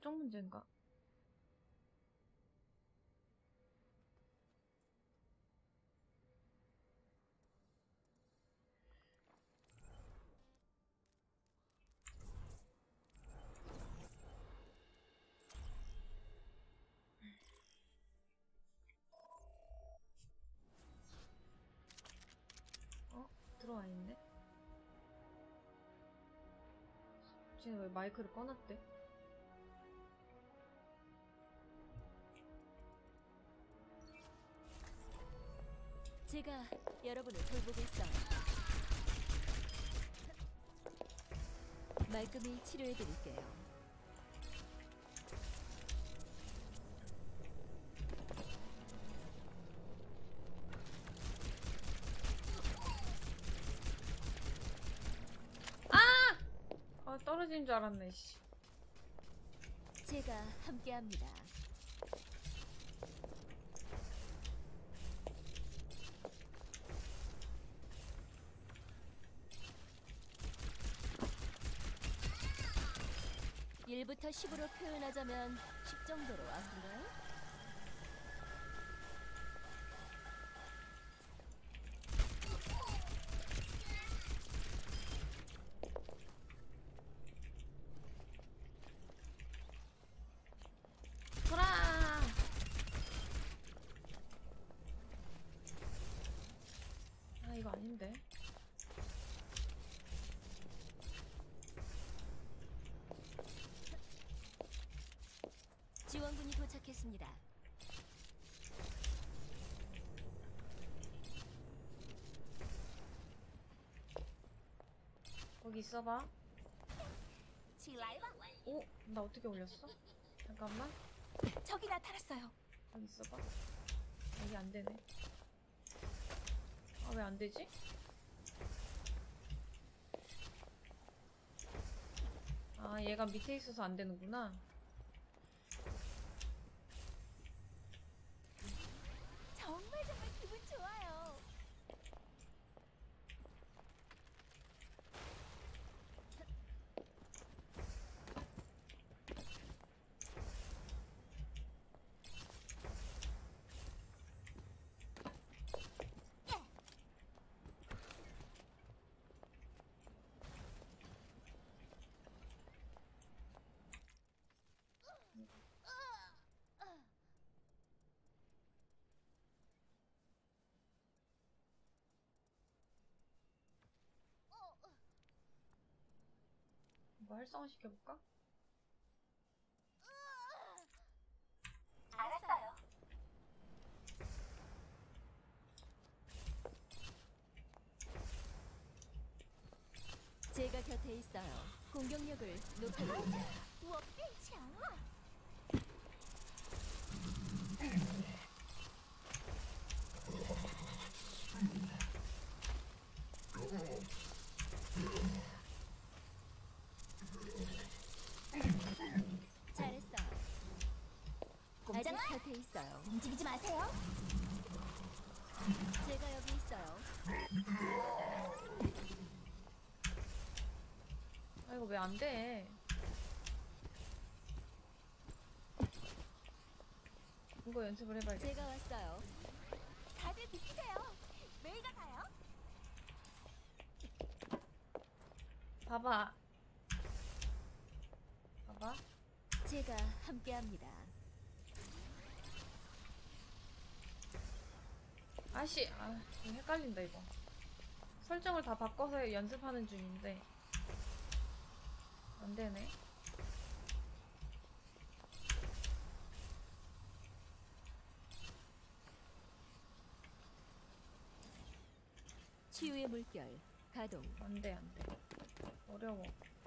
설정 문제인가? 들어와 있네. 쟤는 왜 마이크를 꺼놨대? 제가 여러분을 돌보겠어요. 말끔히 치료해드릴게요. 떨어지는 줄 알았네, 씨. 제가 함께합니다. (1부터 10으로) 표현하자면 10 정도로 아픈가요? 이거 아닌데. 지원군이 도착했습니다. 거기 있어봐. 오? 나 어떻게 올렸어? 잠깐만. 적이 나타났어요. 거기 있어봐. 여기 안 되네. 왜 안 되지? 얘가 밑에 있어서 안 되는구나. 정말 기분 좋아요. 이거 활성화시켜볼까? 알았어요. 제가 곁에 있어요. 공격력을 높여드리죠. 我变强了. 잘했어요. 아직 곁에 있어요. 움직이지 마세요. 제가 여기 있어요. 이거 왜 안 돼? 이거 연습을 해봐야겠다. 제가 왔어요. 다들 비키세요. 메이가 가요. 봐봐. 제가 함께합니다. 좀 헷갈린다 이거. 설정을 다 바꿔서 연습하는 중인데 안 되네. 치유의 물결 가동. 안 돼. 어려워.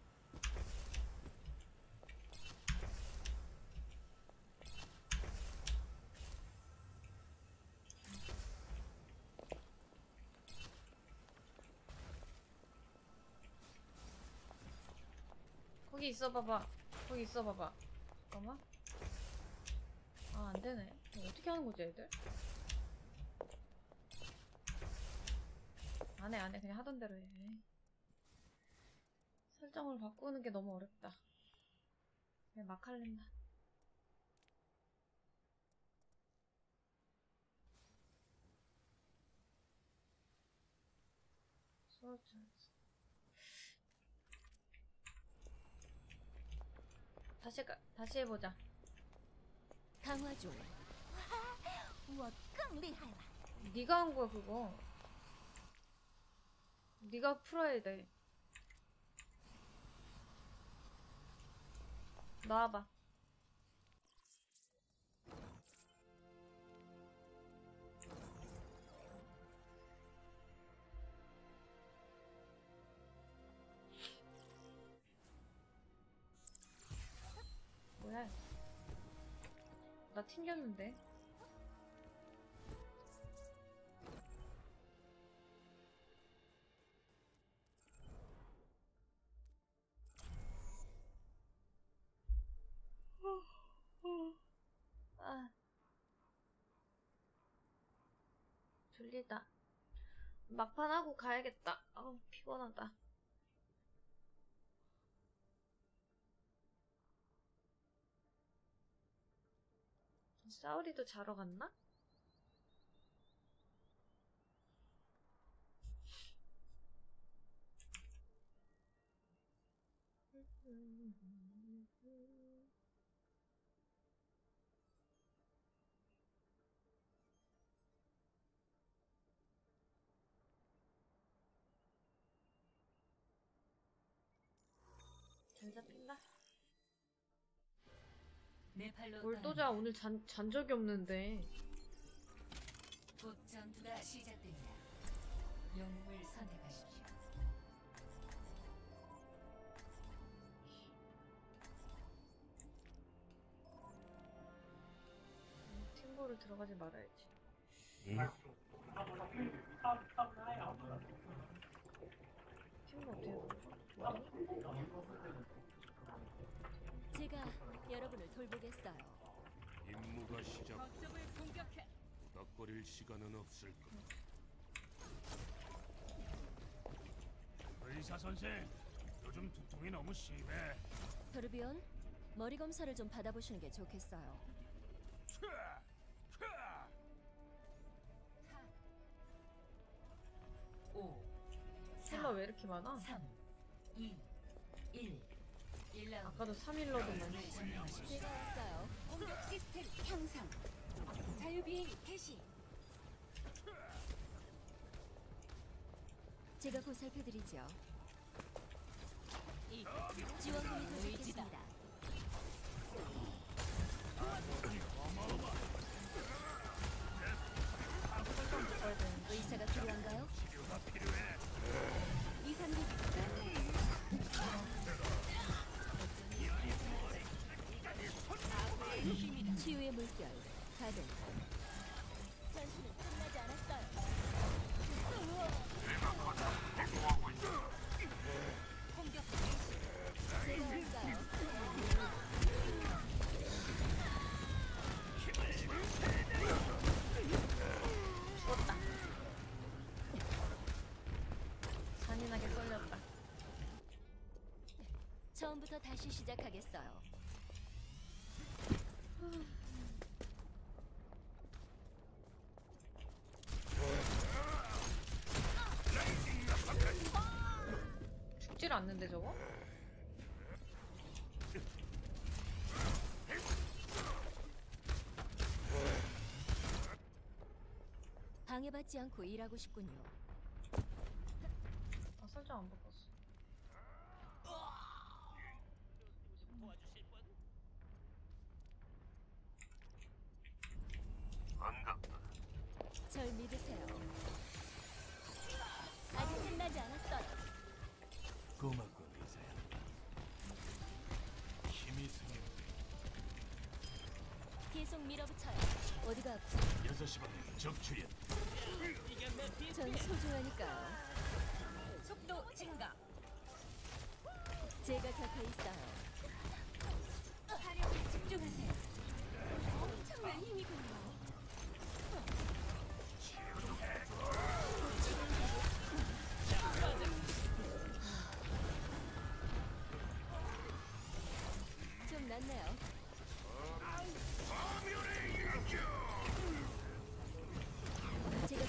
거기 있어 봐봐. 잠깐만. 안 되네. 어떻게 하는 거지, 애들? 안 해. 그냥 하던 대로 해. 설정을 바꾸는 게 너무 어렵다. 막 할랜다. 다시 해보자. 강화 중. 我更厉害了. 네가 한 거야 그거. 네가 풀어야 돼. 나와봐. 뭐야? 나 튕겼는데. 아, 졸리다. 막판 하고 가야겠다. 아우, 피곤하다. 싸우리도 자러 갔나? 잘 잡힌다. 몰도자 오늘 잔 적이 없는데. 곧 전투가 시작됩니다. 영웅을 선택하십시오. 팀보를 들어가지 말아야지. 팀보 어떻게 들어가? 제가 여러분을 돌보겠어요. 임무가 시작. 거점을 공격해. 부닥거릴 시간은 없을 것. 의사 선생, 요즘 두통이 너무 심해. 토르비온, 머리 검사를 좀 받아보시는 게 좋겠어요. 오, 힐러 왜 이렇게 많아? 3, 2, 1. 1라운드. 아까도 3힐러더만. 제가 왔어요. 공격 시스템 향상. 자유비행 개시. 제가 보살펴드리죠. 지원군이 도착했습니다. 의사가 필요한가요? 치료가 필요해. 치유의 물결 가동. 전투는 끝나지 않았어요. 공격 제가 왔어요. 죽었다. 잔인하게 쏠렸다. 처음부터 다시 시작하겠어요. 죽질 않는데 저거? 방해받지 않고 일하고 싶군요. 아 설정 안 바꿨어. 절 믿으세요. 아직 끝나지 않았어요. 고맙군 의사야. 힘이 생겼네. 계속 밀어붙여요. 어디가 아프죠? 6시 반에 적출현. 전 소중하니까요. 속도 증가. 제가 곁에 있어요. 화력에 집중하세요. 엄청난 힘이군요. 좀 났네요. 제가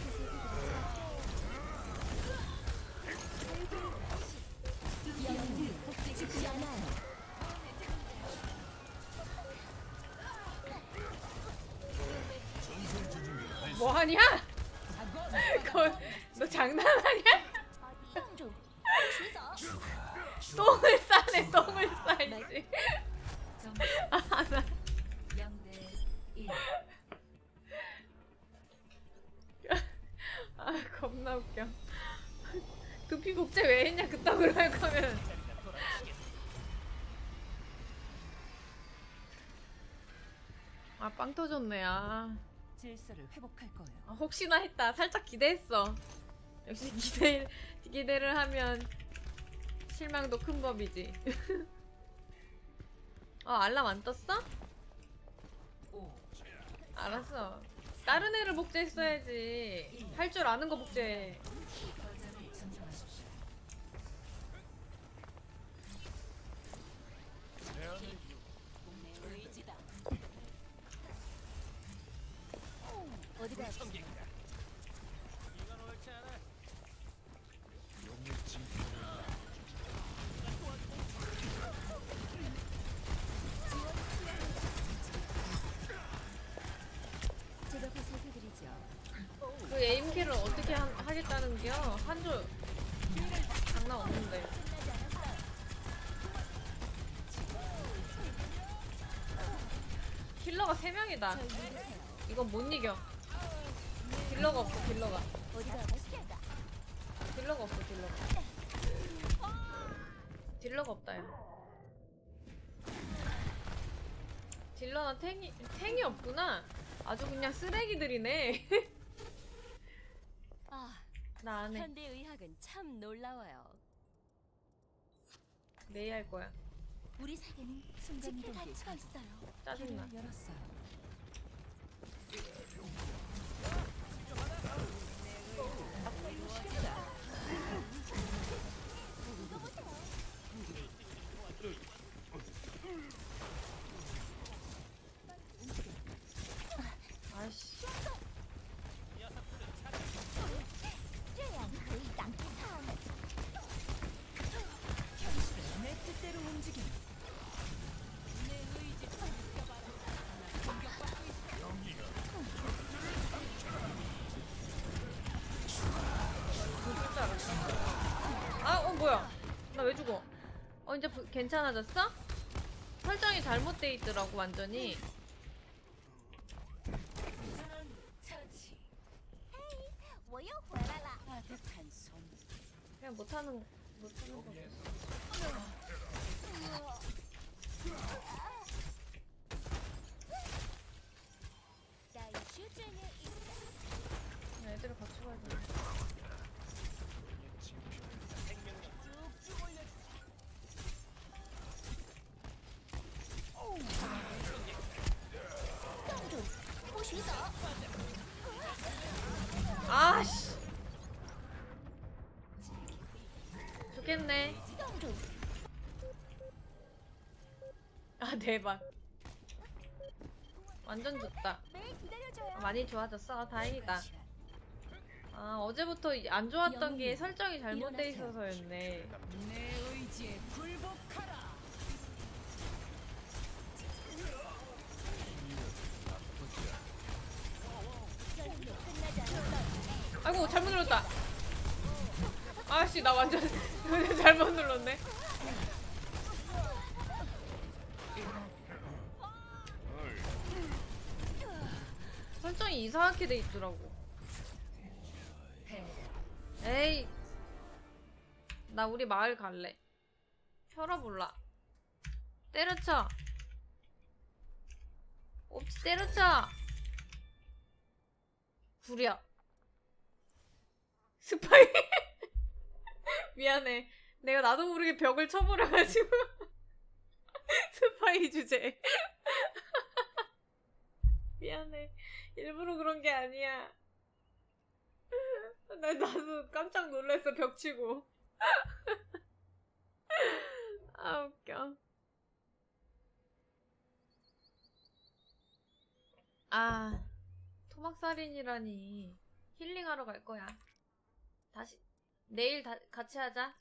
영웅이 죽지 않아요. 뭐하냐? 너 장난하냐? 똥을 싸네, 똥을 싸이지. 아, 나 0대 1. 아, 겁나 웃겨. 두피 복제 왜 했냐, 그따구로 할 거면. 아, 빵 터졌네. 아, 질서를 회복할 거예요. 혹시나 했다. 살짝 기대했어. 역시 기대를 하면 실망도 큰 법이지. 알람 안 떴어? 5, 알았어. 다른 애를 복제했어야지. 할 줄 아는 거 복제해. 거점을 점령하십시오. 내 의지다. 어디가 제가 보살펴드리죠. 그 에임킬을 어떻게 하겠다는겨? 한줄 장난 없는데. 킬러가 3명이다. 이건 못 이겨. 딜러가 없어, 딜러가. 어디가 딜러가 없어, 딜러가. 딜러가 없다, 야. 딜러나 탱이 없구나. 아주 그냥 쓰레기들이네. 아, 나 안 해. 현대의학은 참 놀라워요. 내일 할 거야. 우리 사계는 순간이동 가치가 있어요. 짜증나. 열었어요. 아이씨. 내 뜻대로 움직여. 내 의지 느껴봐라. 공격받고 있어. 죽을 줄 알았어. 아, 뭐야. 나 왜 죽어? 이제 괜찮아졌어? 설정이 잘못돼 있더라고, 완전히. 처치. 뭐 아득한 손. 그냥 못하는 거 없어. 그냥 애들을 같이 가야 돼. 아씨. 좋겠네. 아, 대박. 완전 좋다. 많이 좋아졌어. 다행이다. 어제부터 안 좋았던 게 설정이 잘못돼 있어서였네. 내 의지에 굴복하라. 아이고, 잘못 눌렀다. 아씨, 나 완전 잘못 눌렀네. 설정이 이상하게 돼 있더라고. 에이, 나 우리 마을 갈래. 혈어볼라. 때려쳐. 옵치 때려쳐. 구려. 스파이. 미안해. 내가 나도 모르게 벽을 쳐버려가지고. 스파이 주제. 미안해. 일부러 그런 게 아니야. 나도 깜짝 놀랐어, 벽 치고. 아, 웃겨. 아, 토막살인이라니. 힐링하러 갈 거야. 다시, 내일 같이 하자.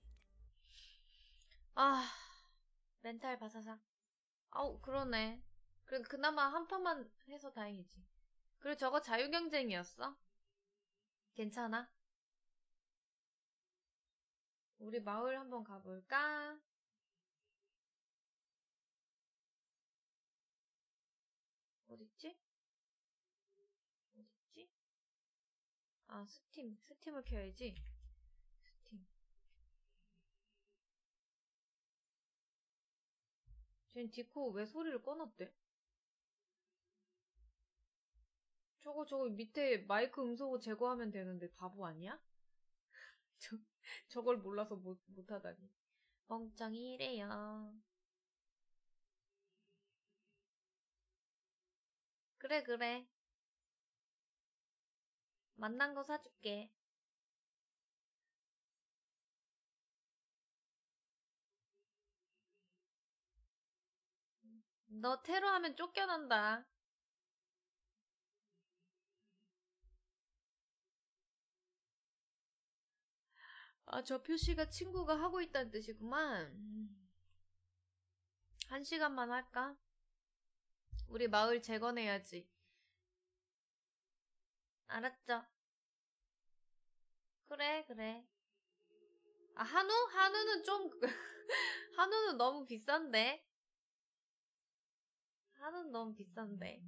아, 멘탈 바사삭. 아우, 그러네. 그나마 한 판만 해서 다행이지. 그리고 저거 자유경쟁이었어? 괜찮아? 우리 마을 한번 가볼까? 어딨지? 어딨지? 아, 스팀을 켜야지. 스팀. 쟨 디코 왜 소리를 꺼놨대? 저거 밑에 마이크 음소거 제거하면 되는데 바보 아니야? 저걸 몰라서 못하다니. 멍청이래요. 그래. 만난 거 사줄게. 너 테러하면 쫓겨난다. 아, 저 표시가 친구가 하고 있다는 뜻이구만. 1시간만 할까? 우리 마을 재건해야지. 알았죠? 그래. 아, 한우? 한우는 좀, 한우는 너무 비싼데? 한우는 너무 비싼데?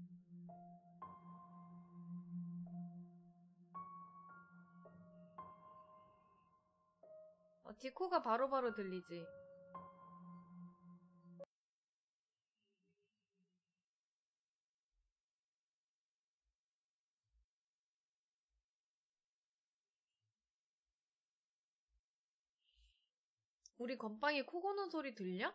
디코가 바로바로 들리지? 우리 건빵이 코 고는 소리 들려?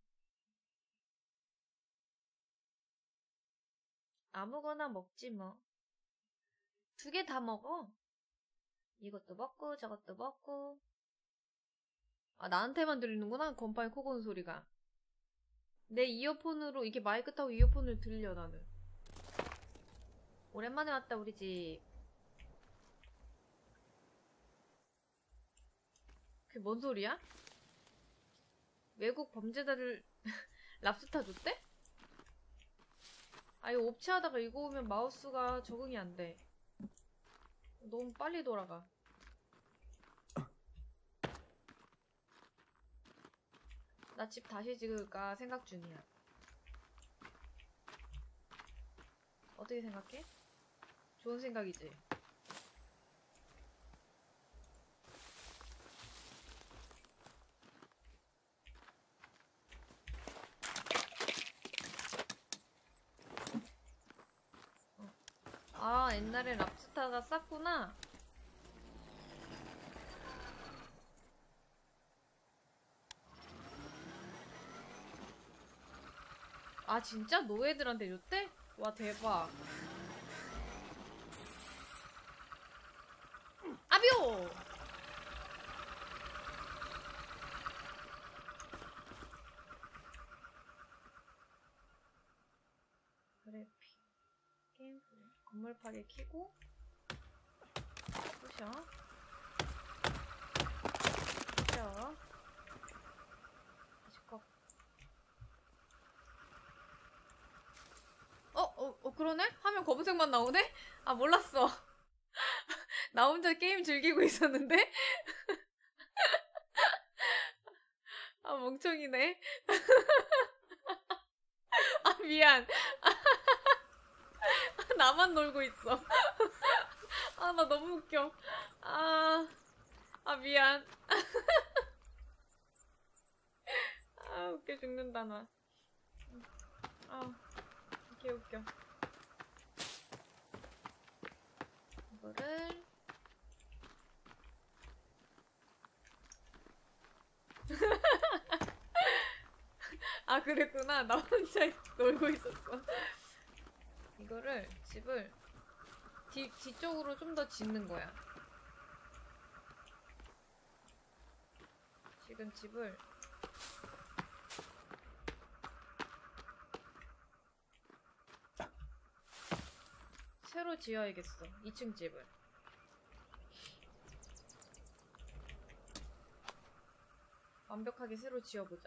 아무거나 먹지 뭐. 2개 다 먹어. 이것도 먹고 저것도 먹고. 아, 나한테만 들리는구나, 건빵이 코 고는 소리가. 내 이어폰으로, 이게 마이크 타고 이어폰을 들려, 나는. 오랜만에 왔다, 우리 집. 그게 뭔 소리야? 외국 범죄자를 랍스타 줬대? 아, 이거 옵치하다가 이거 오면 마우스가 적응이 안 돼. 너무 빨리 돌아가. 나 집 다시 지을까 생각 중이야. 어떻게 생각해? 좋은 생각이지? 아, 옛날에 랍스타가 쌌구나. 아, 진짜? 노예들한테 줬대? 와, 대박. 아비오! 그래, 게임 플레이. 건물 파괴 키고 부셔 다시 꺼. 그러네? 화면 검은색만 나오네? 아, 몰랐어. 나 혼자 게임 즐기고 있었는데? 아, 멍청이네. 아, 미안. 나만 놀고 있어. 아, 나 너무 웃겨. 미안. 아, 웃겨 죽는다, 나. 개 웃겨. 이거를. 아, 그랬구나. 나 혼자 놀고 있었어. 이거를, 집을 뒤쪽으로 좀 더 짓는 거야. 지금 집을 새로 지어야겠어. 2층 집을. 완벽하게 새로 지어보자.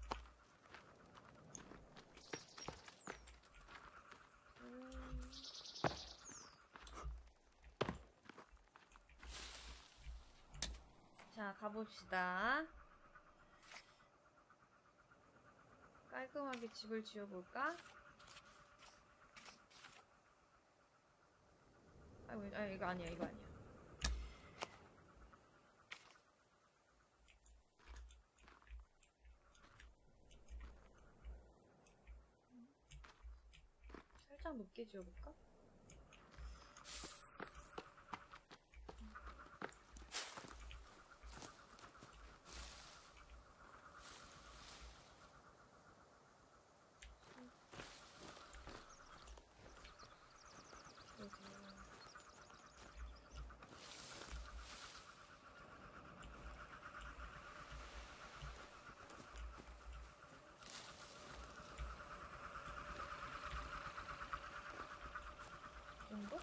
자, 가봅시다. 깔끔하게 집을 지어볼까? 이거 아니야, 이거 아니야. 살짝 높게 지어볼까? 정도?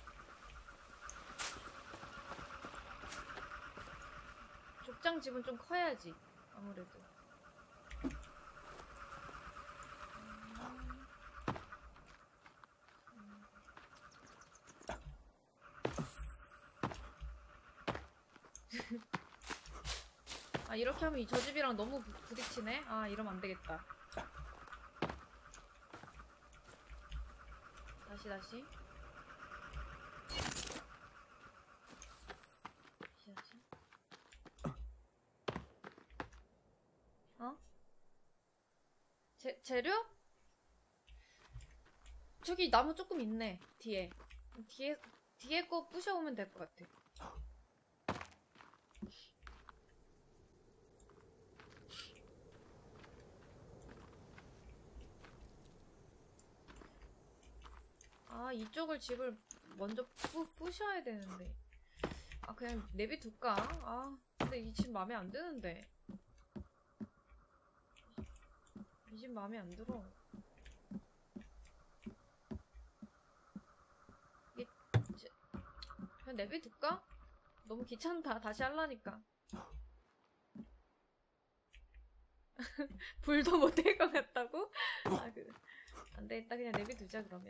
족장 집은 좀 커야지, 아무래도. 아, 이렇게 하면 저 집이랑 너무 부딪히네? 아, 이러면 안 되겠다. 다시. 다시. 어? 재료? 저기 나무 조금 있네, 뒤에. 뒤에 거 부셔오면 될 것 같아. 아, 이쪽을 집을 먼저 부셔야 되는데. 아, 그냥 내비둘까? 아, 근데 이 집 마음에 안 드는데. 이 집 마음에 안 들어. 이게, 그냥 내비둘까? 너무 귀찮다. 다시 하려니까. 불도 못 뗄 것 같다고? 아, 안 되겠다. 그냥 내비두자, 그러면.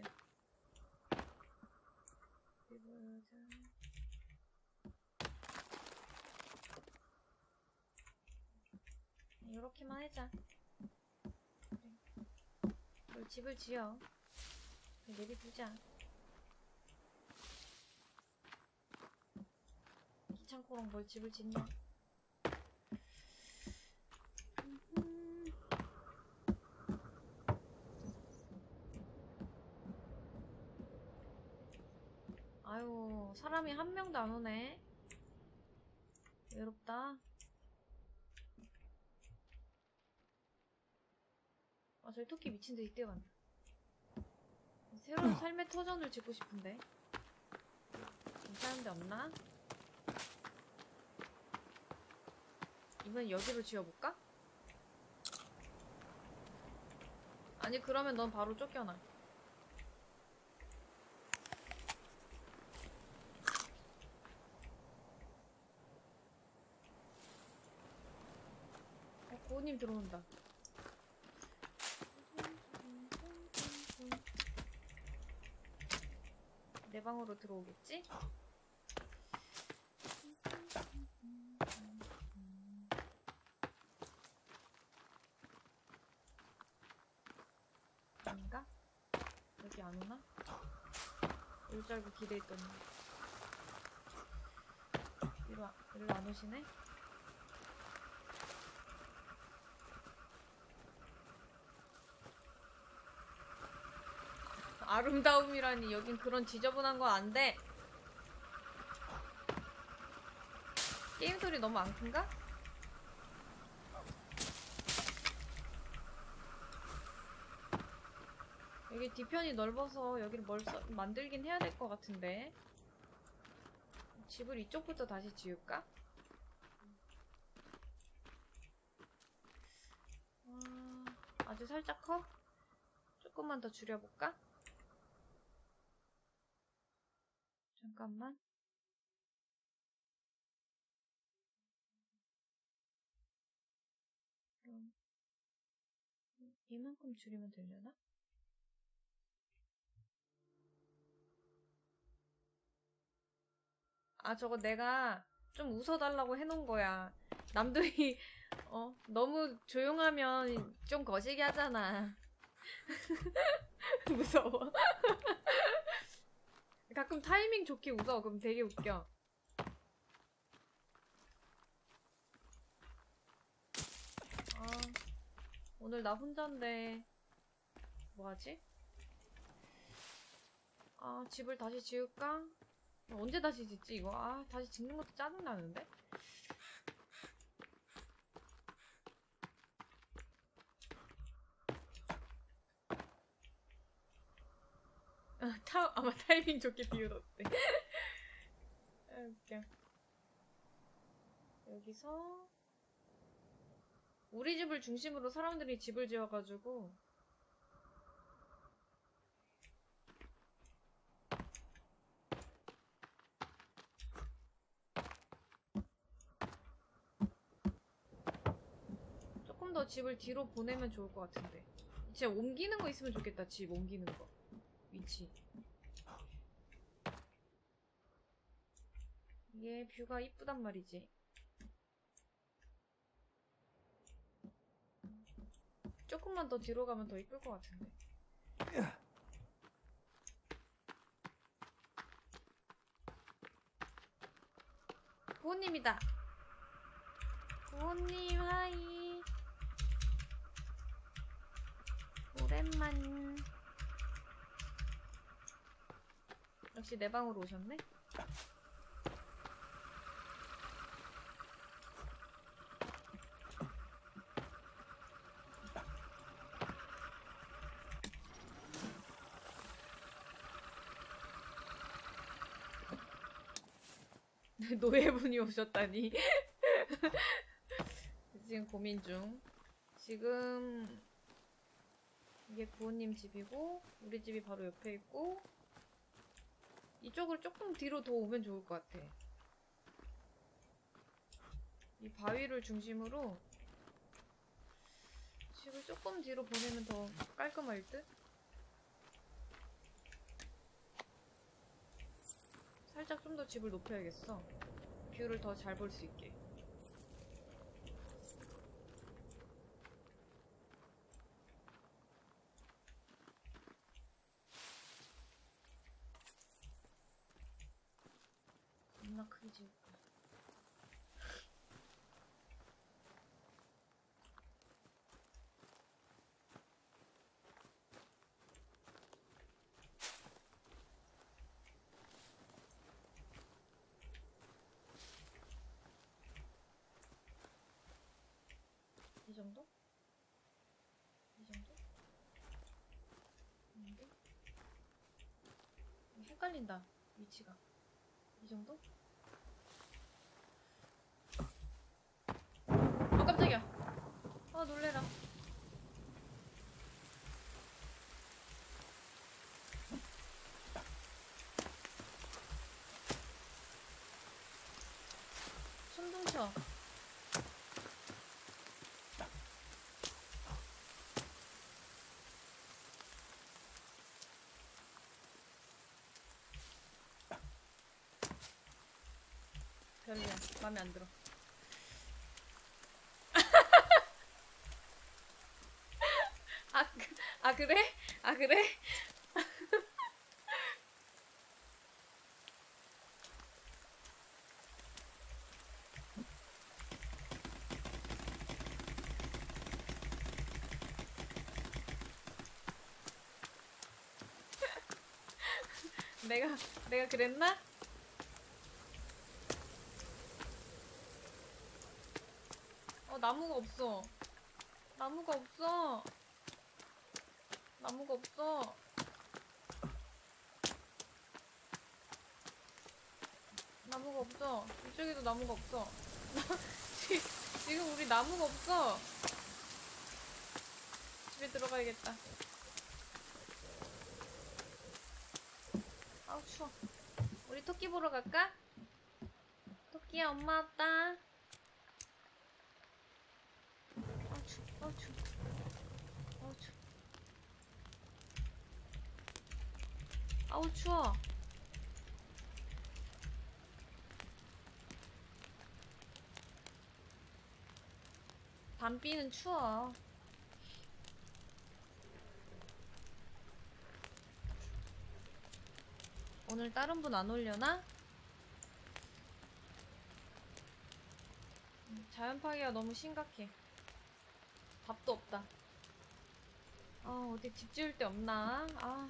이렇게만 하자. 그래. 뭘 집을 지어. 그냥 내비두자. 귀찮고랑 뭘 집을 짓냐. 아유, 사람이 한 명도 안 오네. 외롭다. 아, 저기 토끼 미친듯이 뛰어간다. 새로운 삶의 터전을 짓고 싶은데. 괜찮은 데 없나? 이번엔 여기로 지어볼까? 아니, 그러면 넌 바로 쫓겨나. 고우님 들어온다. 내 방으로 들어오겠지? 아닌가? 여기 안 오나? 올 줄 알고 기대했더니 이리로 안 오시네? 아름다움이라니, 여긴 그런 지저분한 거 안 돼. 게임 소리 너무 안 큰가? 여기 뒤편이 넓어서 여기를 만들긴 해야 될 것 같은데. 집을 이쪽부터 다시 지을까? 아주 살짝 커? 조금만 더 줄여볼까? 잠깐만. 그럼 이만큼 줄이면 되려나? 아, 저거 내가 좀 웃어달라고 해놓은 거야. 남들이 너무 조용하면 좀 거시기 하잖아. 무서워. 가끔 타이밍 좋게 웃어. 그럼 되게 웃겨. 아, 오늘 나 혼잔데 뭐하지? 아, 집을 다시 지을까? 언제 다시 짓지 이거? 아, 다시 짓는 것도 짜증나는데? 아마 타이밍 좋게 비웃었대. 아, 웃겨. 여기서 우리 집을 중심으로 사람들이 집을 지어가지고 조금 더 집을 뒤로 보내면 좋을 것 같은데. 진짜 옮기는 거 있으면 좋겠다. 집 옮기는 거. 위치. 이게 뷰가 이쁘단 말이지. 조금만 더 뒤로 가면 더 이쁠 것 같은데. 구호님이다. 구호님 하이. 오랜만. 역시 내 방으로 오셨네? 노예분이 오셨다니. 지금 고민 중. 지금 이게 구호님 집이고 우리 집이 바로 옆에 있고 이쪽으로 조금 뒤로 더 오면 좋을 것 같아. 이 바위를 중심으로 집을 조금 뒤로 보내면 더 깔끔할 듯? 살짝 좀 더 집을 높여야겠어. 뷰를 더 잘 볼 수 있게. 겁나 크게 지을까. 이 정도? 이 정도? 아닌데? 헷갈린다, 위치가. 이 정도? 아, 깜짝이야. 아, 놀래라. 천둥쳐. 별로야. 마음에 안 들어. 아, 그래? 아, 그래? 내가 그랬나? 나무가 없어. 나무가 없어. 나무가 없어. 나무가 없어. 이쪽에도 나무가 없어. 지금 우리 나무가 없어. 집에 들어가야겠다. 아우, 추워. 우리 토끼 보러 갈까? 토끼야, 엄마 왔다. 어쭈, 어쭈, 어쭈. 아우, 추워. 밤비는 추워. 오늘 다른 분 안 올려나? 자연 파괴가 너무 심각해. 밥도 없다. 아, 어디 집 지을 데 없나? 아.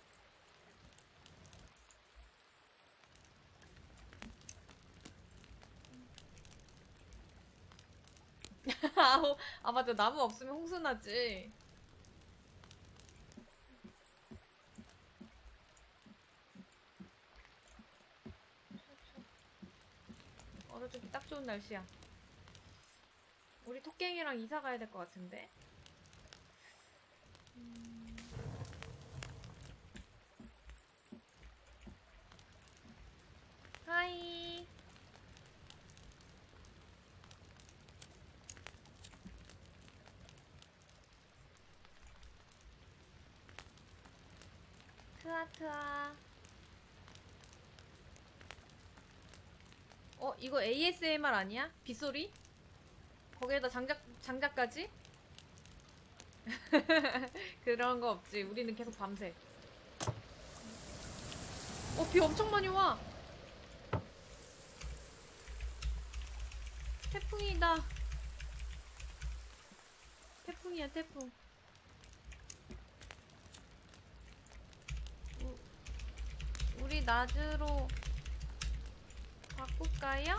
아우, 아, 맞아. 나무 없으면 홍수나지. 얼어주기 딱 좋은 날씨야. 우리 토깽이랑 이사 가야 될 것 같은데. 하이. 트아트아. 이거 ASMR 아니야? 빗소리? 거기에다 장작까지? 그런 거 없지. 우리는 계속 밤새. 비 엄청 많이 와. 태풍이다. 태풍이야, 태풍. 우리 낮으로 바꿀까요?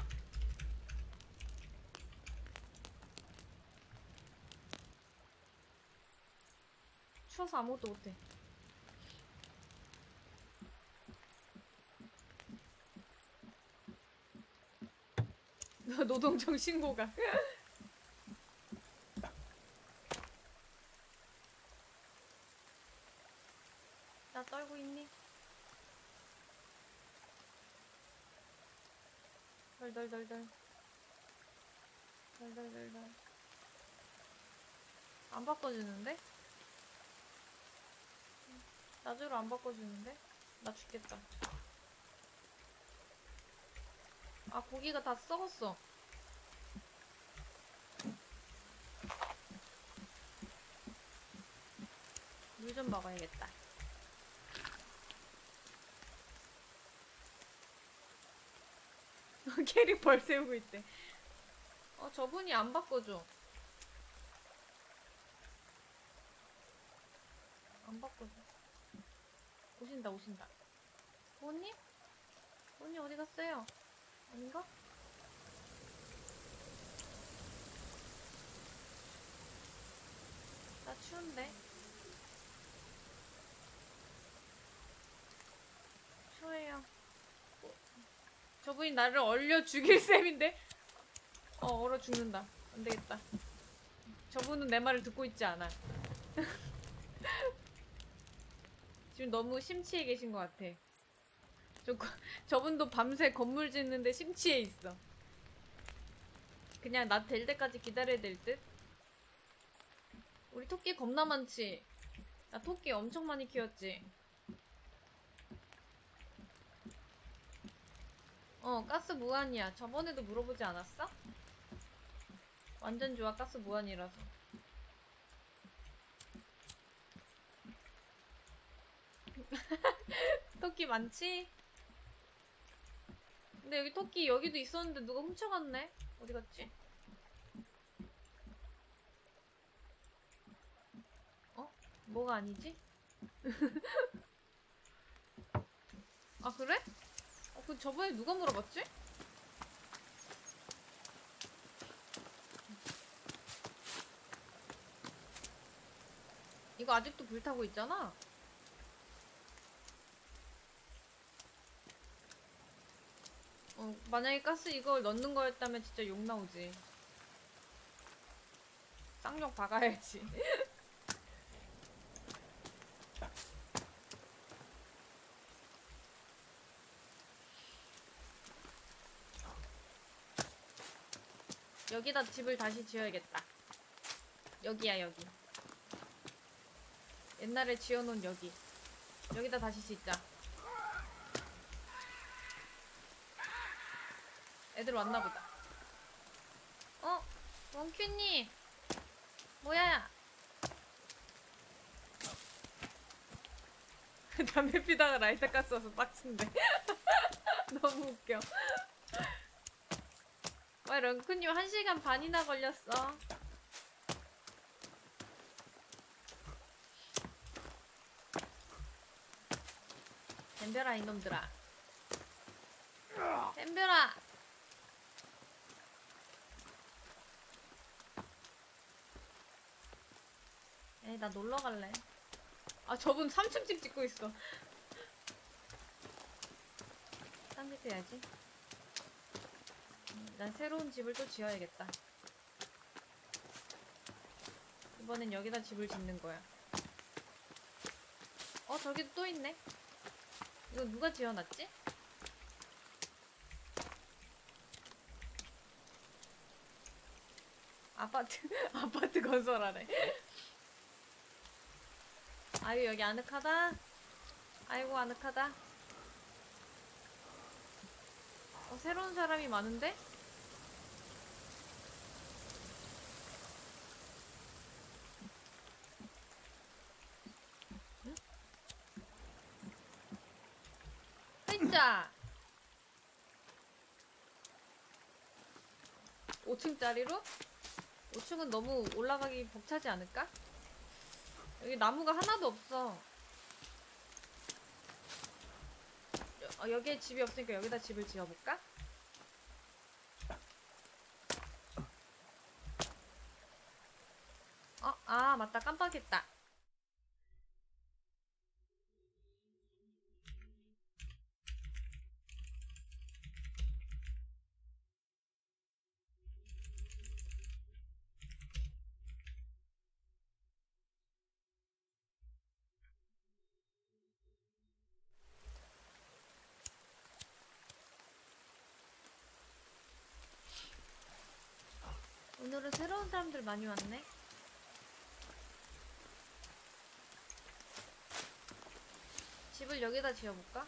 추워서 아무것도 못해. 노동청 신고가. 나 떨고 있니? 덜덜덜덜. 덜덜덜덜. 안 바꿔주는데? 낮으로 안 바꿔주는데? 나 죽겠다. 아, 고기가 다 썩었어. 물 좀 먹어야겠다. 캐릭 벌 세우고 있대. 저분이 안 바꿔줘. 안 바꿔줘. 오신다, 오신다. 부모님? 부모님 어디 갔어요? 아닌가? 나 추운데. 추워요. 저분이 나를 얼려 죽일 셈인데? 얼어 죽는다. 안 되겠다. 저분은 내 말을 듣고 있지 않아. 지금 너무 심취해 계신 것 같아. 저분도 밤새 건물 짓는데 심취해 있어. 그냥 나 될 때까지 기다려야 될 듯? 우리 토끼 겁나 많지? 나 토끼 엄청 많이 키웠지? 가스 무한이야. 저번에도 물어보지 않았어? 완전 좋아. 가스 무한이라서. 토끼 많지? 근데 여기 토끼 여기도 있었는데 누가 훔쳐갔네? 어디 갔지? 뭐가 아니지? 아, 그래? 그 저번에 누가 물어봤지? 이거 아직도 불타고 있잖아? 만약에 가스 이걸 넣는 거였다면 진짜 욕 나오지. 쌍욕 박아야지. 여기다 집을 다시 지어야겠다. 여기야, 여기. 옛날에 지어놓은 여기. 여기다 다시 짓자. 애들 왔나보다. 어? 원큐님! 뭐야? 담배 피다가 라이터 깠어서 빡친데. 너무 웃겨. 와, 런쿠님 1시간 반이나 걸렸어. 덤벼라, 이놈들아. 덤벼라! 에이, 나 놀러 갈래. 아, 저분 3층 찍고 있어. 딴 집 해야지. 난 새로운 집을 또 지어야겠다. 이번엔 여기다 집을 짓는 거야. 어, 저기도 또 있네. 이거 누가 지어놨지? 아파트 건설하래. 아유, 여기 아늑하다. 아이고, 아늑하다. 새로운 사람이 많은데? 응? 진짜 5층짜리로? 5층은 너무 올라가기 벅차지 않을까? 여기 나무가 하나도 없어. 여기에 집이 없으니까 여기다 집을 지어볼까? 아, 맞다. 깜빡했다. 오늘은 새로운 사람들 많이 왔네. 집을 여기다 지어볼까?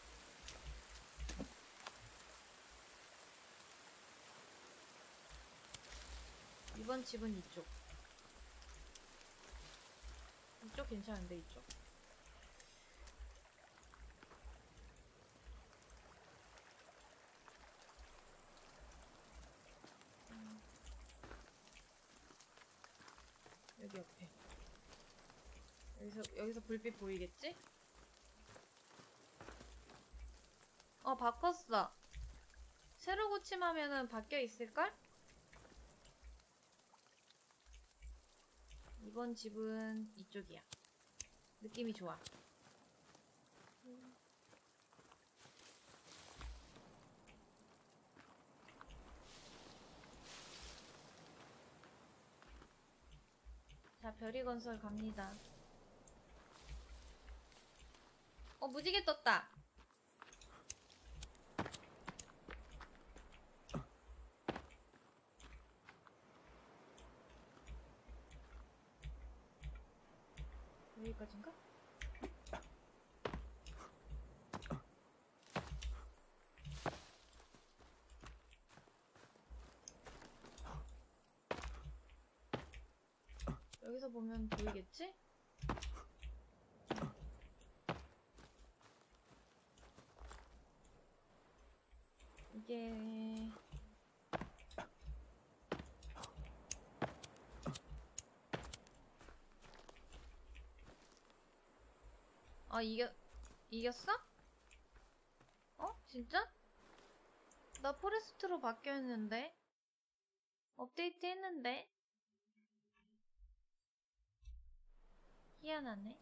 이번 집은 이쪽. 이쪽 괜찮은데, 이쪽. 여기 옆에. 여기서 불빛 보이겠지? 바꿨어. 새로 고침하면은 바뀌어 있을걸? 이번 집은 이쪽이야. 느낌이 좋아. 자, 별이 건설 갑니다. 무지개 떴다. 여기까지인가? 여기서 보면 보이겠지? 이게 이겼어? 진짜? 나 포레스트로 바뀌었는데? 업데이트 했는데? 희한하네.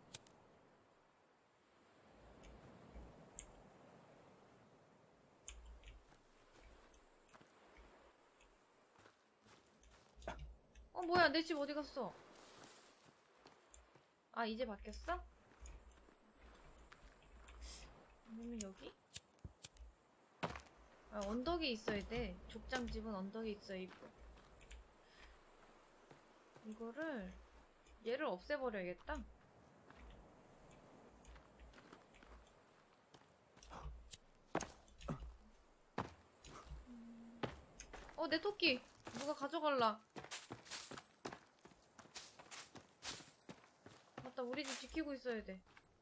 뭐야, 내 집 어디 갔어? 아, 이제 바뀌었어? 아니면 여기? 언덕이 있어야 돼. 족장집은 언덕이 있어야 이뻐. 이거를 얘를 없애버려야겠다. 내 토끼 누가 가져갈라. 맞다, 우리 집 지키고 있어야 돼.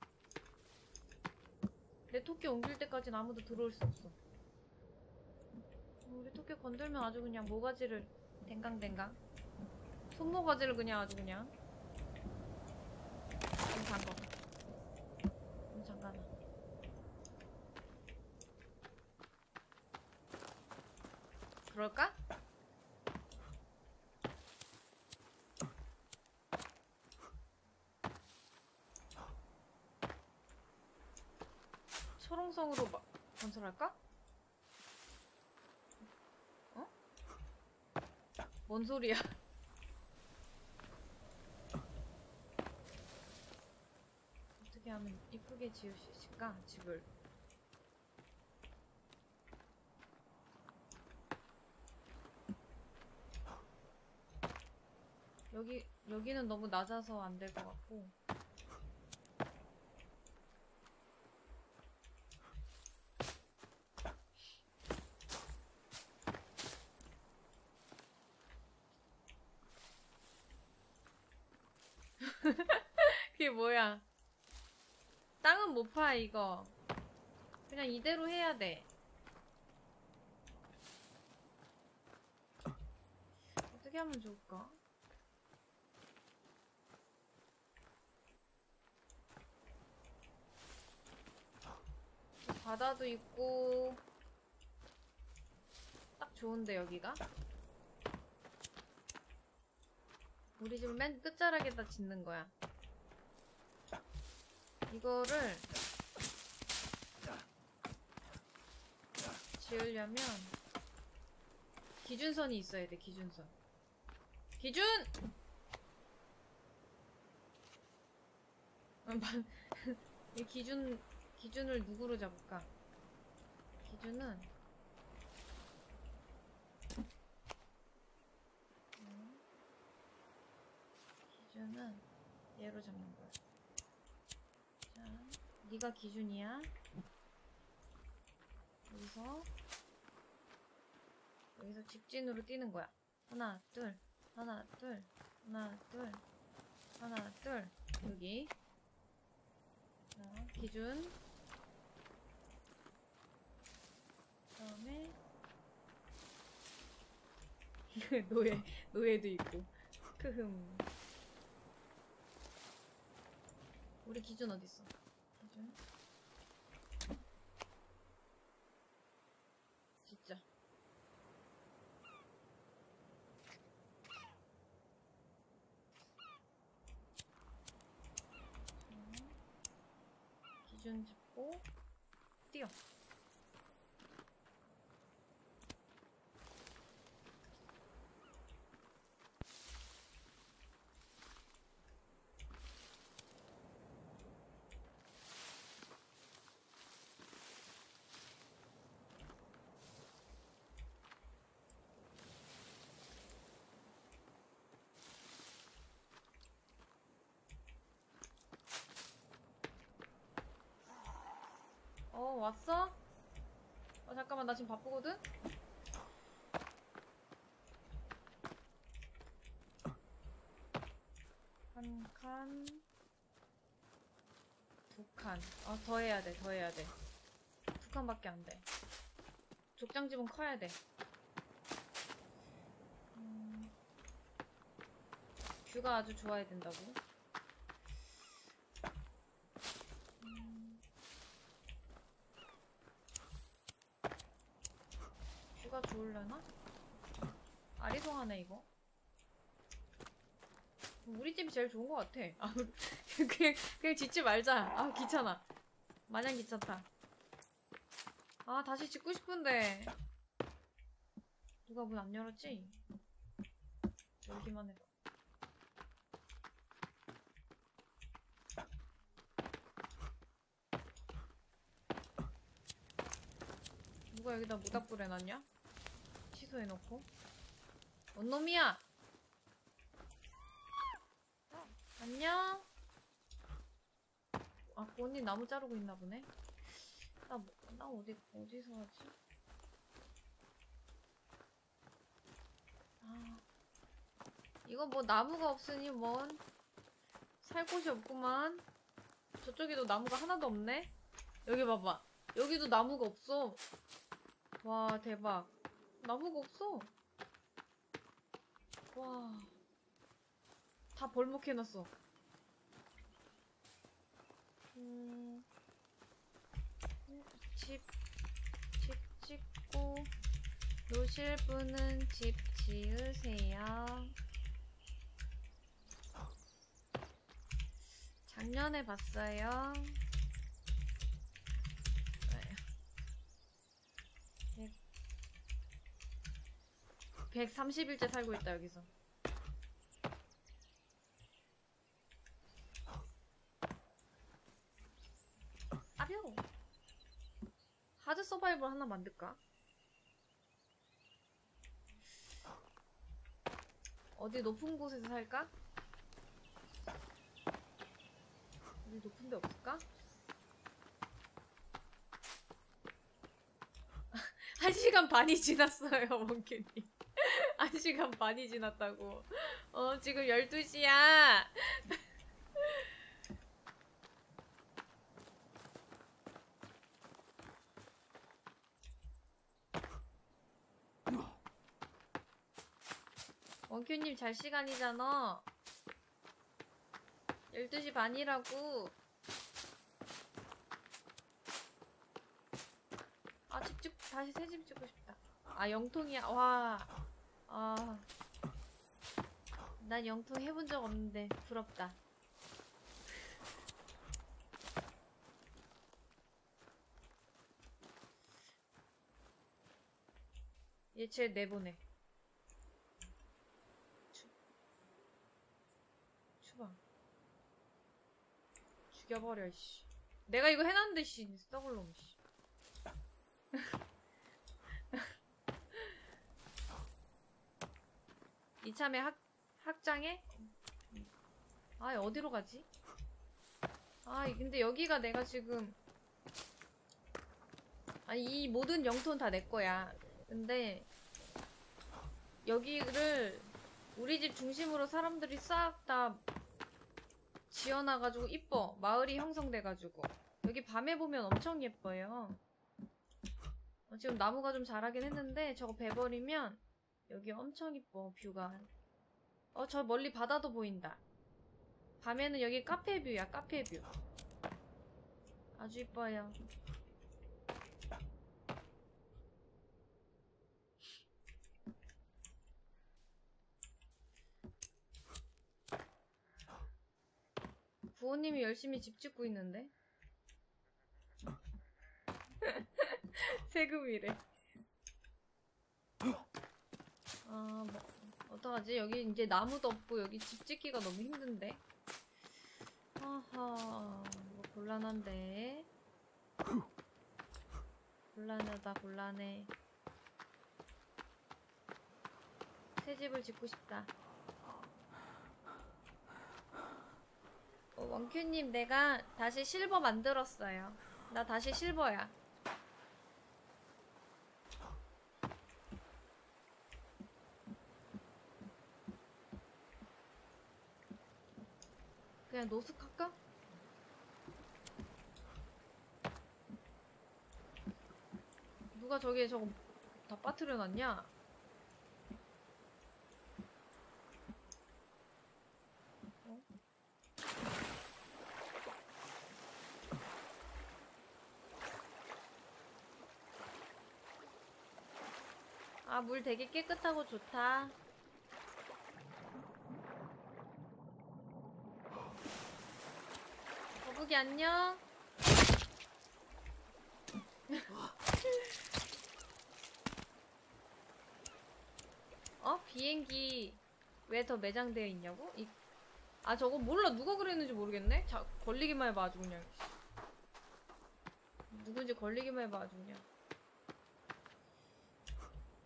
내 토끼 옮길 때까지는 아무도 들어올 수 없어. 우리 토끼 건들면 아주 그냥 모가지를 댕강댕강, 손모가지를 그냥 아주 그냥. 잠깐 잠깐만. 그럴까? 초롱성으로 건설할까? 어? 뭔 소리야? 어떻게 하면 이쁘게 지을 수 있을까? 집을. 여기는 너무 낮아서 안 될 것 같고. 그게 뭐야? 땅은 못 파, 이거. 그냥 이대로 해야 돼. 어떻게 하면 좋을까? 바다도 있고 딱 좋은데 여기가? 우리 집을 맨 끝자락에다 짓는 거야. 이거를 지으려면 기준선이 있어야 돼. 기준선. 기준! 이 기준을 누구로 잡을까? 기준은 얘로 잡는 거야. 자, 네가 기준이야. 여기서 직진으로 뛰는 거야. 하나, 둘, 하나, 둘, 하나, 둘, 하나, 둘. 여기. 자, 기준. 그다음에 노예도 있고. 크흠. 우리 기준 어딨어? 기준. 진짜. 기준 잡고 뛰어. 왔어? 잠깐만, 나 지금 바쁘거든? 한 칸, 두 칸. 더 해야 돼, 더 해야 돼. 두 칸밖에 안 돼. 족장집은 커야 돼. 뷰가 아주 좋아야 된다고. 뷰가 좋으려나? 아리송하네 이거. 우리 집이 제일 좋은 것 같아. 그냥 짓지 말자. 귀찮아. 마냥 귀찮다. 다시 짓고 싶은데 누가 문 안 열었지? 열기만 해봐. 누가 여기다 모닥불 해놨냐? 취소해놓고. 뭔 놈이야? 안녕? 아, 그 언니 나무 자르고 있나 보네. 나 어디서 하지? 아, 이거 뭐 나무가 없으니 뭔 살 곳이 없구만. 저쪽에도 나무가 하나도 없네? 여기 봐봐. 여기도 나무가 없어. 와, 대박. 나무가 없어. 와. 다 벌목해놨어. 집 짓고 노실 분은 집 지으세요. 작년에 봤어요. 130일째 살고 있다 여기서. 아벼. 하드 서바이벌 하나 만들까? 어디 높은 곳에서 살까? 어디 높은 데 없을까? 1시간 반이 지났어요, 몽키님. 1시간 반이 지났다고. 지금 12시야. 원큐님 잘 시간이잖아. 12시 반이라고. 아, 다시 새 집 짓고 싶다. 아, 영통이야. 와. 아. 난 영통 해본 적 없는데 부럽다. 얘 쟤 내보내. 추방. 죽여버려, 씨. 내가 이거 해놨는데, 씨. 썩을 놈, 씨. 이참에 학장에? 아, 어디로 가지? 아, 근데 여기가 내가 지금. 아니, 이 모든 영토는 다 내 거야. 근데, 여기를 우리 집 중심으로 사람들이 싹 다 지어놔가지고 이뻐. 마을이 형성돼가지고. 여기 밤에 보면 엄청 예뻐요. 지금 나무가 좀 자라긴 했는데 저거 베버리면 여기 엄청 이뻐, 뷰가. 저 멀리 바다도 보인다. 밤에는 여기 카페 뷰야, 카페 뷰. 아주 이뻐요. 부모님이 열심히 집 짓고 있는데? 세금이래. 아, 뭐, 어떡하지? 여기 이제 나무도 없고 여기 집 짓기가 너무 힘든데? 아하, 뭐 곤란한데? 곤란하다, 곤란해. 새 집을 짓고 싶다. 원큐님, 내가 다시 실버 만들었어요. 나 다시 실버야. 그냥 노숙할까? 누가 저기에 저거 다 빠뜨려 놨냐? 아, 물 되게 깨끗하고 좋다. 거북이 안녕? 비행기 왜 더 매장되어 있냐고? 아, 저거 몰라. 누가 그랬는지 모르겠네? 걸리기만 해봐, 아주 그냥. 누군지 걸리기만 해봐, 아주 그냥.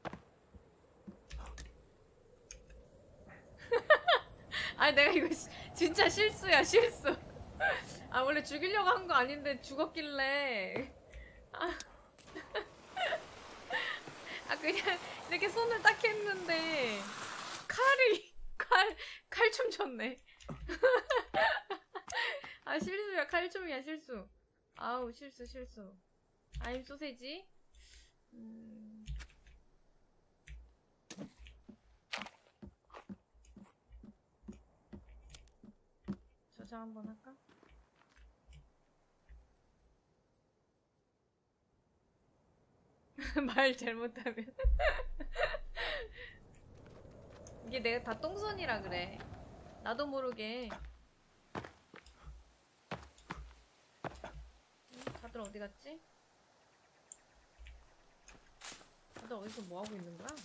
아니, 내가 이거 진짜 실수야, 실수. 아, 원래 죽이려고 한 거 아닌데 죽었길래. 그냥 이렇게 손을 딱 했는데 칼춤 췄네. 아, 실수야, 칼춤이야, 실수. 아우, 실수. 아임 소세지. 저장 한번 할까? 말 잘못하면 이게 내가 다 똥손이라 그래. 나도 모르게. 다들 어디 갔지? 다들 어디서 뭐 하고 있는 거야?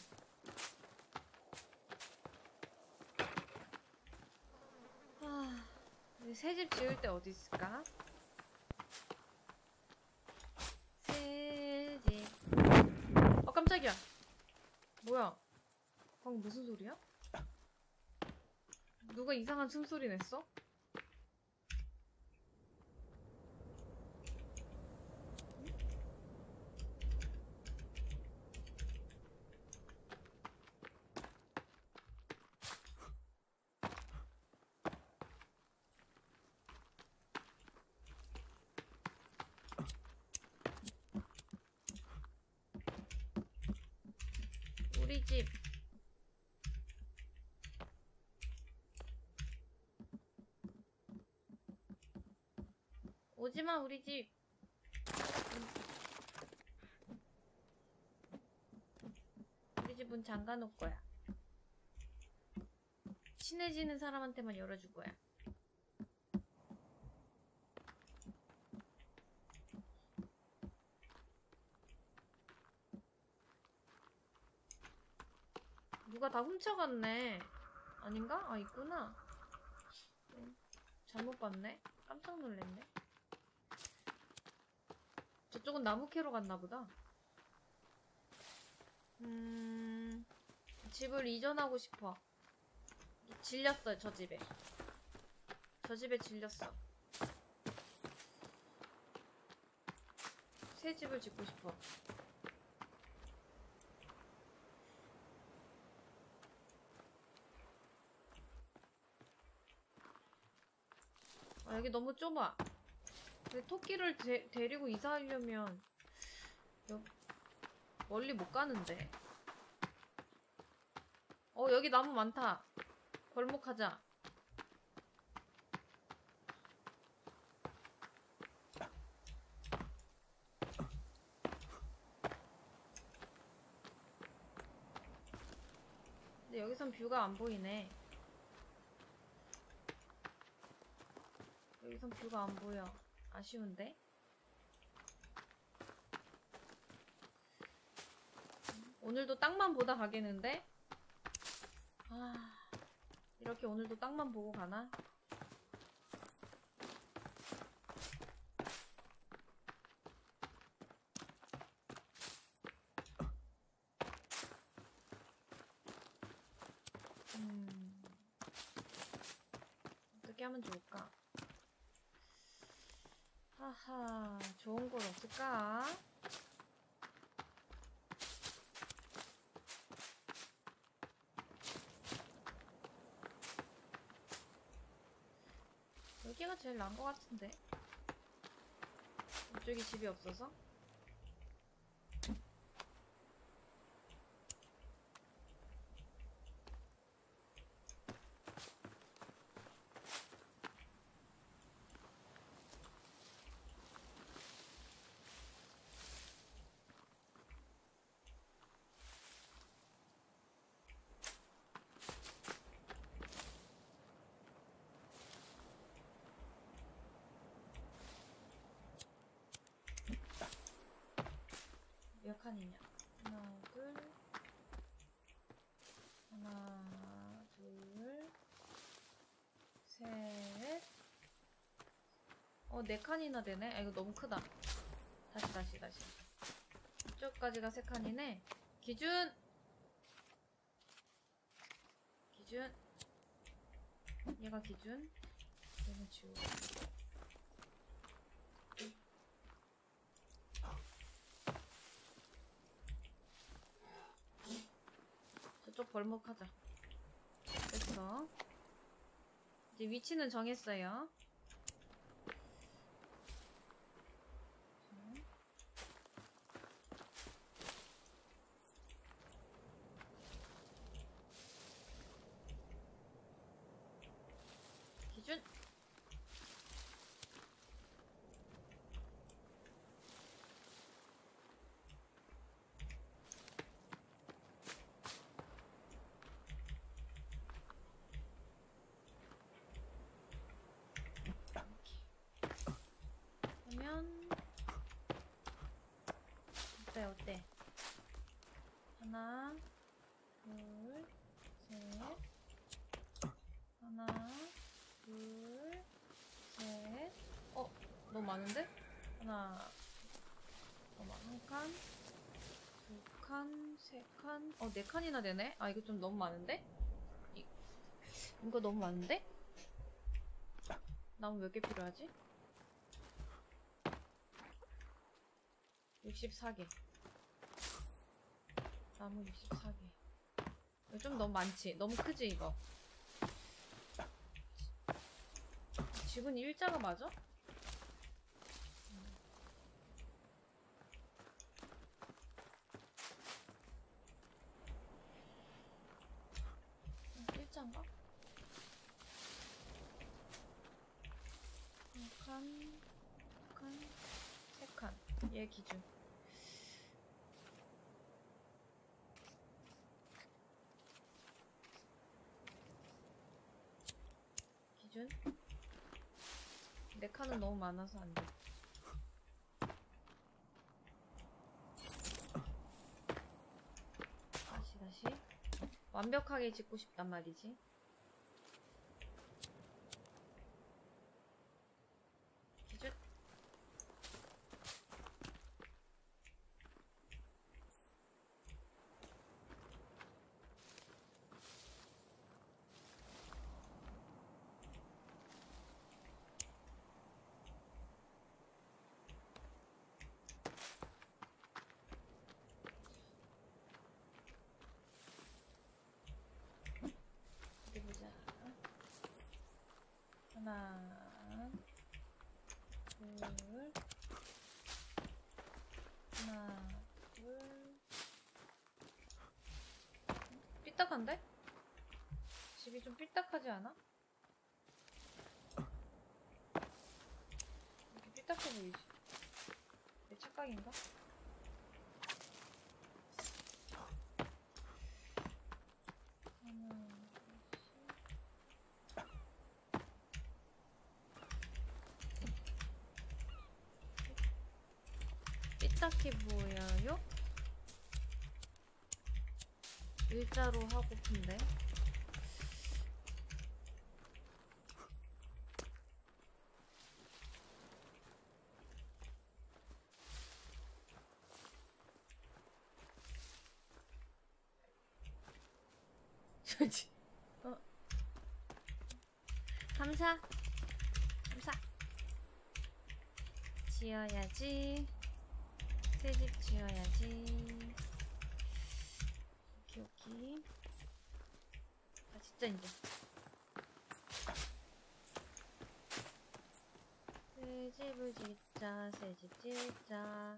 새 집 지을 때 어디 있을까? 새 집. 깜짝이야. 뭐야? 방금 무슨 소리야? 누가 이상한 숨소리 냈어? 우리 집. 오지마, 우리 집. 우리 집 문 잠가 놓을 거야. 친해지는 사람한테만 열어줄 거야. 누가 다 훔쳐갔네. 아닌가? 아, 있구나. 잘못 봤네. 깜짝 놀랐네. 저쪽은 나무 캐러 갔나 보다. 집을 이전하고 싶어. 질렸어요, 저 집에. 저 집에 질렸어. 새 집을 짓고 싶어. 아, 여기 너무 좁아. 근데 토끼를 데리고 이사하려면 멀리 못 가는데. 여기 나무 많다. 벌목하자. 근데 여기선 뷰가 안 보이네. 여기선 뷰가 안 보여. 아쉬운데? 오늘도 땅만 보다 가겠는데? 이렇게 오늘도 땅만 보고 가나? 어떻게 하면 좋을까? 하하, 좋은 건 없을까? 여기가 제일 나은 것 같은데. 이쪽이 집이 없어서. 몇 칸이냐? 하나, 둘, 셋. 네 칸이나 되네? 아, 이거 너무 크다. 다시. 이쪽까지가 3칸이네. 기준! 얘가 기준. 얘는 지우고. 저쪽 벌목하자. 됐어. 이제 위치는 정했어요. 기준. 그러면 어때? 하나, 둘, 셋. 하나, 둘, 셋. 너무 많은데? 하나, 한 칸, 두 칸, 세 칸. 네 칸이나 되네? 아, 이거 좀 너무 많은데? 이거 너무 많은데? 나무 몇 개 필요하지? 64개. 나무 64개. 이거 좀 너무 많지? 너무 크지, 이거? 지분 일자가 맞아? 일자인가? 한 칸, 두 칸, 세 칸. 얘 기준. 기준? 네 칸은 너무 많아서 안 돼. 다시. 완벽하게 짓고 싶단 말이지. 기준. 어디 보자. 하나, 둘, 하나, 둘. 삐딱한데? 집이 좀 삐딱하지 않아? 이렇게 삐딱해 보이지? 내 착각인가? 삐딱해 보여요? 일자로 하고픈데. 저지. 감사. 지어야지. 새 집 지어야지. 오케이. 진짜 이제. 새 집을 짓자. 새 집 짓자.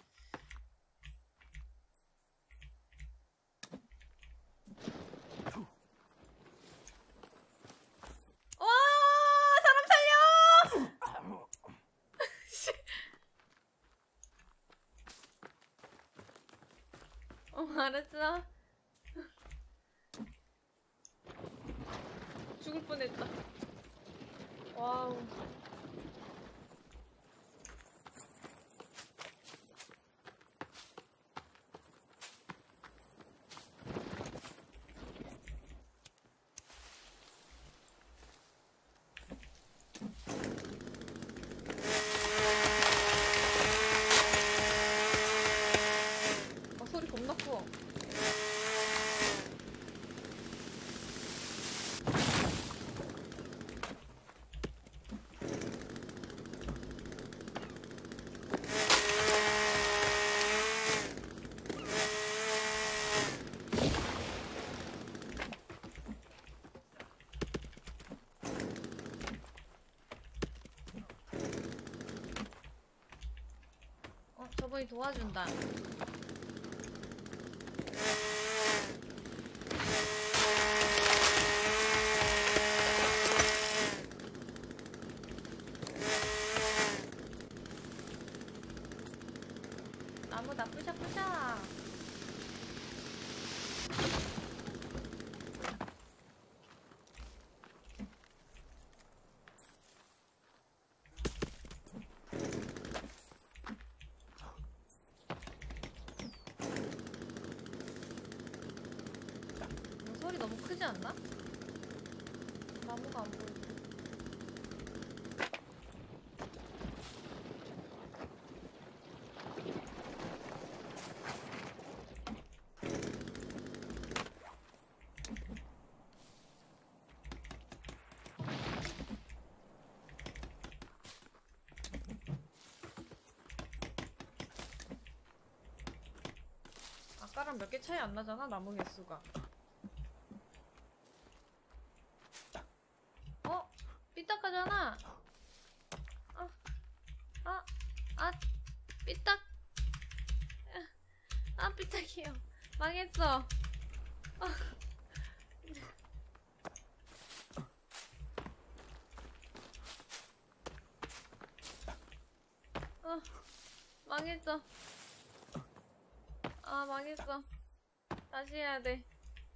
알았어. 죽을 뻔했다. 와우. 소리 겁나 커. 저분이 도와준다. 나무다 부셔부셔. 소리 너무 크지 않나? 나무가 안 보여. 아까랑 몇 개 차이 안 나잖아, 나무 개수가. 어? 삐딱하잖아. 삐딱. 삐딱이요. 망했어. 망했어. 망했어. 다시 해야 돼.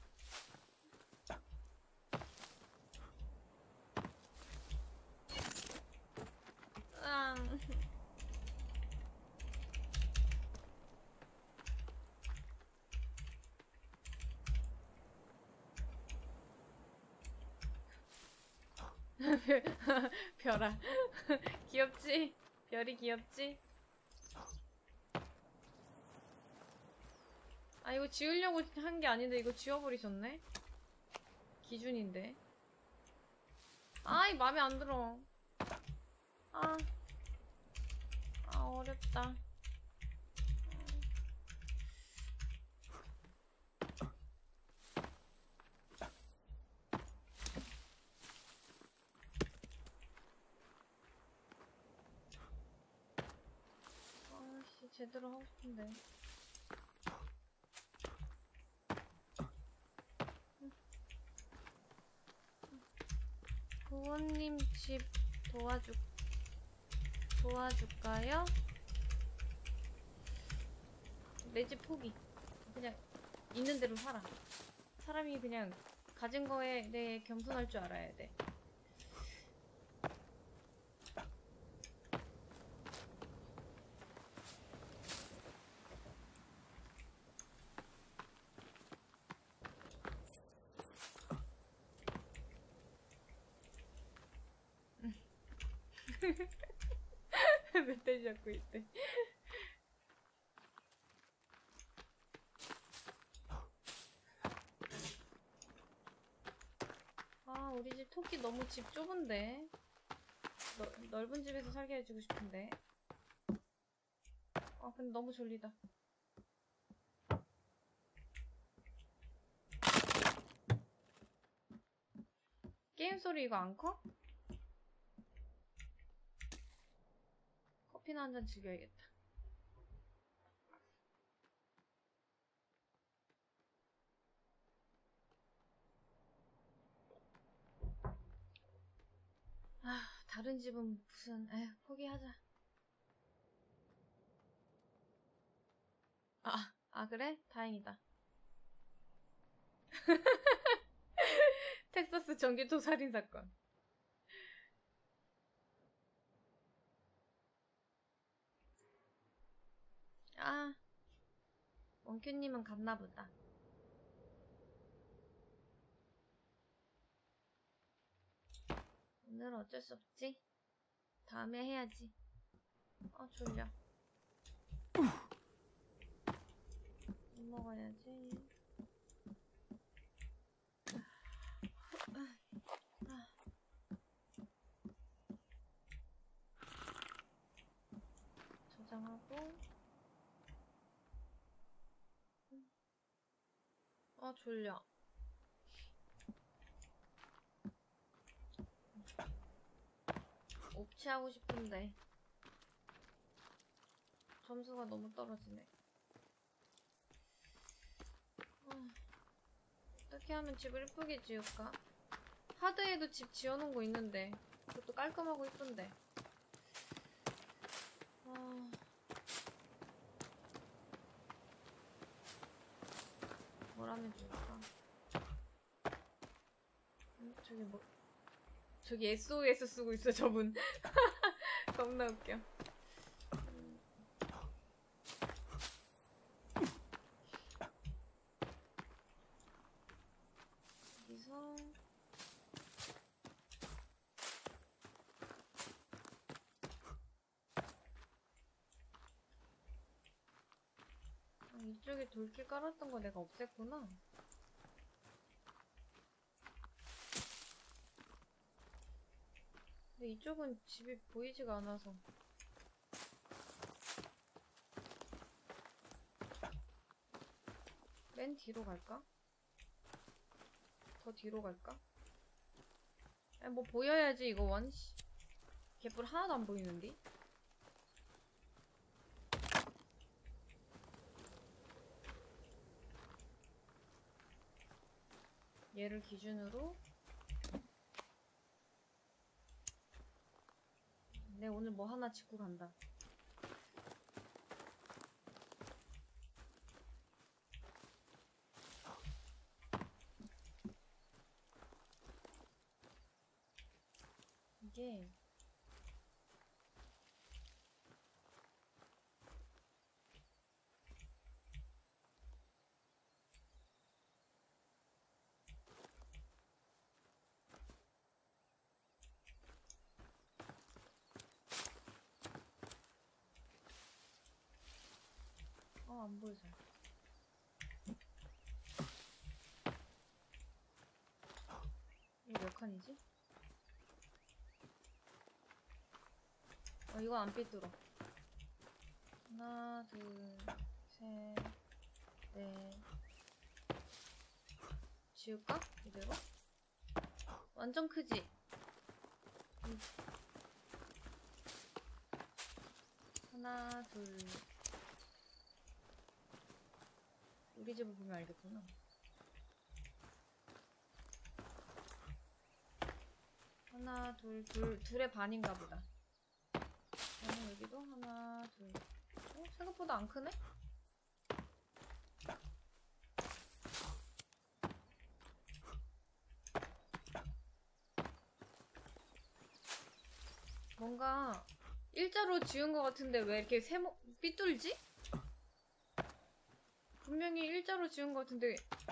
별아. 귀엽지? 별이 귀엽지? 이거 지우려고 한 게 아닌데 이거 지워버리셨네? 기준인데. 이 맘에 안 들어. 어렵다. 제대로 하고 싶은데. 부모님 집 도와줄까요? 내 집 포기. 그냥 있는 대로 살아. 사람이 그냥 가진 거에 대해 겸손할 줄 알아야 돼. 멧돼지 잡고 있대. 우리 집 토끼 너무 집 좁은데. 넓은 집에서 살게 해주고 싶은데. 근데 너무 졸리다. 게임 소리 이거 안 커? 커피나 한잔 즐겨야겠다. 다른 집은 무슨, 포기하자. 그래? 다행이다. 텍사스 전기톱 살인사건. 원큐님은 갔나보다. 오늘은 어쩔 수 없지. 다음에 해야지. 졸려. 밥 먹어야지. 저장하고. 졸려. 옵치하고 싶은데 점수가 너무 떨어지네. 어떻게 하면 집을 이쁘게 지을까? 하드에도 집 지어놓은 거 있는데 그것도 깔끔하고 이쁜데. 뭘 하면 좋을까? 저기 뭐 저기 SOS 쓰고 있어 저분. 겁나 웃겨. 여기서 이쪽에 돌길 깔았던 거 내가 없앴구나. 근데 이쪽은 집이 보이지가 않아서. 맨 뒤로 갈까? 더 뒤로 갈까? 아니, 뭐 보여야지 이거 원시. 개뿔 하나도 안 보이는데? 얘를 기준으로 내 오늘 뭐 하나 짚고 간다. 이게 안 보여 잘. 이거 몇 칸이지? 이거 안 삐뚤어. 하나, 둘, 셋, 넷. 지울까? 이대로? 완전 크지? 하나, 둘. 우리 집을 보면 알겠구나. 하나, 둘, 둘의 반인가 보다. 그러면 여기도 하나, 둘. 생각보다 안 크네? 뭔가 일자로 지은 것 같은데 왜 이렇게 삐뚤지? 분명히 일자로 지은 것 같은데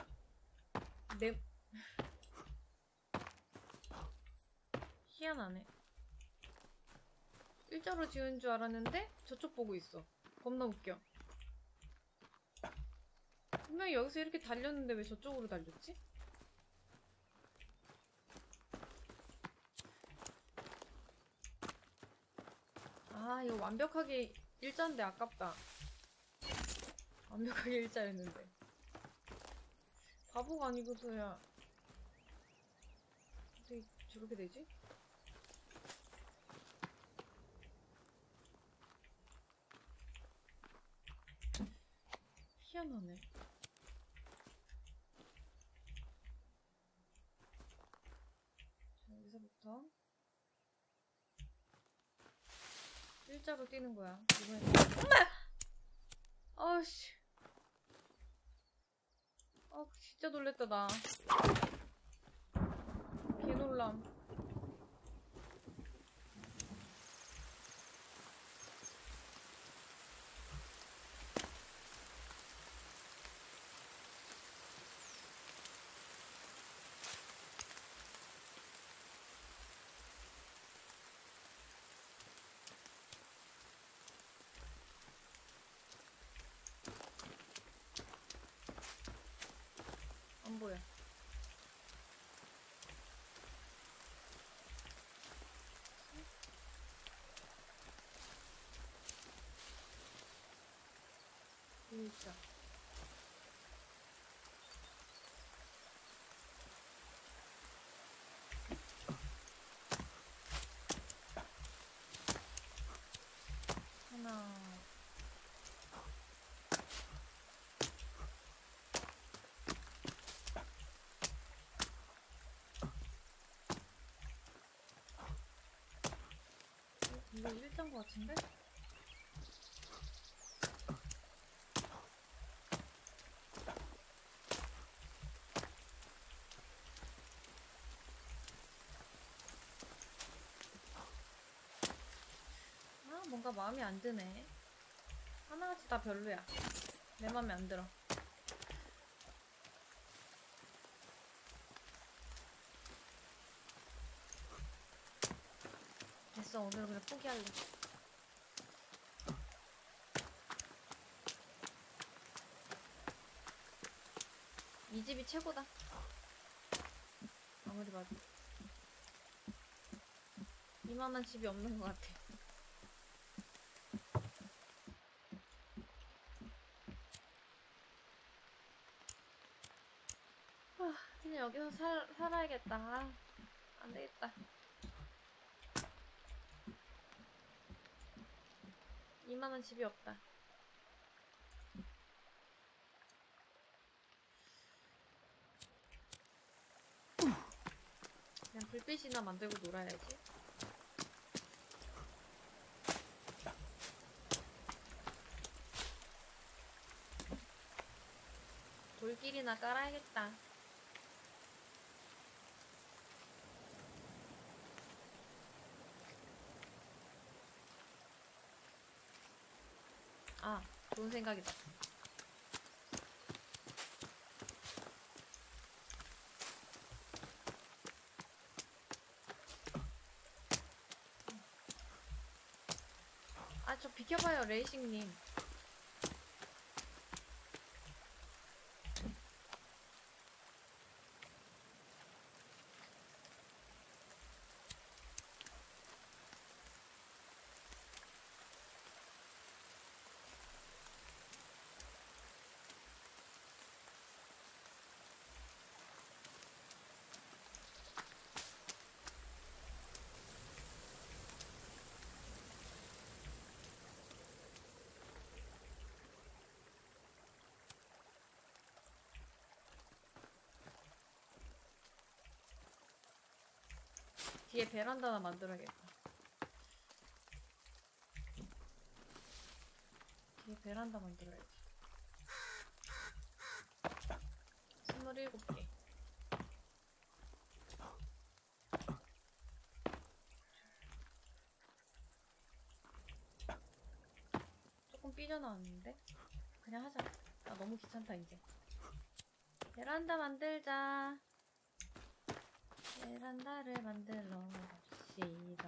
희한하네. 일자로 지은 줄 알았는데 저쪽 보고 있어. 겁나 웃겨. 분명히 여기서 이렇게 달렸는데 왜 저쪽으로 달렸지? 아, 이거 완벽하게 일자인데 아깝다. 완벽하게 일자였는데. 바보가 아니고서야 어떻게 저렇게 되지? 희한하네. 자, 여기서부터 일자로 뛰는 거야. 이번엔 엄마! 아씨. 진짜 놀랬다 나. 개놀람. 안 보여. 진짜. 하나, 일자인 것 같은데? 아, 뭔가 마음에 안 드네. 하나같이 다 별로야. 내 맘에 안 들어. 됐어, 오늘 그냥 포기할래. 이 집이 최고다. 아무리 봐도 이만한 집이 없는 것 같아. 그냥 여기서 살아야겠다. 안 되겠다. 이만한 집이 없다. 그냥 불빛이나 만들고 놀아야지. 돌길이나 깔아야겠다. 아, 좋은 생각이다. 아, 저 비켜봐요, 레이싱님. 뒤에 베란다 하나 만들어야겠다. 뒤에 베란다 만들어야지. 27개. 조금 삐져나왔는데? 그냥 하자. 아, 너무 귀찮다 이제. 베란다 만들자. 베란다를 만들러 갑시다.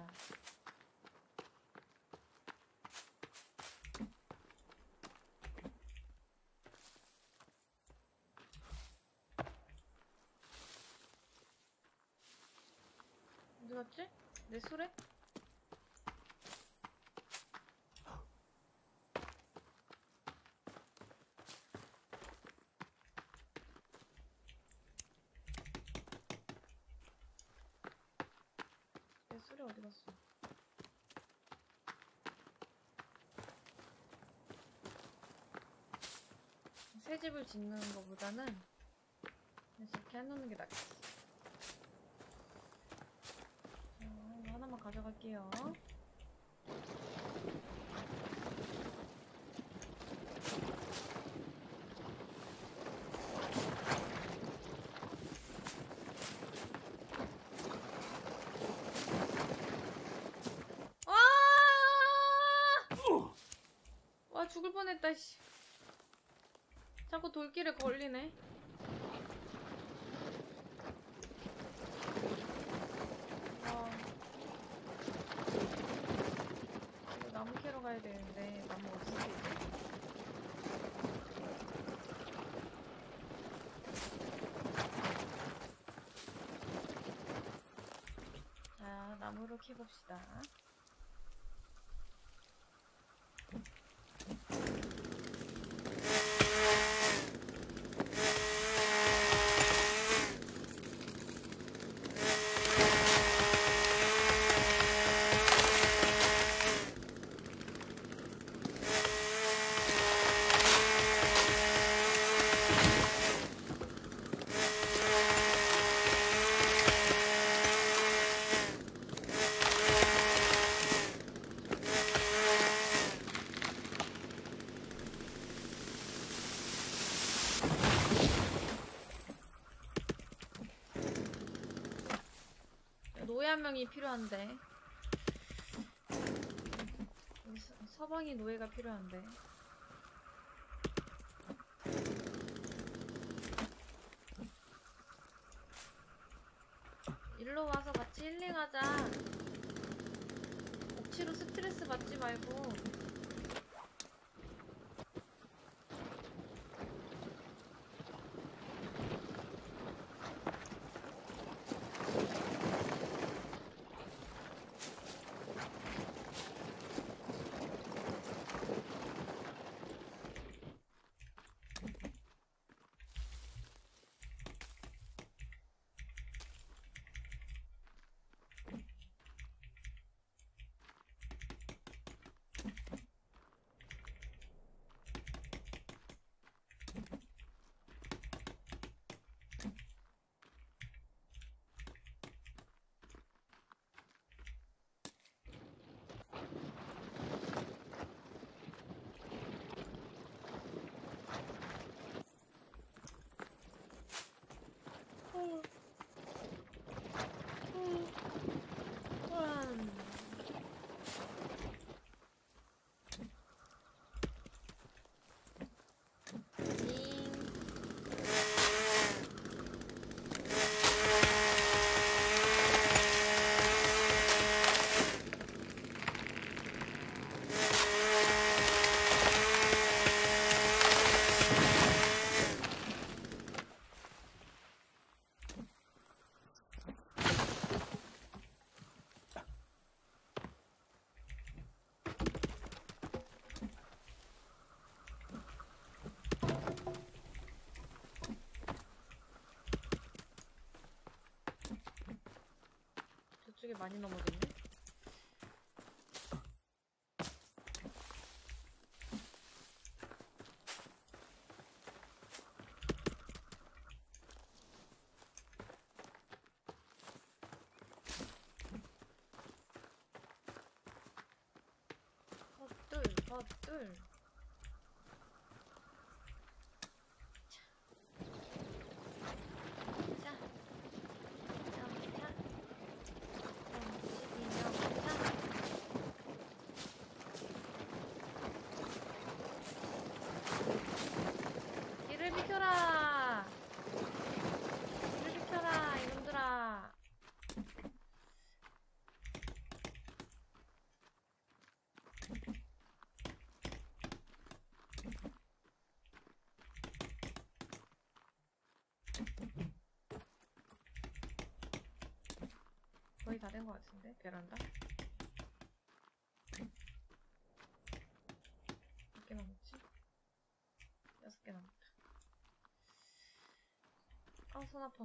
어디 갔지? 내 수레? 내 수레 어디 갔어? 새 집을 짓는 것보다는 이렇게 해놓는 게 낫겠어. 자, 이거 하나만 가져갈게요. 와, 죽을 뻔했다, 씨. 자꾸 돌길에 걸리네. 와. 이거 나무 캐러 가야 되는데, 나무 어디서 캐지? 자, 나무로 캐봅시다. 한 명이 필요한데. 서방이 노예가 필요한데. 일로 와서 같이 힐링하자. 억지로 스트레스 받지 말고. 저쪽에 많이 넘어졌네. 헛둘. 자. 길을 비켜라! 길을 비켜라, 이놈들아! 거의 다 된 것 같은데, 베란다? 몇 개 남았지? 6개 남았다. 아, 손 아파.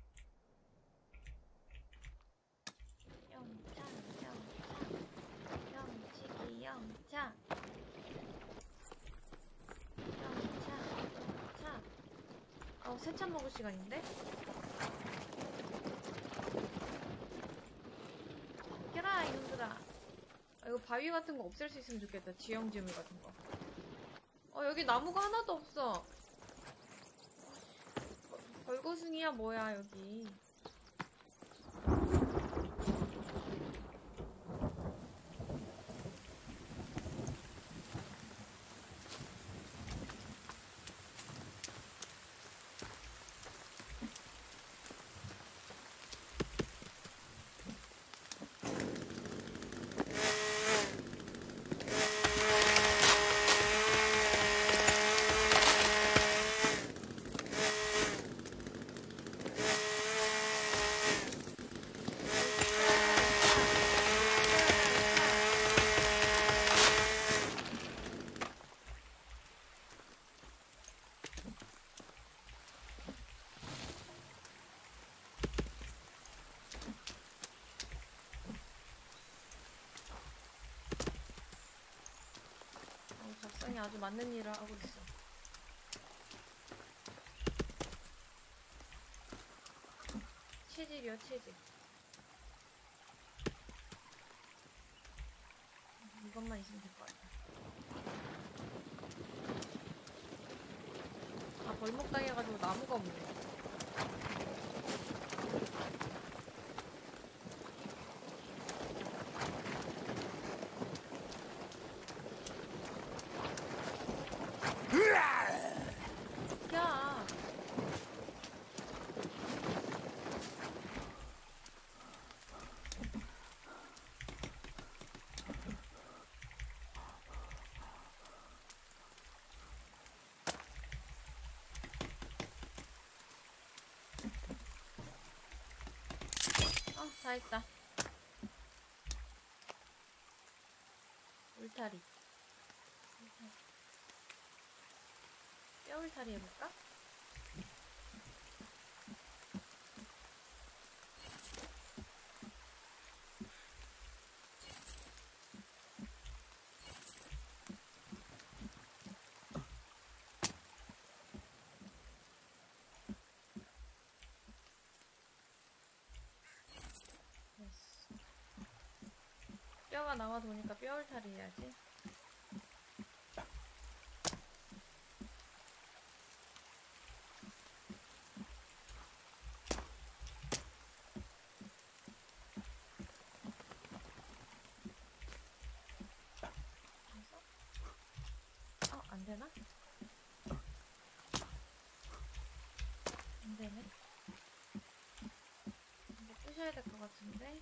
영치기 영차. 아우, 세찬 먹을 시간인데? 깨라, 이놈들아. 아, 이거 바위 같은 거 없앨 수 있으면 좋겠다. 지형지물 같은 거. 여기 나무가 하나도 없어. 벌거숭이야 뭐야 여기. 작성이 아주 맞는 일을 하고 있어. 체질이요, 체질. 이것만 있으면 될 것 같아. 아, 벌목당해가지고 나무가 없네. 야. 다 했다. 울타리. 뼈 울타리 해볼까? 뼈가 나와서 오니까 뼈 울타리 해야지. 안되나? 안되네. 이거 부셔야 될 것 같은데.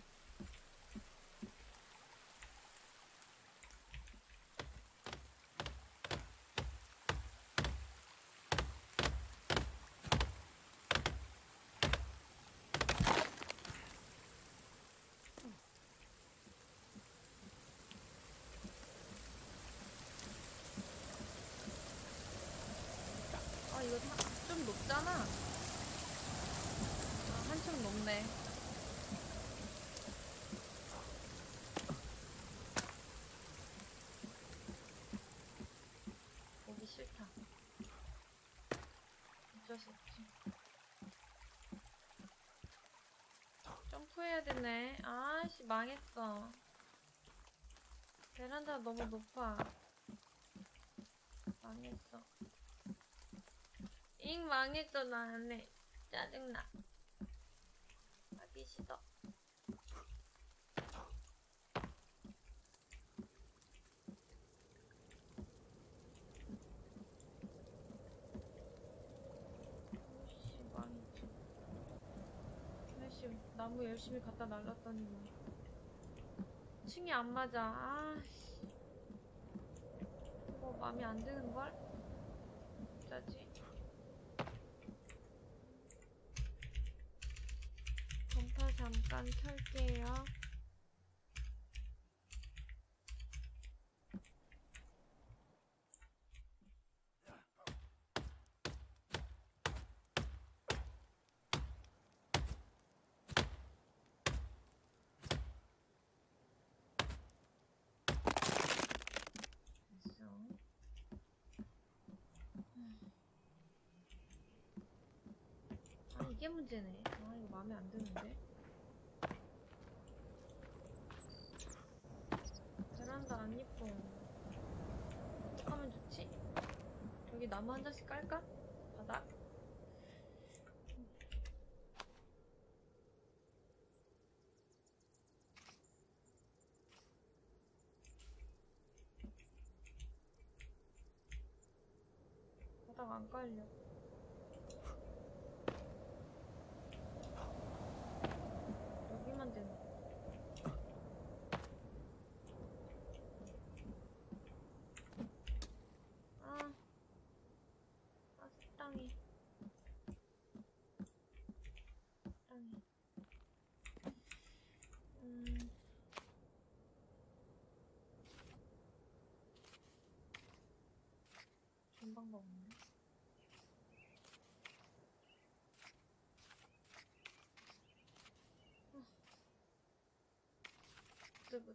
이거 좀 높잖아. 한참 높네. 보기 싫다. 어쩔 수 없지. 점프해야 되네. 아씨, 망했어. 베란다가 너무 높아. 망했어. 잉, 망했어. 나 안해. 짜증나. 하기 싫어. 오씨, 망했지. 아이씨, 나무 열심히 갖다 날랐더니 뭐 층이 안 맞아. 아씨, 이거 마음에 안 드는걸? 짜지. 전파 잠깐 켤게요. 이게 문제네. 이거 마음에 안 드는데. 베란다 안 예뻐. 어떡하면 좋지? 여기 나무 한 장씩 깔까? 바닥? 바닥 안 깔려. 여기만 되네. 식당이. 좋은 방법 없네. 부들부들.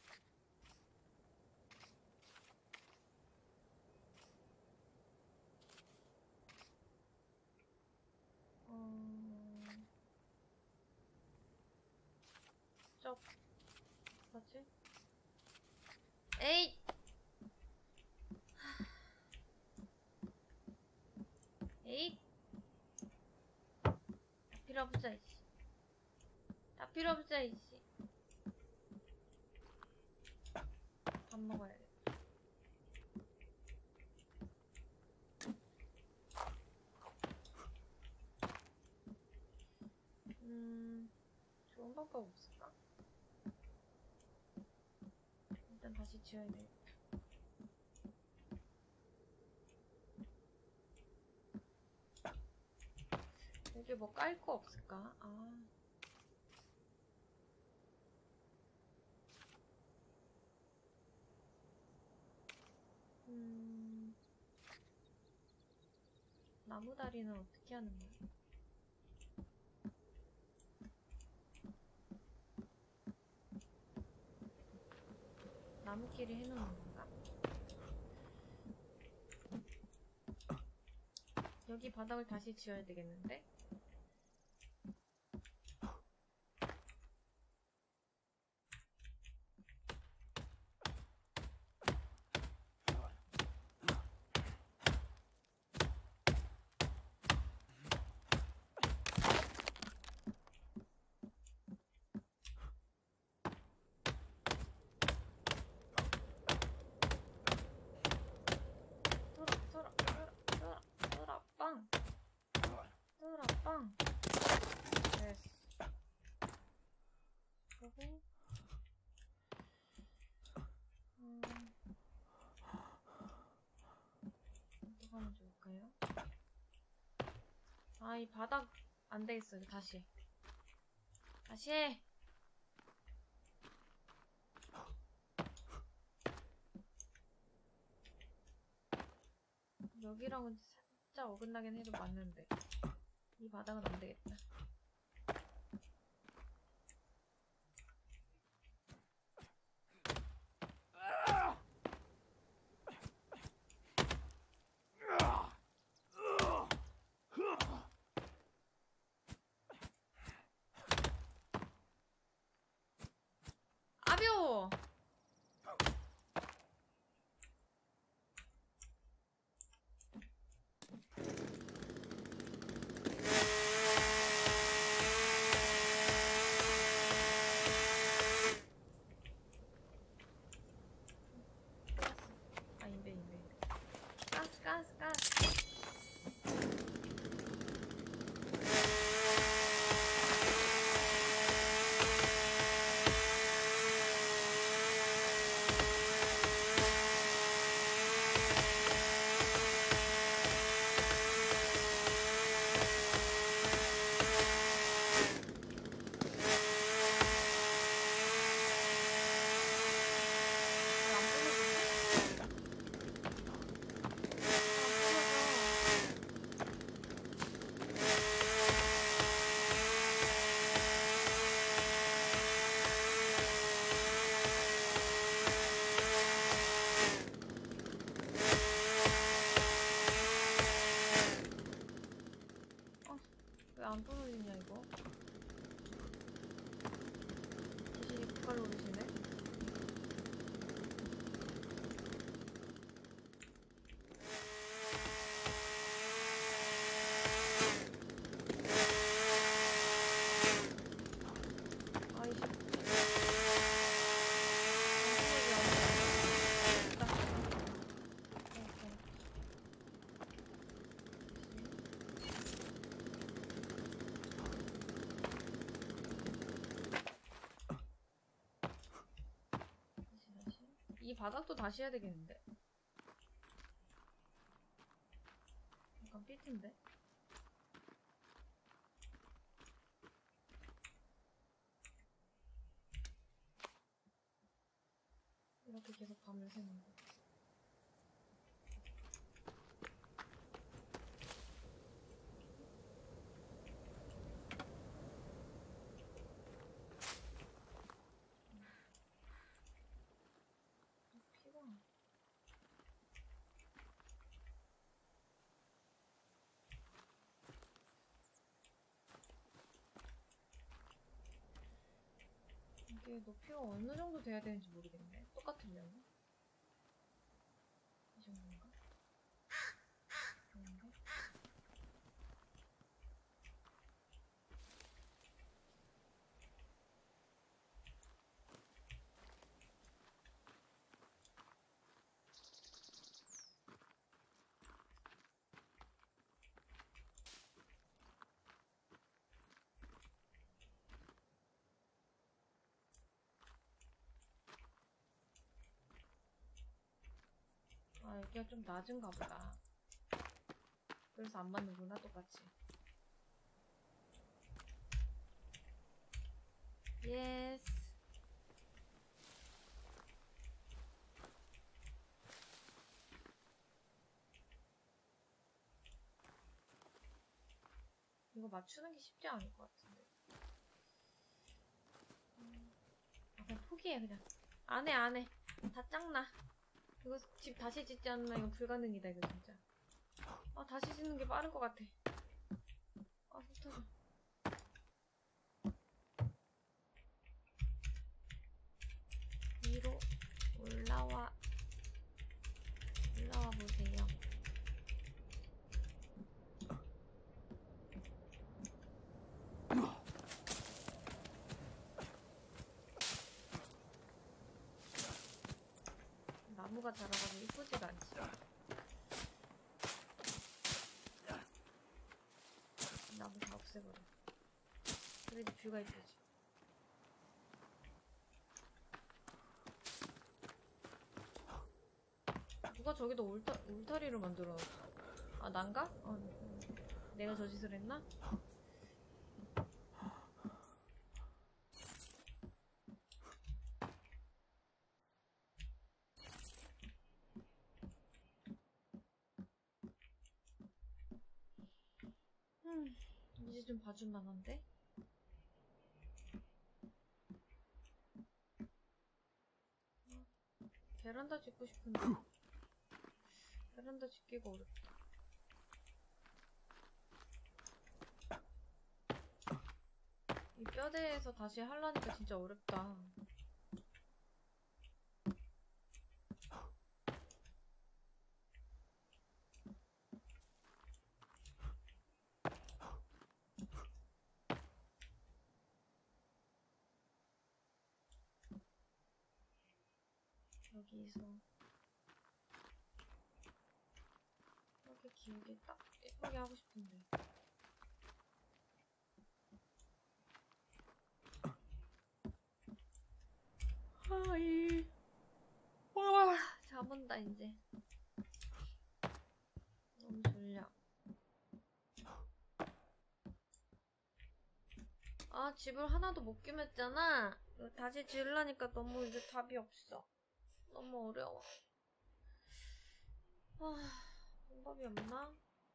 뭐지? 에이! 에이! 다 필요 없어, 이씨. 다 필요 없어, 이씨. 밥 먹어야겠다. 방법 없을까? 일단 다시 지어야 돼. 여기 뭐 깔 거 없을까? 아. 나무다리는 어떻게 하는 거야? 나무끼리 해놓는 건가? 여기 바닥을 다시 지어야 되겠는데? 빵! 됐어. 그리고 어떻게 하면 좋을까요? 아, 이 바닥 안 되겠어. 이거 다시 해! 여기랑은 살짝 어긋나긴 해도 맞는데 이 바닥은 안 되겠다. 아벼! 가스. 왜 안 떨어지냐 이거? 기질이 국가를 오르시네? 아이씨. 이 바닥도 다시 해야 되겠는데? 약간 삐진데? 이렇게 계속 밤을 새는 거. 피가. 이게 높이가 어느 정도 돼야 되는지 모르겠네. 똑같으려나? 이 정도인가? 아닌가? 여기가 좀 낮은가 보다. 그래서 안 맞는구나, 똑같이. 예스. 이거 맞추는 게 쉽지 않을 것 같은데. 아, 그냥 포기해, 그냥. 안 해, 안 해. 다 짱나. 이거 집 다시 짓지 않나? 이거 불가능이다, 이거 진짜. 아, 다시 짓는 게 빠른 것 같아. 아, 속 터져. 위로 올라와 보세요. 나무가 자라가지고 이쁘지가 않지. 나무 다 없애버려. 그래도 뷰가 이쁘지. 누가 저기다 울타리를 만들어놨어? 아, 난가? 내가 저 짓을 했나? 이제 좀 봐줄만한데? 베란다 짓고 싶은데 베란다 짓기가 어렵다. 이 뼈대에서 다시 하려니까 진짜 어렵다. 여기서 이렇게 길게 딱 예쁘게 하고 싶은데. 하이. 와, 잠 온다 이제. 너무 졸려. 아, 집을 하나도 못 꾸몄잖아. 다시 지으려니까 너무 이제 답이 없어. 너무 어려워. 아, 방법이 없나?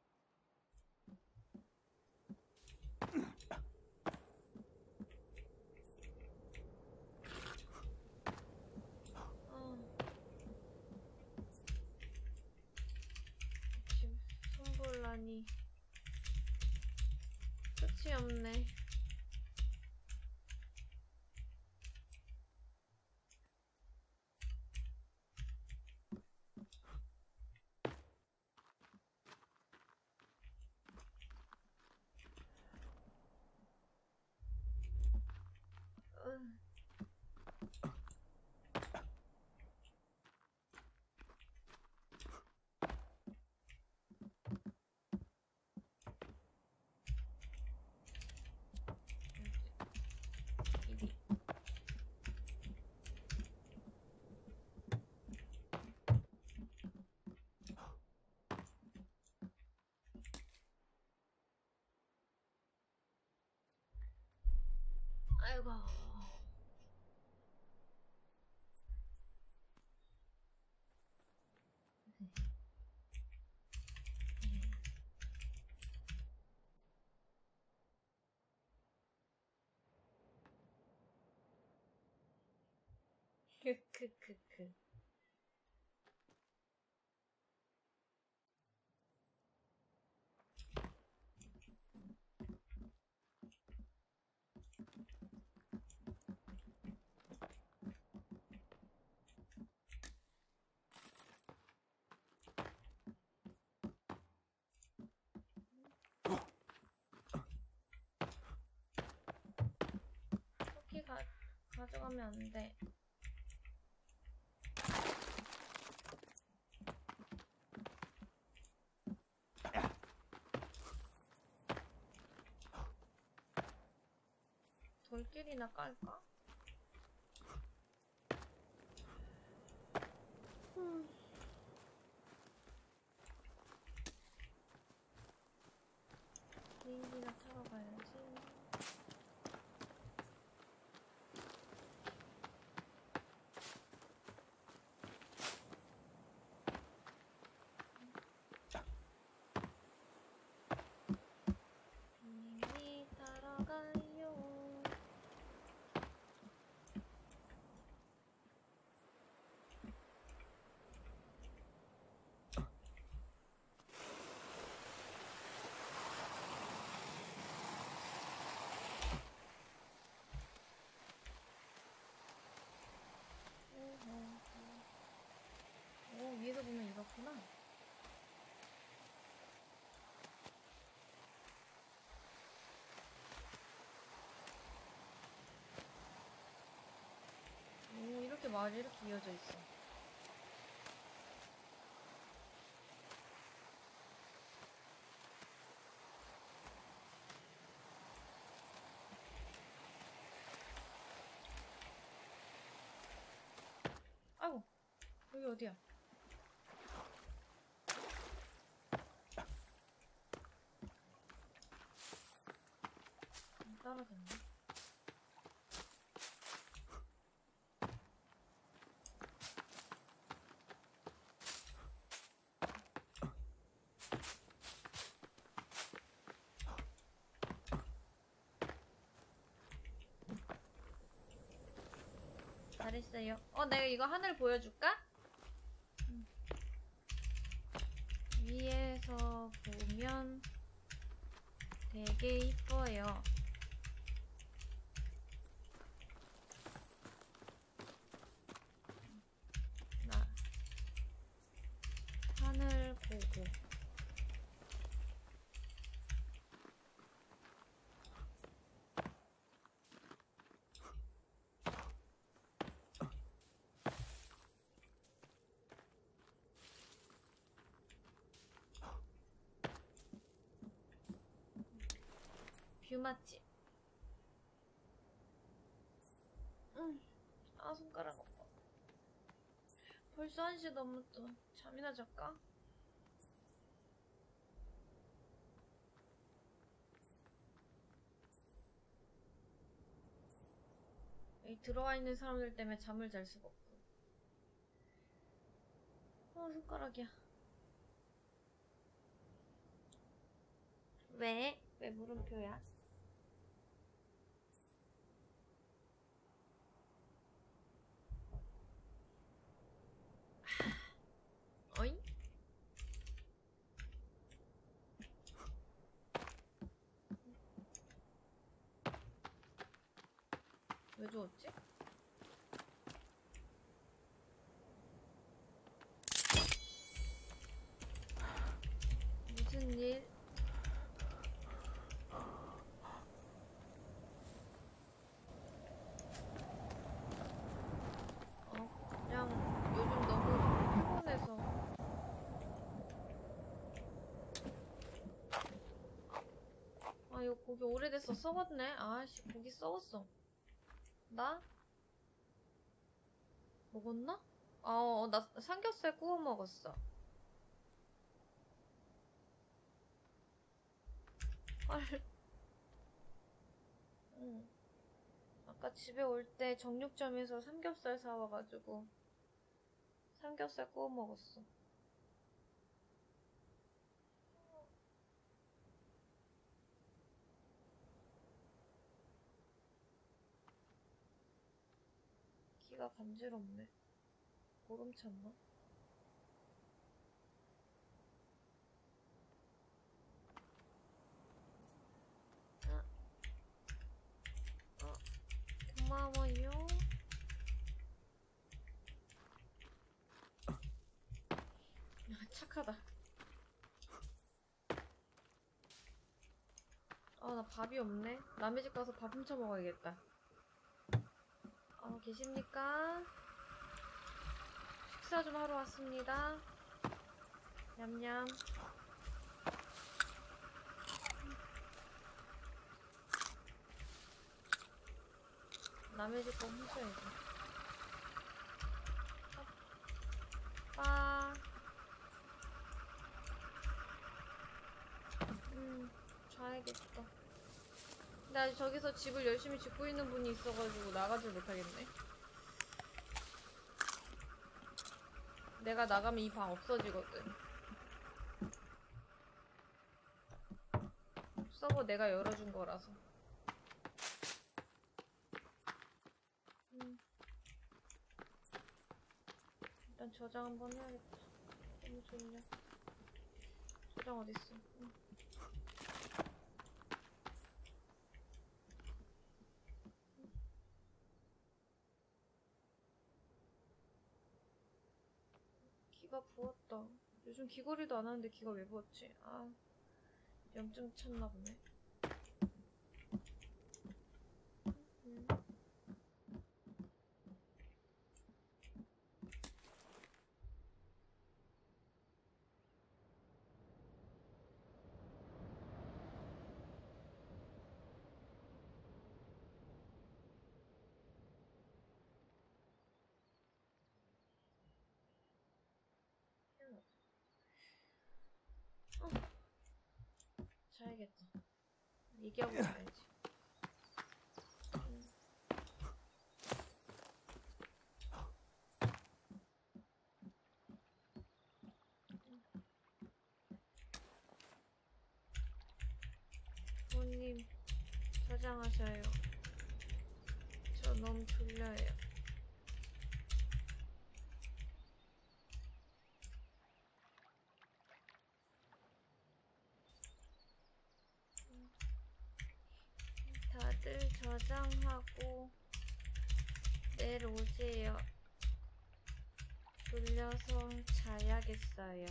집 손볼라니 끝이 없네. 아이고. 크크크크. 토끼 가져가면 안 돼. 돌길이나 깔까? 그렇구나. 오, 이렇게 마을이 이렇게 이어져 있어. 아이고, 여기 어디야? 떨어졌네. 잘했어요. 내가 이거 하늘 보여줄까? 위에서 보면 되게 이뻐요. 나 하늘 보고 뷰 맛집. 아, 손가락 아파. 벌써 1시 넘었어. 잠이나 잘까? 여기 들어와 있는 사람들 때문에 잠을 잘 수가 없어. 손가락이야. 왜? 왜 물음표야? 어잉? 왜 주웠지? 무슨 일? 그냥 요즘 너무 피곤해서. 아, 이거 고기 오래돼서 썩었네. 아씨, 고기 썩었어. 나? 먹었나? 나 삼겹살 구워 먹었어. 헐. 응. 아까 집에 올 때 정육점에서 삼겹살 사와가지고 삼겹살 구워 먹었어. 귀가 간지럽네. 보름 찼나? 고마워요. 착하다. 나 밥이 없네. 남의 집 가서 밥 훔쳐 먹어야겠다. 계십니까? 식사 좀 하러 왔습니다. 냠냠. 남의 집 거 훔쳐야지. 빠. 자야겠다. 근데 아직 저기서 집을 열심히 짓고 있는 분이 있어가지고 나가질 못하겠네. 내가 나가면 이 방 없어지거든. 서버 내가 열어준 거라서. 일단 저장 한번 해야겠다. 너무 졸려. 저장 어딨어? 기가 부었다. 요즘 귀걸이도 안 하는데 기가 왜 부었지? 아, 염증 찼나 보네. 자야겠다. 얘기하고 자야지. 부모님, 저장하셔요. 저 너무 졸려요. 다들 저장하고 내일 오세요. 졸려서 자야겠어요.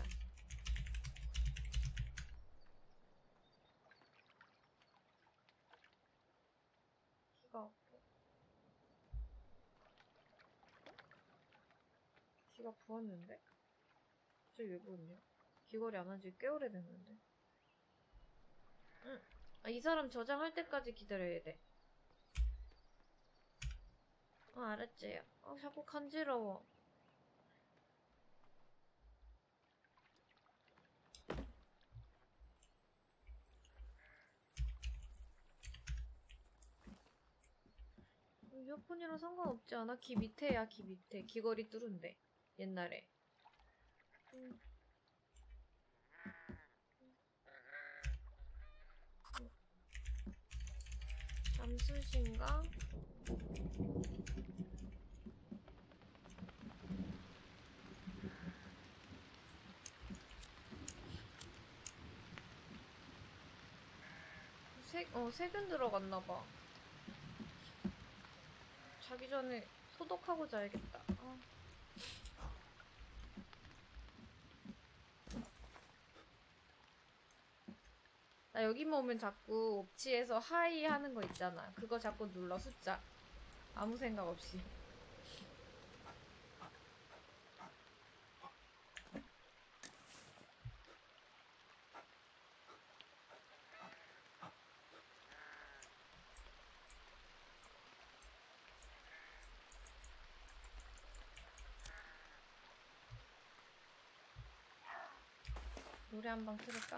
귀가 아파. 귀가 부었는데? 갑자기 왜 부었냐? 귀걸이 안 한 지 꽤 오래됐는데. 응. 아, 이 사람 저장할 때까지 기다려야 돼. 알았지요. 자꾸 간지러워. 이어폰이랑 상관없지 않아? 귀 밑에야, 귀 밑에. 귀걸이 뚫은데. 옛날에. 잠수신가? 세균 들어갔나봐. 자기 전에 소독하고 자야겠다. 나 여기만 오면 자꾸 옵치에서 하이 하는 거 있잖아. 그거 자꾸 눌러, 숫자. 아무 생각 없이. 노래 한 번 틀을까?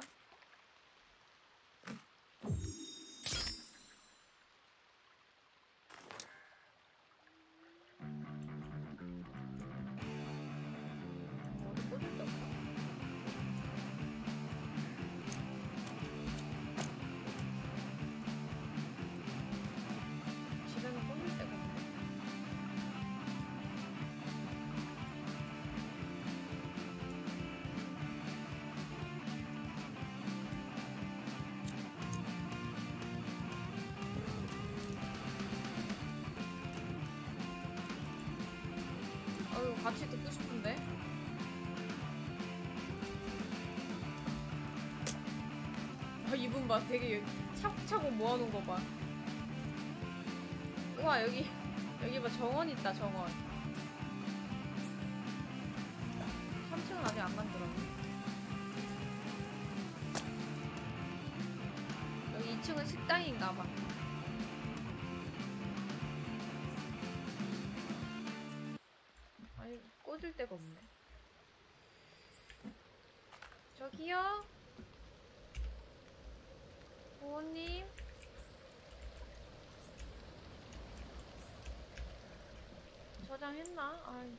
머리 꽂을 데 없나? 집에는 꽂을 데가 없네. 같이 듣고 싶은데? 이분 봐. 되게 차곡차곡 모아놓은 거 봐. 우와, 여기 봐. 정원 있다, 정원. 3층은 아직 안 만들었네. 여기 2층은 식당인가 봐. 꽂을 데가 없네. 저기요? 부모님? 저장했나? 아이.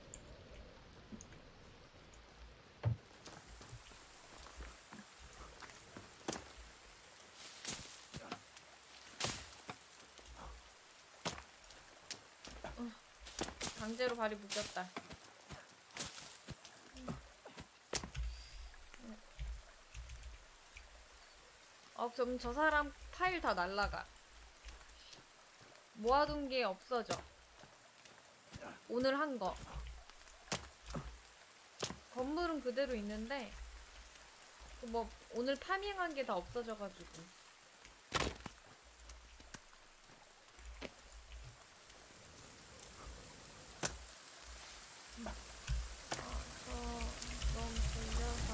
강제로 발이 묶였다. 그럼 저 사람 파일 다 날라가. 모아둔 게 없어져. 오늘 한 거. 건물은 그대로 있는데 그 뭐 오늘 파밍한 게 다 없어져가지고. 저 너무 졸려서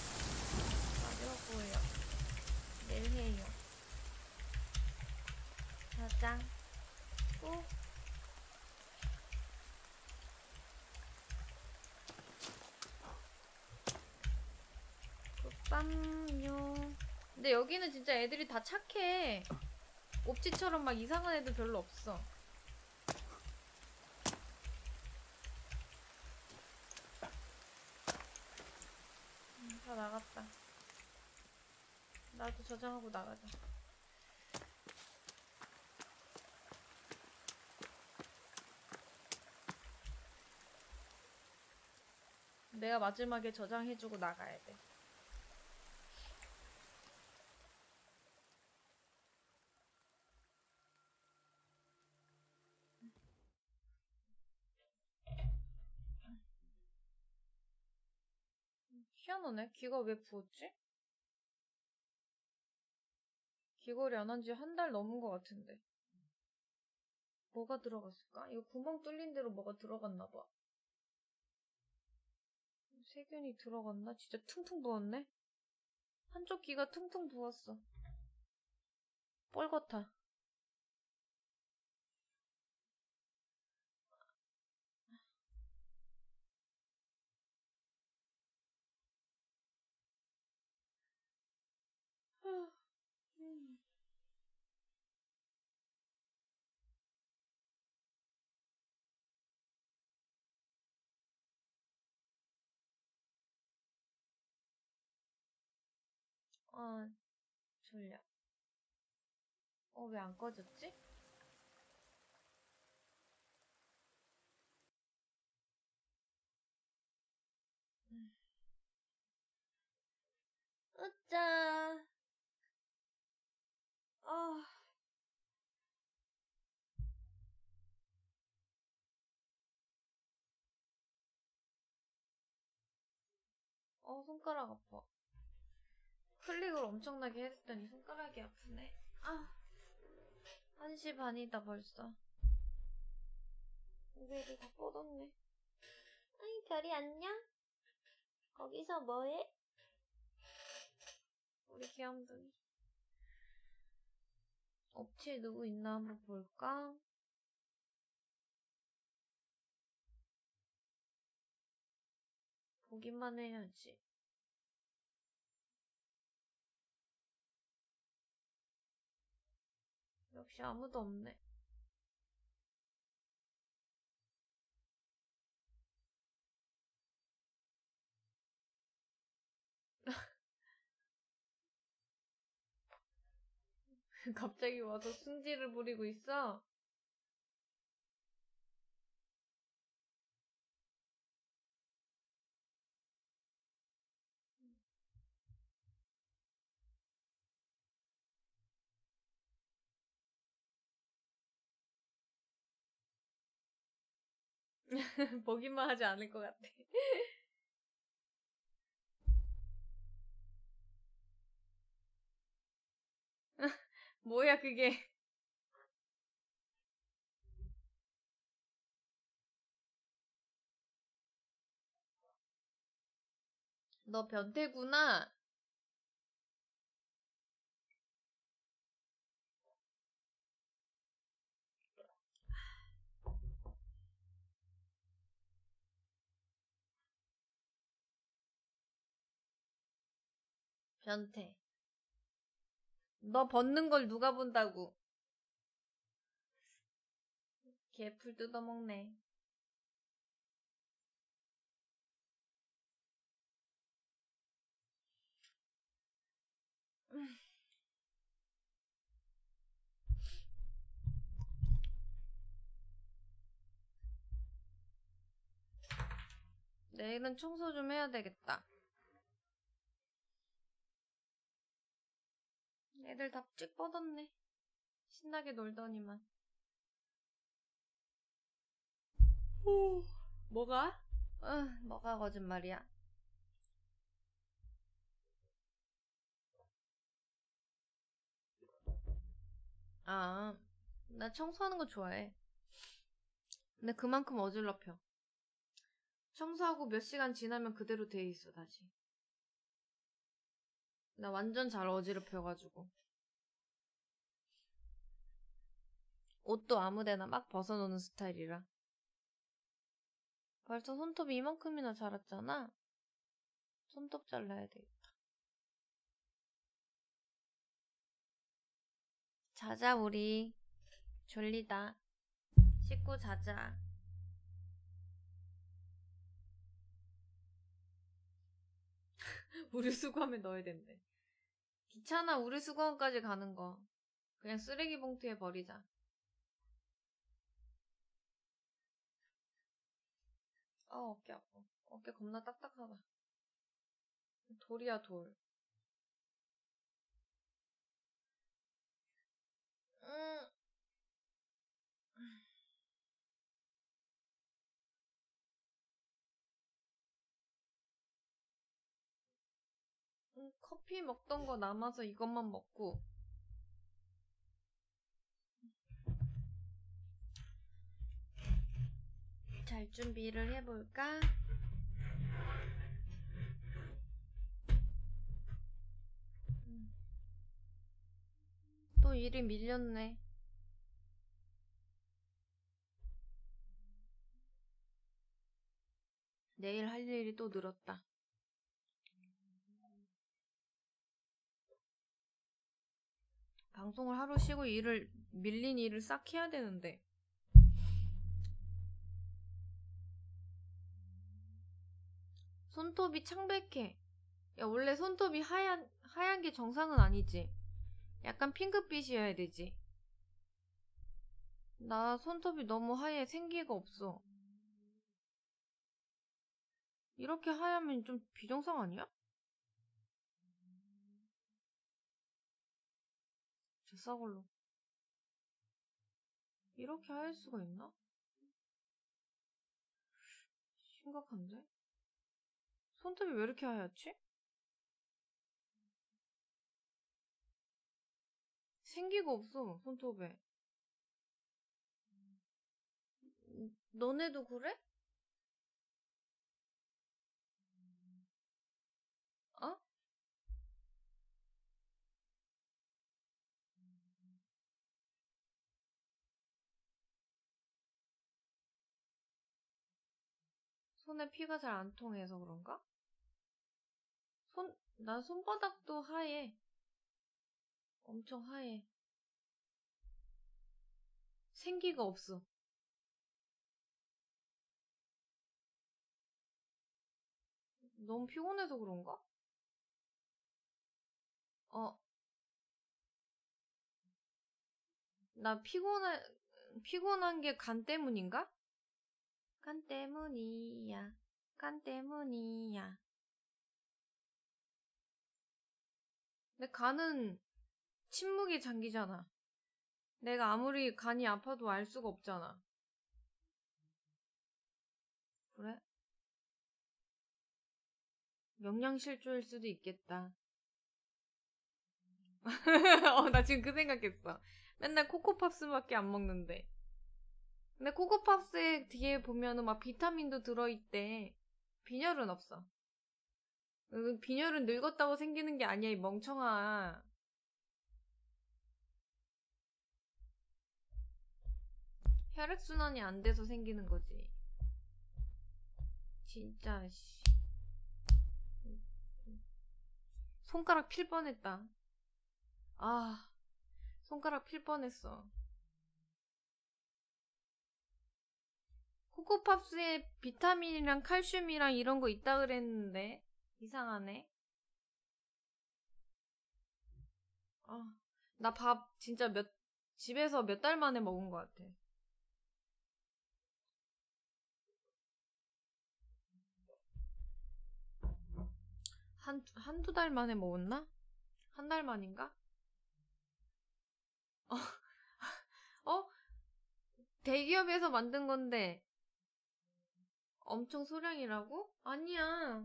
가려고요. 내일 해요. 가자. 꼭. 굿밤요. 근데 여기는 진짜 애들이 다 착해. 옵지처럼 막 이상한 애들 별로 없어. 다 나갔다. 나도 저장하고 나가자. 내가 마지막에 저장해주고 나가야 돼. 희한하네. 귀가 왜 부었지? 귀걸이 안 한 지 한 달 넘은 것 같은데. 뭐가 들어갔을까? 이거 구멍 뚫린 대로 뭐가 들어갔나봐. 세균이 들어갔나? 진짜 퉁퉁 부었네? 한쪽 귀가 퉁퉁 부었어. 뻘겋다. 졸려. 왜 안 꺼졌지? 으짜. 아. 손가락 아파. 클릭을 엄청나게 했더니 손가락이 아프네. 1시 반이다 벌써. 고개를 다 뻗었네. 아이, 별이 안녕? 거기서 뭐해? 우리 귀염둥이. 업체에 누구 있나 한번 볼까? 보기만 해야지. 역시 아무도 없네. 갑자기 와서 승질을 부리고 있어? 보기만 하지 않을 것 같아. 뭐야 그게. 너 변태구나. 변태. 너 벗는 걸 누가 본다고. 개풀 뜯어먹네. 내일은 청소 좀 해야 되겠다. 애들 다 찍 뻗었네. 신나게 놀더니만. 뭐가? 뭐가 거짓말이야. 아, 나 청소하는 거 좋아해. 근데 그만큼 어질럽혀. 청소하고 몇 시간 지나면 그대로 돼 있어, 다시. 나 완전 잘 어지럽혀가지고. 옷도 아무데나 막 벗어놓는 스타일이라. 벌써 손톱이 이만큼이나 자랐잖아? 손톱 잘라야 되겠다. 자자, 우리. 졸리다. 씻고 자자. 우리 수거함에 넣어야 된대. 귀찮아, 우리 수거함까지 가는 거. 그냥 쓰레기 봉투에 버리자. 어깨 아파. 어깨 겁나 딱딱하다. 돌이야, 돌. 커피 먹던 거 남아서 이것만 먹고. 잘 준비를 해볼까? 또 일이 밀렸네. 내일 할 일이 또 늘었다. 방송을 하루 쉬고 밀린 일을 싹 해야 되는데. 손톱이 창백해. 야, 원래 손톱이 하얀 게 정상은 아니지. 약간 핑크빛이어야 되지. 나 손톱이 너무 하얘. 생기가 없어. 이렇게 하얗면 좀 비정상 아니야? 저 싸걸로. 이렇게 하얄 수가 있나? 심각한데? 손톱이 왜 이렇게 하얗지? 생기가 없어, 손톱에. 너네도 그래? 어? 손에 피가 잘 안 통해서 그런가? 나 손바닥도 하얘. 엄청 하얘. 생기가 없어. 너무 피곤해서 그런가? 나 피곤한 게 간 때문인가? 간 때문이야. 간 때문이야. 근데 간은 침묵이 잠기잖아. 내가 아무리 간이 아파도 알 수가 없잖아. 그래? 영양실조일 수도 있겠다. 나 지금 그 생각했어. 맨날 코코팝스밖에 안 먹는데. 근데 코코팝스에 뒤에 보면은 막 비타민도 들어있대. 빈혈은 없어. 빈혈은 늙었다고 생기는 게 아니야, 이 멍청아. 혈액순환이 안 돼서 생기는 거지. 진짜, 씨. 손가락 필 뻔했다. 아, 손가락 필 뻔했어. 코코팝스에 비타민이랑 칼슘이랑 이런 거 있다 그랬는데 이상하네. 나 밥 진짜 집에서 몇 달 만에 먹은 것 같아. 한두 달 만에 먹었나? 한 달 만인가? 대기업에서 만든 건데 엄청 소량이라고? 아니야.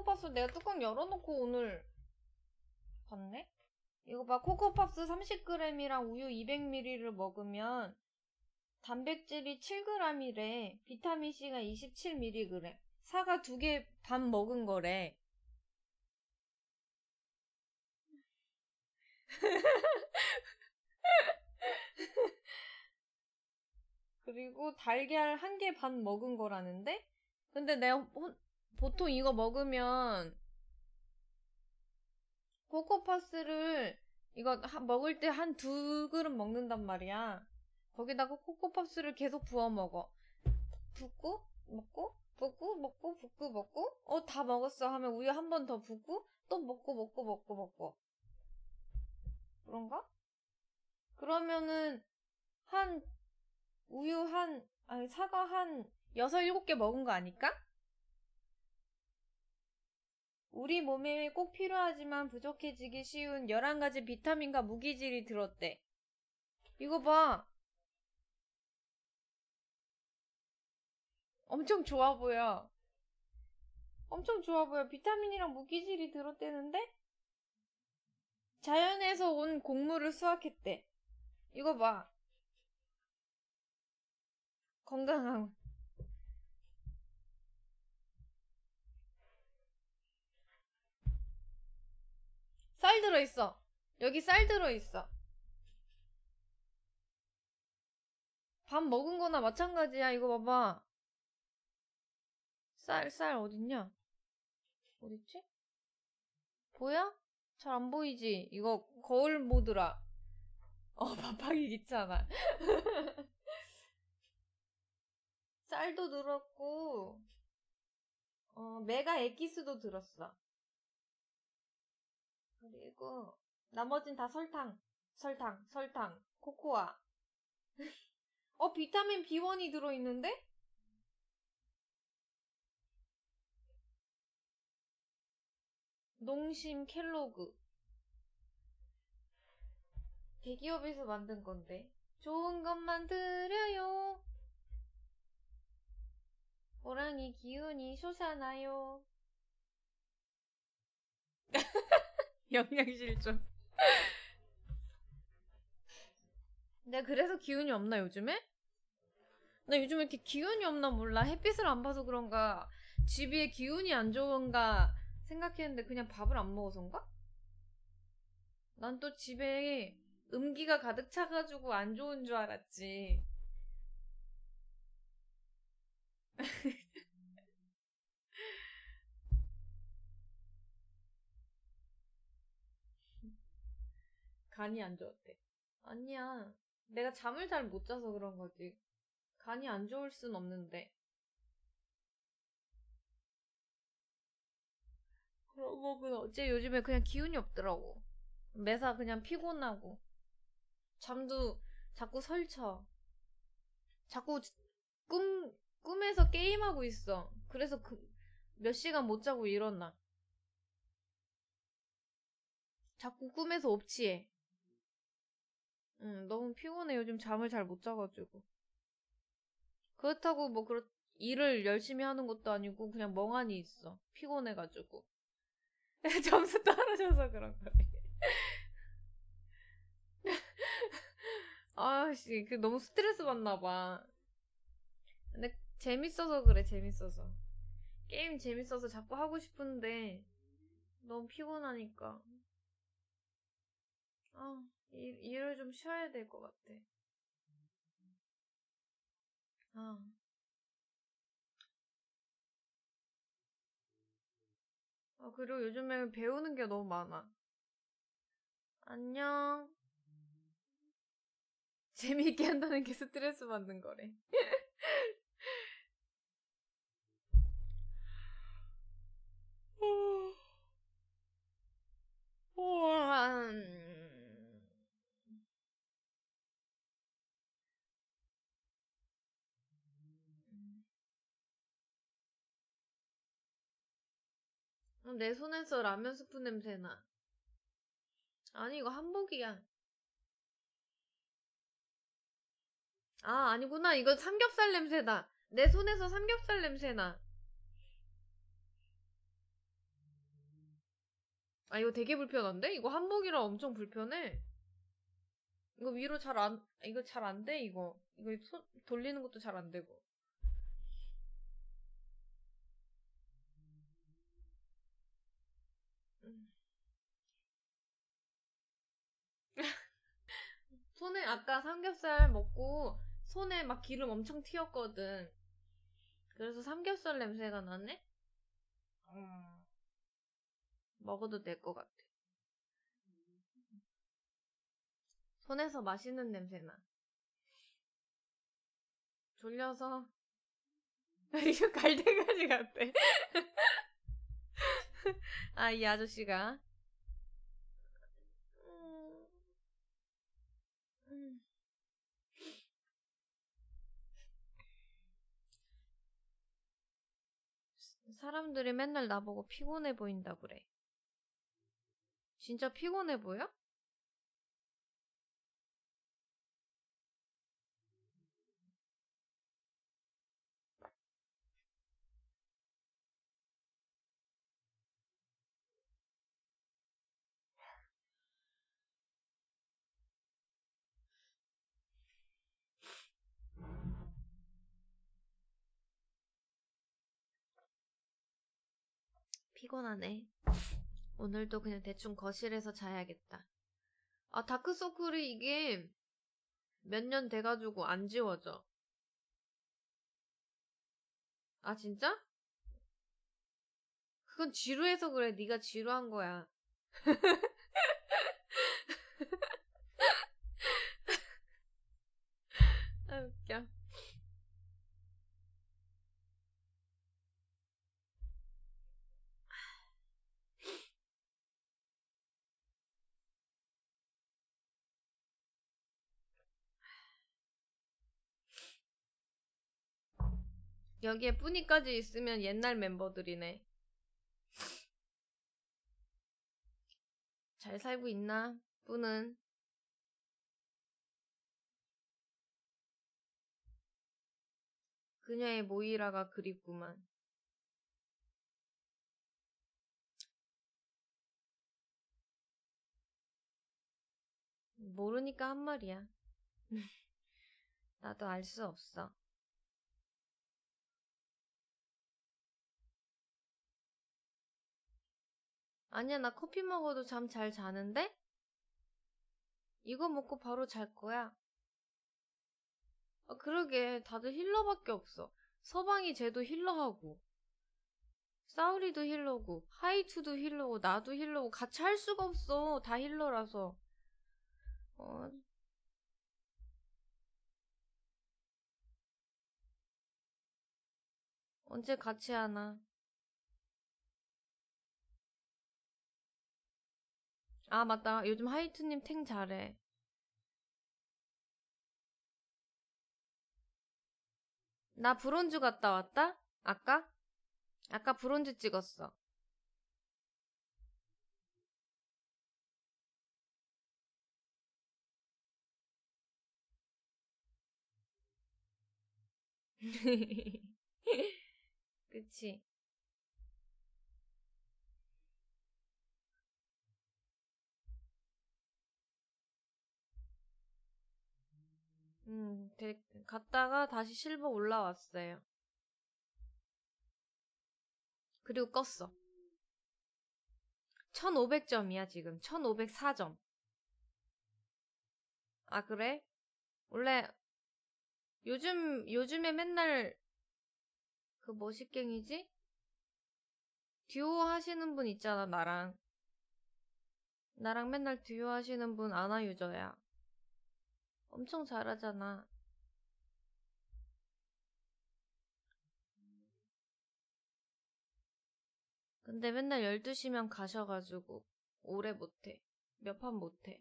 코코팝스 내가 뚜껑 열어놓고 오늘 봤네? 이거 봐. 코코팝스 30g이랑 우유 200ml를 먹으면 단백질이 7g이래. 비타민C가 27mg. 사과 2개 반 먹은 거래. 그리고 달걀 1개 반 먹은 거라는데? 근데 내가 보통 이거 먹으면 코코팝스를 이거 먹을 때 한 2그릇 먹는단 말이야. 거기다가 코코팝스를 계속 부어 먹어. 붓고 먹고 붓고 먹고 붓고 먹고 다 먹었어 하면 우유 한 번 더 붓고 또 먹고 그런가? 그러면은 사과 한 6, 7개 먹은 거 아닐까? 우리 몸에 꼭 필요하지만 부족해지기 쉬운 11가지 비타민과 무기질이 들었대. 이거 봐. 엄청 좋아 보여. 엄청 좋아 보여. 비타민이랑 무기질이 들었대는데? 자연에서 온 곡물을 수확했대. 이거 봐. 건강한. 쌀 들어있어. 여기 쌀 들어있어. 밥 먹은 거나 마찬가지야. 이거 봐봐. 쌀 어딨냐? 어딨지? 보여? 잘 안 보이지? 이거 거울 모드라. 밥하기 귀찮아. 쌀도 들었고, 메가 에기스도 들었어. 그리고 나머진 다 설탕, 코코아. 비타민 B1이 들어있는데? 농심 켈로그. 대기업에서 만든 건데. 좋은 것만 드려요. 호랑이 기운이 솟아나요. 영양실조. 내가 그래서 기운이 없나 요즘에? 나 요즘에 이렇게 기운이 없나 몰라. 햇빛을 안 봐서 그런가 집에 기운이 안 좋은가 생각했는데 그냥 밥을 안 먹어서인가? 난 또 집에 음기가 가득 차가지고 안 좋은 줄 알았지. 간이 안 좋았대. 아니야. 내가 잠을 잘 못 자서 그런 거지. 간이 안 좋을 순 없는데. 그러고 어째 요즘에 그냥 기운이 없더라고. 매사 그냥 피곤하고. 잠도 자꾸 설쳐. 자꾸 꿈에서 게임하고 있어. 그래서 몇 시간 못 자고 일어나. 자꾸 꿈에서 옵치해. 너무 피곤해. 요즘 잠을 잘 못 자가지고. 그렇다고 일을 열심히 하는 것도 아니고 그냥 멍하니 있어. 피곤해가지고. 점수 떨어져서 그런 거래. 아씨, 너무 스트레스 받나 봐. 근데 재밌어서 그래, 재밌어서. 게임 재밌어서 자꾸 하고 싶은데 너무 피곤하니까. 일을 좀 쉬어야 될 것 같아. 그리고 요즘에 배우는 게 너무 많아. 안녕. 재미있게 한다는 게 스트레스 받는 거래. 내 손에서 라면 스프 냄새나. 아니, 이거 한복이야. 아니구나. 이거 삼겹살 냄새다. 내 손에서 삼겹살 냄새나. 아, 이거 되게 불편한데? 이거 한복이라 엄청 불편해. 이거 위로 이거 잘 안 돼, 이거. 이거 돌리는 것도 잘 안 되고. 손에 아까 삼겹살 먹고 손에 막 기름 엄청 튀었거든. 그래서 삼겹살 냄새가 나네? 먹어도 될 것 같아. 손에서 맛있는 냄새 나. 졸려서 이거 갈대가지 같아. 아, 이 아저씨가. 사람들이 맨날 나보고 피곤해 보인다 그래. 진짜 피곤해 보여? 피곤하네. 오늘도 그냥 대충 거실에서 자야겠다. 아, 다크서클이 이게 몇 년 돼가지고 안 지워져. 아, 진짜? 그건 지루해서 그래. 네가 지루한 거야. 아, 웃겨. 여기에 뿌니까지 있으면 옛날 멤버들이네. 잘 살고 있나? 뿌는. 그녀의 모이라가 그립구만. 모르니까 한 말이야. 나도 알 수 없어. 아니야, 나 커피 먹어도 잠 잘 자는데? 이거 먹고 바로 잘 거야. 아, 그러게. 다들 힐러밖에 없어. 서방이 쟤도 힐러하고, 싸우리도 힐러고, 하이투도 힐러고, 나도 힐러고, 같이 할 수가 없어. 다 힐러라서. 어, 언제 같이 하나. 아, 맞다. 요즘 하이투님 탱 잘해. 나 브론즈 갔다 왔다? 아까? 아까 브론즈 찍었어. 그치? 갔다가 다시 실버 올라왔어요. 그리고 껐어. 1500점이야, 지금. 1504점. 아, 그래? 원래, 요즘에 맨날, 그 뭐시갱이지? 듀오 하시는 분 있잖아, 나랑. 나랑 맨날 듀오 하시는 분 아나 유저야. 엄청 잘하잖아. 근데 맨날 12시면 가셔가지고 오래 못해. 몇 판 못해.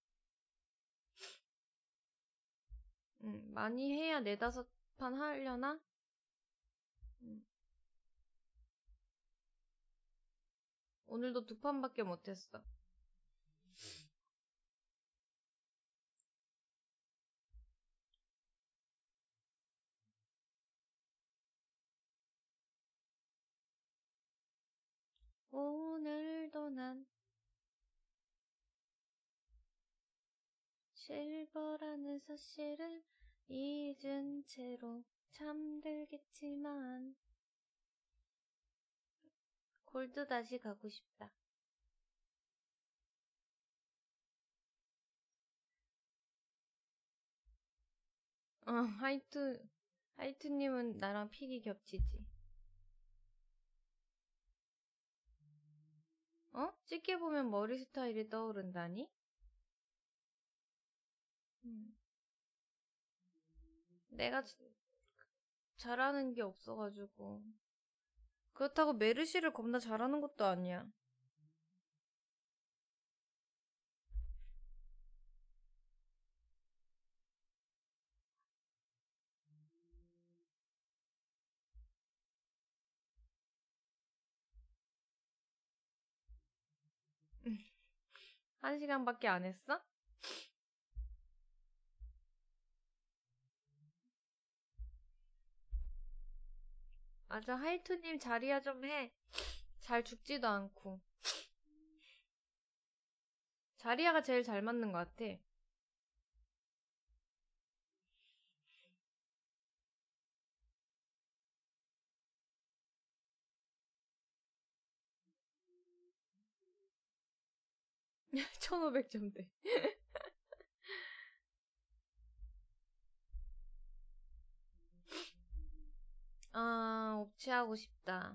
많이 해야 4~5판 하려나? 오늘도 2판밖에 못했어. 오늘도 난 실버라는 사실을 잊은 채로 잠들겠지만 골드 다시 가고 싶다. 하이투님은 나랑 픽이 겹치지. 찍게 보면 머리 스타일이 떠오른다니? 내가 잘하는 게 없어가지고. 그렇다고 메르시를 겁나 잘하는 것도 아니야. 한 시간밖에 안 했어? 맞아, 하이투님 자리야 좀 해. 잘 죽지도 않고. 자리야가 제일 잘 맞는 것 같아. (1500점대) 옵치하고 싶다.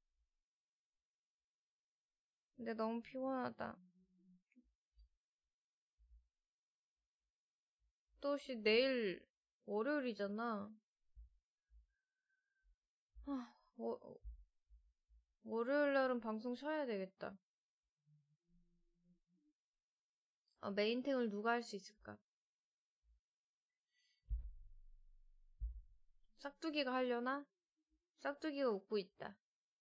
근데 너무 피곤하다. 또 혹시 내일 월요일이잖아. 월요일 날은 방송 쉬어야 되겠다. 메인탱을 누가 할 수 있을까? 싹두기가 하려나? 싹두기가 웃고 있다.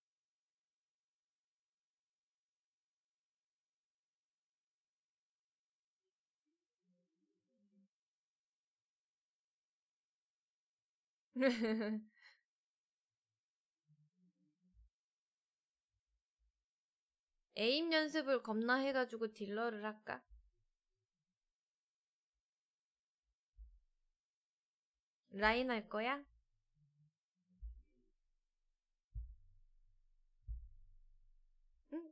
에임 연습을 겁나 해가지고 딜러를 할까? 라인 할 거야? 응?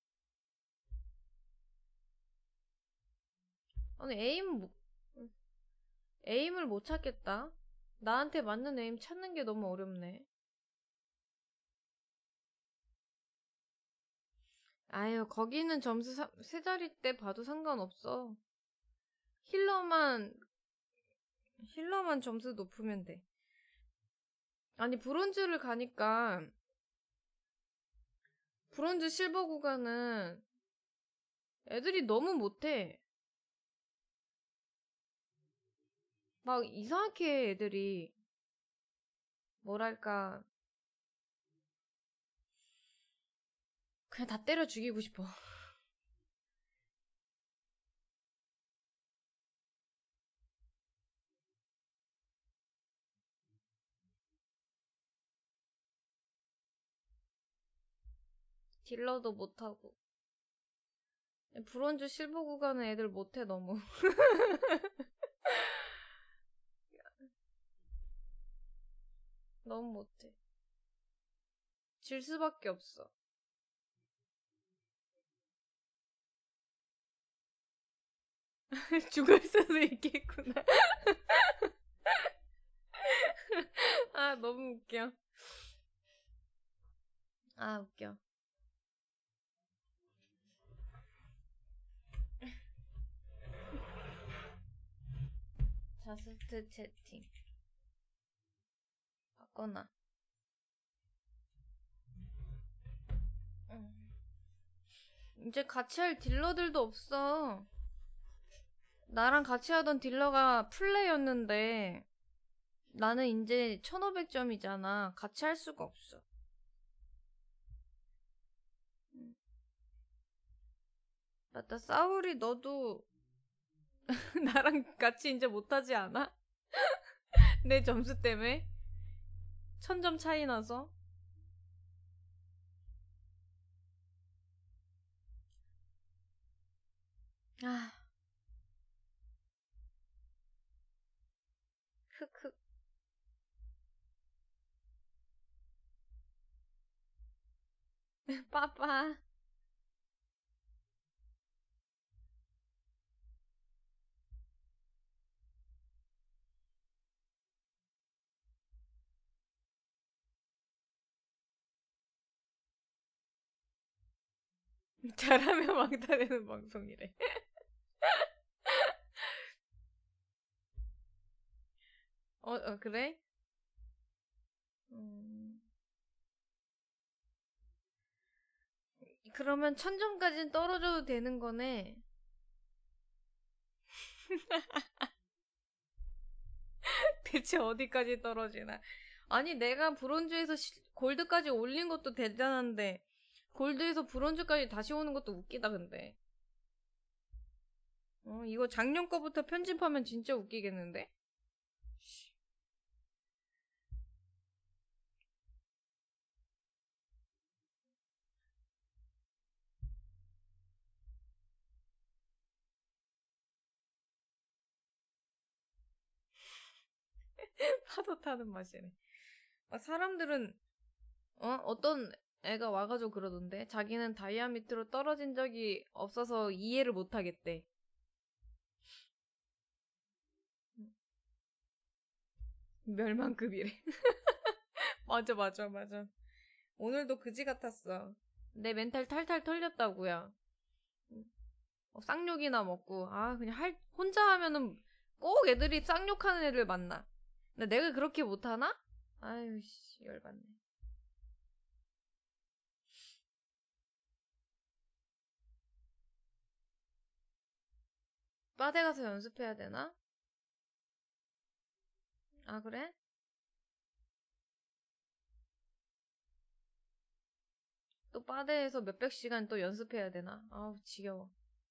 아니 에임을 못 찾겠다. 나한테 맞는 에임 찾는 게 너무 어렵네. 아유, 거기는 점수 세 자리대 봐도 상관없어. 힐러만 점수 높으면 돼. 아니, 브론즈를 가니까 브론즈 실버 구간은 애들이 너무 못해. 막 이상하게 애들이 뭐랄까 그냥 다 때려 죽이고 싶어. 딜러도 못하고. 브론즈 실버 구간은 애들 못해 너무. 너무 못해. 질 수밖에 없어. 죽을 수도 있겠구나. 아, 너무 웃겨. 아, 웃겨. 자스트 채팅. 바꿔놔. 이제 같이 할 딜러들도 없어. 나랑 같이 하던 딜러가 플레이였는데 나는 이제 1500점이잖아. 같이 할 수가 없어. 맞다, 싸우리 너도 나랑 같이 이제 못하지 않아? 내 점수 때문에 1000점 차이 나서. 흑흑. 빠빠. 잘하면 왕따되는 방송이래. 그래? 그러면 1000점까지는 떨어져도 되는 거네. 대체 어디까지 떨어지나. 아니, 내가 브론즈에서 골드까지 올린 것도 대단한데, 골드에서 브론즈까지 다시 오는 것도 웃기다, 근데. 이거 작년 거부터 편집하면 진짜 웃기겠는데? 파도 타는 맛이네. 사람들은 어떤 애가 와가지고 그러던데 자기는 다이아 밑으로 떨어진 적이 없어서 이해를 못하겠대. 멸망급이래. 맞아. 오늘도 그지 같았어. 내 멘탈 탈탈 털렸다고요. 쌍욕이나 먹고 그냥 혼자 하면은 꼭 애들이 쌍욕하는 애를 만나. 근데 내가 그렇게 못하나? 아유 씨 열받네. 빠데 가서 연습해야 되나? 아 그래? 또 빠데에서 몇백 시간 또 연습해야 되나? 아우 지겨워.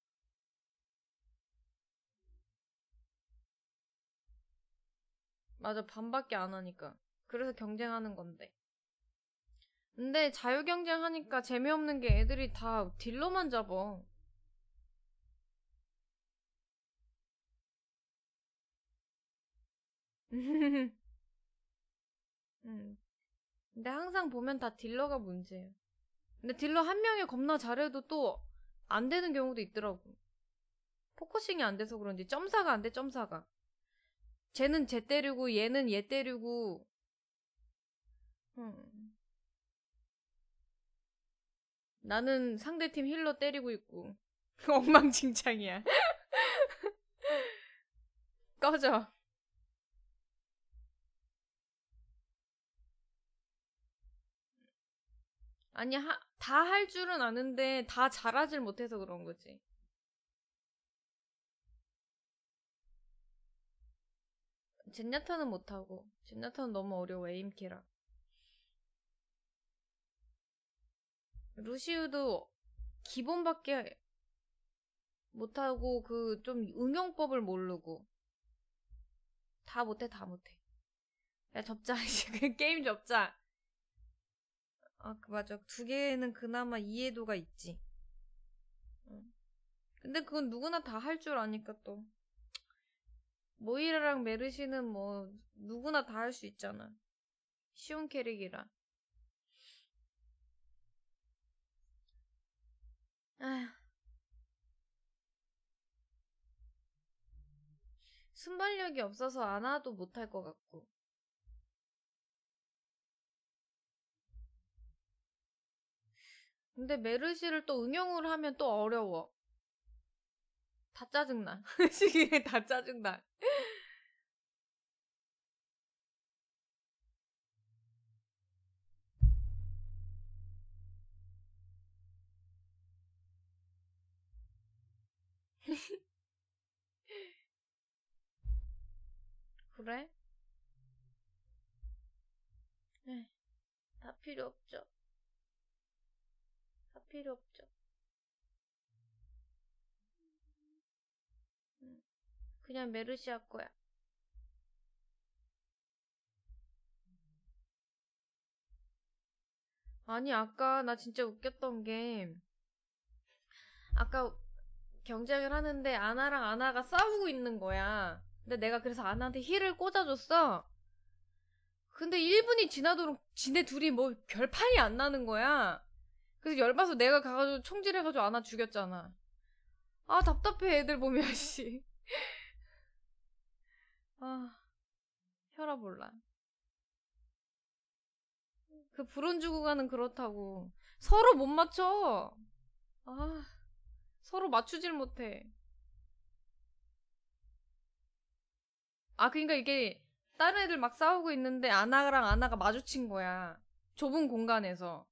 맞아, 반밖에 안 하니까. 그래서 경쟁하는 건데. 근데 자유경쟁 하니까 재미없는 게 애들이 다 딜러만 잡어. 근데 항상 보면 다 딜러가 문제예요. 근데 딜러 한 명이 겁나 잘해도 또 안 되는 경우도 있더라고. 포커싱이 안 돼서 그런지 점사가 안 돼, 점사가. 쟤는 쟤 때리고 얘는 얘 때리고. 나는 상대팀 힐러 때리고 있고. 엉망진창이야. 꺼져. 아니, 다 할 줄은 아는데 다 잘하질 못해서 그런 거지. 젠야타는 못하고. 젠야타는 너무 어려워, 에임키라. 루시우도 기본밖에 못하고 그 좀 응용법을 모르고. 다 못해. 야 접자. 게임 접자. 맞아. 두 개는 그나마 이해도가 있지. 근데 그건 누구나 다 할 줄 아니까 또. 모이라랑 메르시는 뭐 누구나 다 할 수 있잖아. 쉬운 캐릭이라. 아휴. 순발력이 없어서 안 와도 못할 것 같고. 근데 메르시를 또 응용을 하면 또 어려워. 다 짜증나. 시기에 다 짜증나. 그래? 다 필요 없죠. 다 필요 없죠. 그냥 메르시 할 거야. 아니, 아까 나 진짜 웃겼던 게, 아까 경쟁을 하는데 아나랑 아나가 싸우고 있는 거야. 근데 내가 그래서 아나한테 힐을 꽂아줬어. 근데 1분이 지나도록 지네 둘이 뭐 별판이 안 나는 거야. 그래서 열받아서 내가 가가지고 총질해가지고 아나 죽였잖아. 아 답답해 애들 보면 씨. 아 혈압 올라. 그 브론즈 구간은 그렇다고 서로 못 맞춰. 아 서로 맞추질 못해. 아 그러니까 이게 다른 애들 막 싸우고 있는데 아나랑 아나가 마주친 거야. 좁은 공간에서.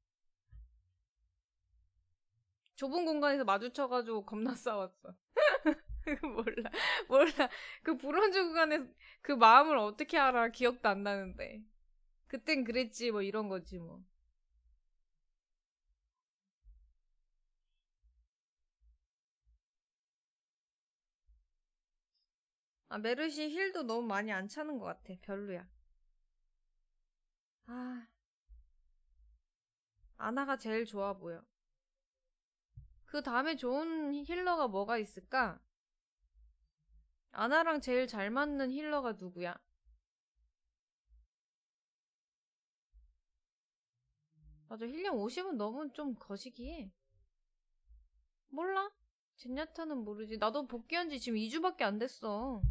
좁은 공간에서 마주쳐가지고 겁나 싸웠어. 몰라. 몰라. 그 브론즈 구간에서 그 마음을 어떻게 알아. 기억도 안 나는데. 그땐 그랬지 뭐 이런 거지 뭐. 아 메르시 힐도 너무 많이 안 차는 것 같아. 별로야. 아 아나가 제일 좋아 보여. 그 다음에 좋은 힐러가 뭐가 있을까? 아나랑 제일 잘 맞는 힐러가 누구야? 맞아, 힐량 50은 너무 좀 거시기해. 몰라? 젠야타는 모르지. 나도 복귀한 지 지금 2주밖에 안 됐어.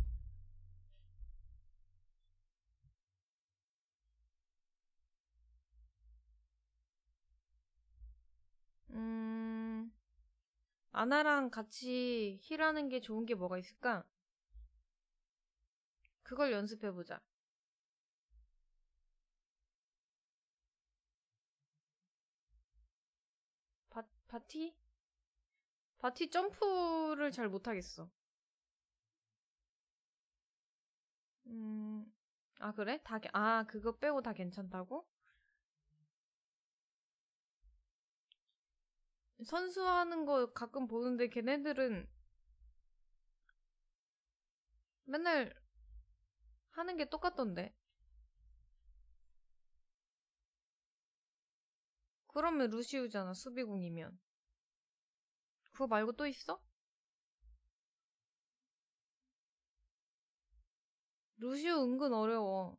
아나랑 같이 힐하는 게 좋은 게 뭐가 있을까? 그걸 연습해보자. 바티? 바티 점프를 잘 못하겠어. 아, 그래? 그거 빼고 다 괜찮다고? 선수하는 거 가끔 보는데 걔네들은 맨날 하는 게 똑같던데. 그러면 루시우잖아, 수비공이면. 그거 말고 또 있어? 루시우 은근 어려워.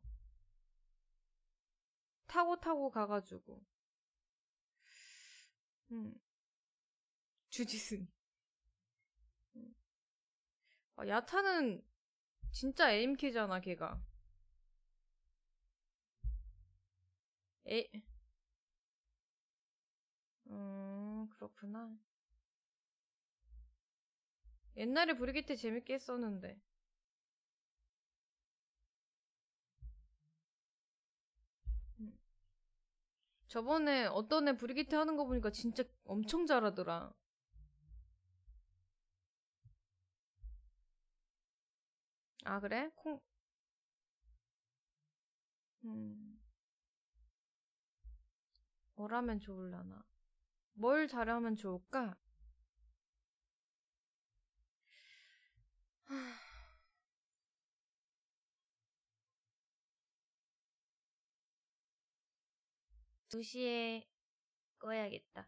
타고 가가지고. 주지승. 아, 야타는 진짜 AMK잖아, 걔가. 그렇구나. 옛날에 브리기테 재밌게 했었는데. 저번에 어떤 애 브리기테 하는 거 보니까 진짜 엄청 잘하더라. 아, 그래? 뭘 하면 좋을라나? 뭘 잘하면 좋을까? 2시에 꺼야겠다.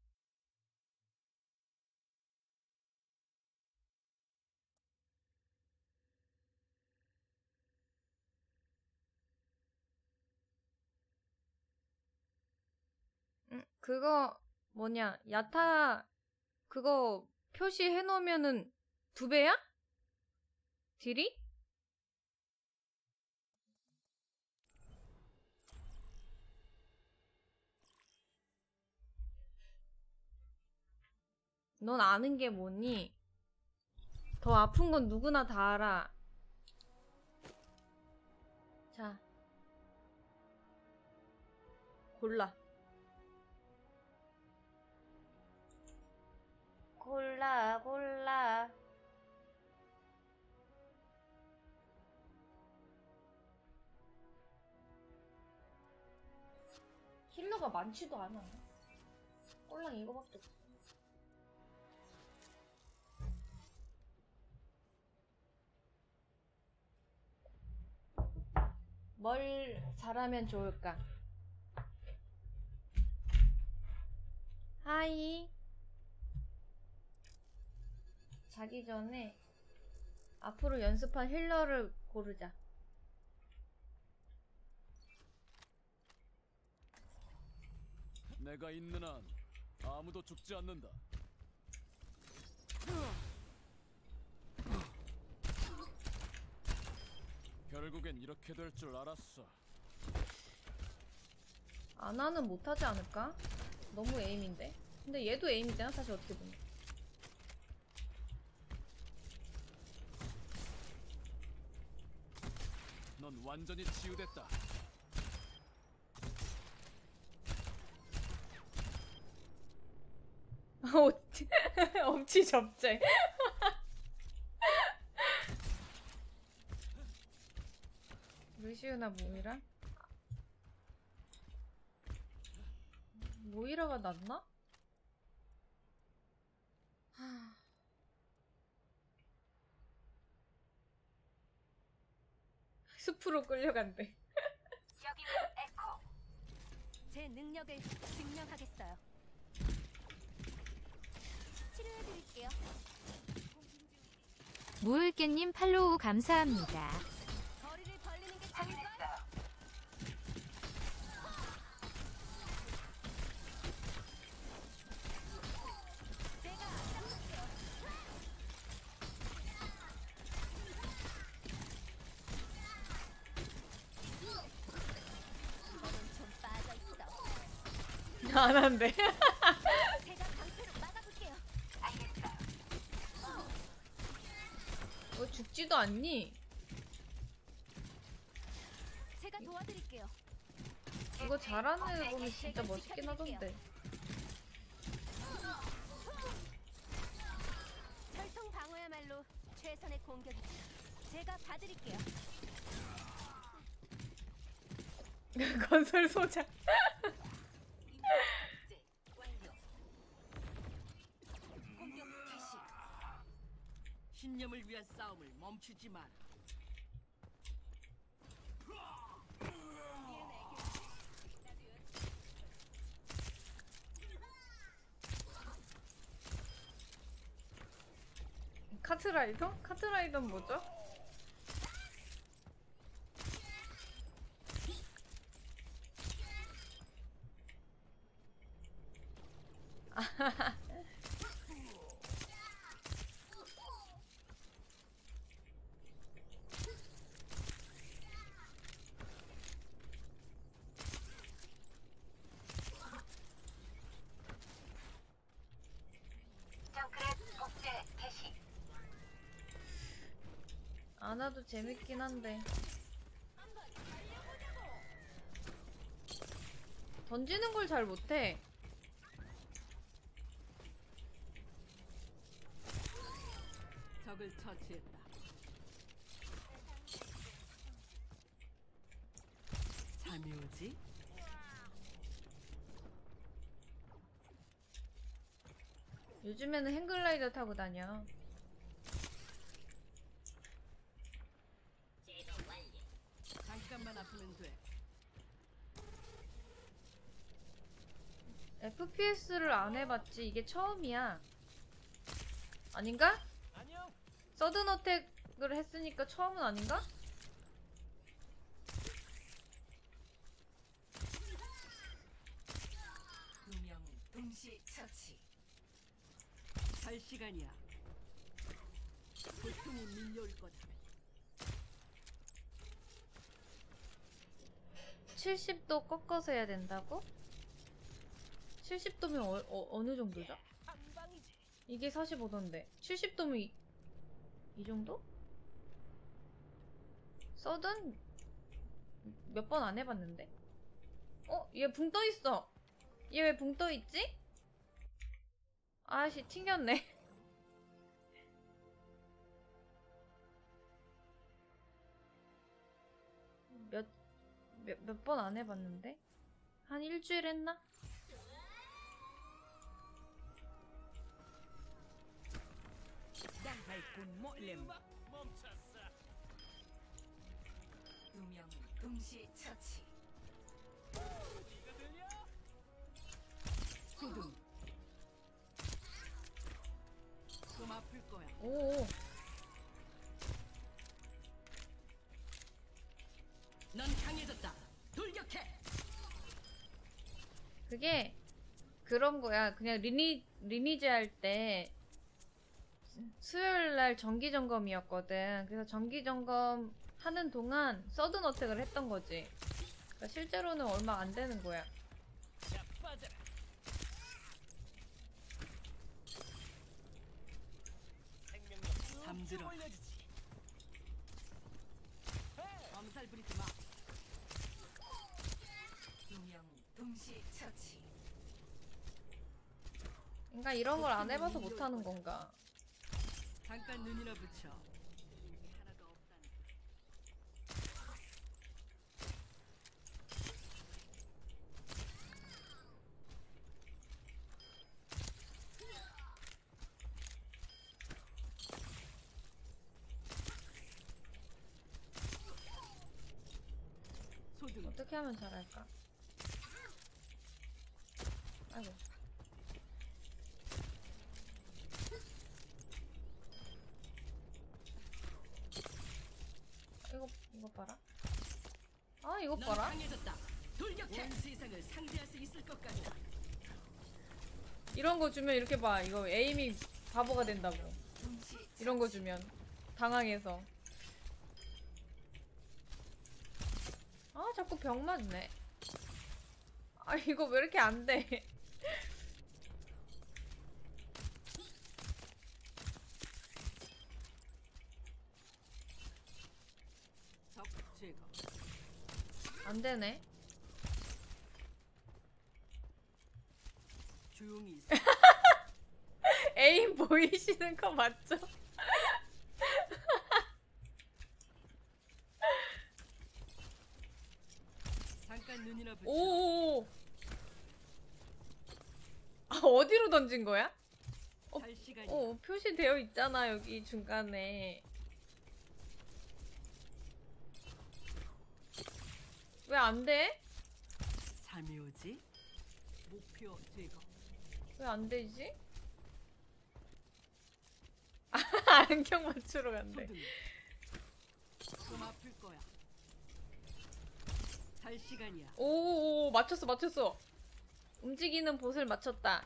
그거 뭐냐? 야타 그거 표시해 놓으면은 2배야? 딜이? 넌 아는 게 뭐니? 더 아픈 건 누구나 다 알아. 자, 골라. 골라. 힐러가 많지도 않아. 꼴랑 이거밖에 없어. 뭘 잘하면 좋을까? 하이. 자기 전에 앞으로 연습한 힐러를 고르자. 내가 있는 한 아무도 죽지 않는다. 결국엔 이렇게 될 줄 알았어. 아나는 못하지 않을까? 너무 에임인데. 근데 얘도 에임이잖아 사실 어떻게 보면. 넌 완전히 치유됐다. 엄지 접재. 루시우나 모이라? 모이라가 낫나? 하... 숲으로 끌려간대. 제 능력을 증명하겠어요. 치료해드릴게요. 무울깨님 팔로우 감사합니다. 거리를 벌리는 게 좋을걸? 제가 앞장설게요. 너는 좀 빠져있어. 안 한대. 제가 방패로 막아볼게요. 죽지도 않니? 제가 도와드릴게요. 이거 잘하는 애 보면 진짜 멋있긴 하던데. 혈통 방어야말로 최선의 공격이지. 제가 봐드릴게요. 건설 소장. 공격 개시. 신념을 위한 싸움을 멈추지 마라. 카트라이더? 카트라이더는 뭐죠? 안 와도 재밌긴 한데 던지는 걸 잘 못해. 적을 처치했다. 잠이 오지? 요즘에는 행글라이더 타고 다녀. 잠깐만 아프면 돼. FPS를 안 해봤지. 이게 처음이야. 아닌가? 서든 어택을 했으니까 처음은 아닌가? 두 명은 동시 처치. 갈 시간이야. 고통이 밀려올 거다. 70도 꺾어서 해야 된다고? 70도면 어느 정도죠? 이게 45도인데 70도면 이 정도? 서든 몇 번 안 해봤는데? 얘 붕 떠있어. 얘 왜 붕 떠있지? 아씨 튕겼네. 몇 번 안 해봤는데? 한 일주일 했나? 두 명은 동시 처치. 두둥. 좀 아플 거야. 오오. 그게 그런 거야. 그냥 리니지 할 때 수요일 날 정기 점검이었거든. 그래서 정기 점검 하는 동안 서든 어택을 했던 거지. 그러니까 실제로는 얼마 안 되는 거야. 잠들어. 엄살 부리지 마. 두명 동시 처치. 그러니까 이런 걸 안 해봐서 못하는 건가. 잠깐 눈이나 붙여. 하나도 없다는. 소등. 어떻게 하면 잘할까? 아이고. 이거 봐라. 아, 이거 넌 봐라. 강해졌다. 돌격해. 온 세상을 상대할 수 있을 것 같다. 이런 거 주면 이렇게 봐. 이거 에임이 바보가 된다고. 동시 이런 거 주면 당황해서. 아, 자꾸 병 맞네. 아, 이거 왜 이렇게 안 돼? 적 제거. 안 되네. 조용히 있어. 에임 보이시는 거 맞죠? 잠깐 눈이나 붙여. 오. 아, 어디로 던진 거야? 잘 시간이. 표시되어 있잖아, 여기 중간에. 왜 안 돼? 잠이 오지. 목표 제거. 왜 안 되지? 아, 안경 맞추러 간대. 소등. 좀 아플 거야. 잘 시간이야. 오, 맞췄어. 움직이는 봇을 맞췄다.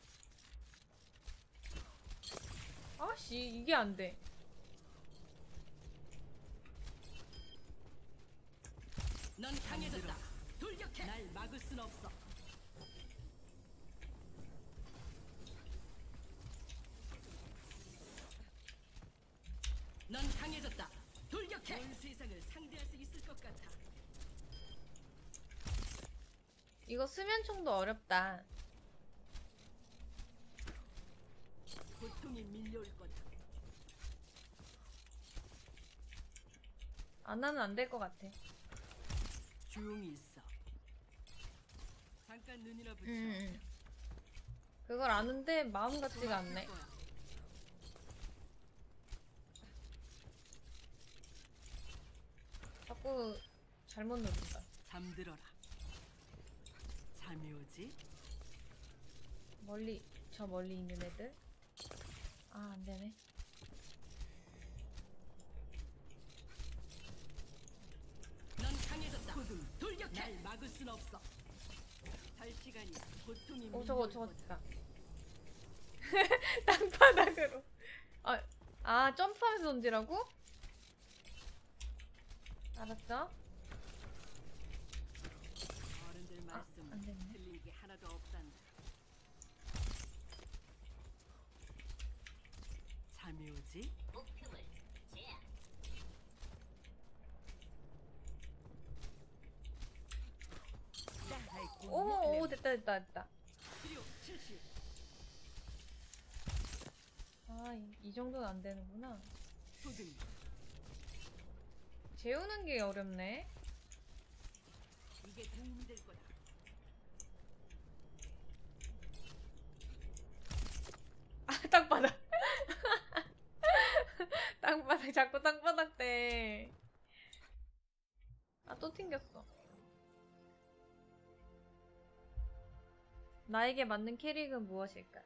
아씨, 이게 안 돼. 넌 강해졌다. 돌격해. 날 막을 순 없어. 넌 강해졌다. 돌격해. 온 세상을 상대할 수 있을 것 같아. 이거 수면총도 어렵다. 고통이 밀려올 거다. 안 하면 안 될 것 같아. 조용히 있어. 잠깐 눈이나 붙여. 그걸 아는데 마음 같지가 않네. 자꾸 잘못 누른다. 잠들어라. 잠이 오지? 저 멀리 있는 애들. 아, 안 되네. 넌 강해졌다. 소등. 돌격해. 날 막을 순 없어. 잘 시간이야. 고통이 저거 밀려올 거다. 됐다. 땅바닥으로. 점프하면서 던지라고? 알았어. 어른들 말씀 안 됐네. 틀린 게 하나도 없단다. 잠이 오지? 오, 됐다. 필요 70. 아, 이 정도는 안 되는구나. 소등. 재우는 게 어렵네. 이게 도움이 될 거다. 아, 땅바닥. 자꾸 땅바닥 대. 아, 또 튕겼어. 나에게 맞는 캐릭은 무엇일까?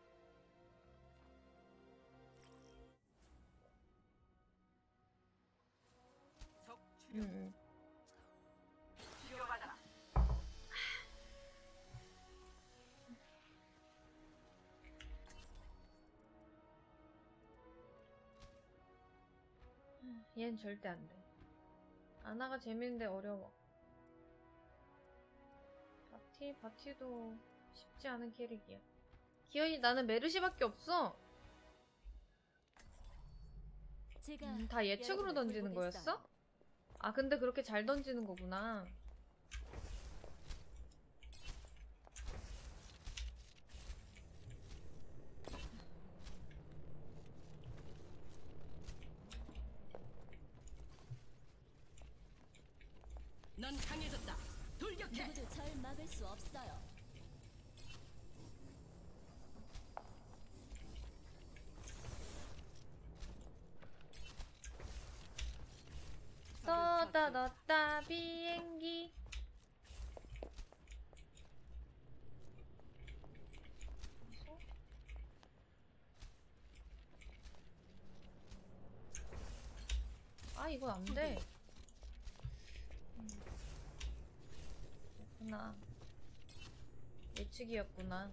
적 출현. 음. 치료받아라. 얘는 절대 안 돼. 아나가 재밌는데 어려워. 바티도 쉽지 않은 캐릭이야. 기현이 나는 메르시밖에 없어. 제가 다 예측으로 여러분을 던지는 돌보겠어요. 거였어? 아 근데 그렇게 잘 던지는 거구나. 넌 강해졌다. 돌격해. 누구도 절 막을 수 없어요. 쏟아 넣었다 비행기. 아 이건 안 돼. 그렇구나. 예측이었구나.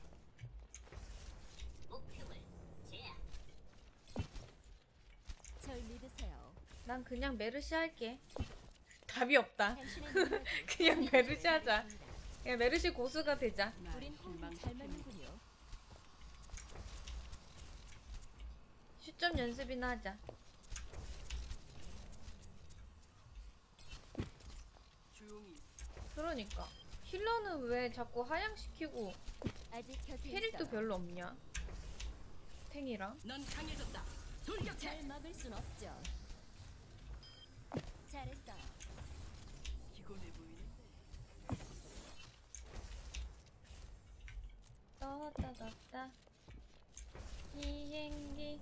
절 믿으세요. 난 그냥 메르시 할게. 답이 없다. 당신의 능력이 그냥 메르시 하자. 있습니다. 그냥 메르시 고수가 되자. 날 우린 호흡이 잘 맞는군요. 슛점 연습이나 하자. 조용히 그러니까 힐러는 왜 자꾸 하향시키고 아직 곁에 캐릭도 있어요. 별로 없냐? 탱이랑. 넌 강해졌다. 돌격해. 절 막을 순 없죠. 잘했어요. 피곤해 보이는데. 넣었다 넣었다 비행기.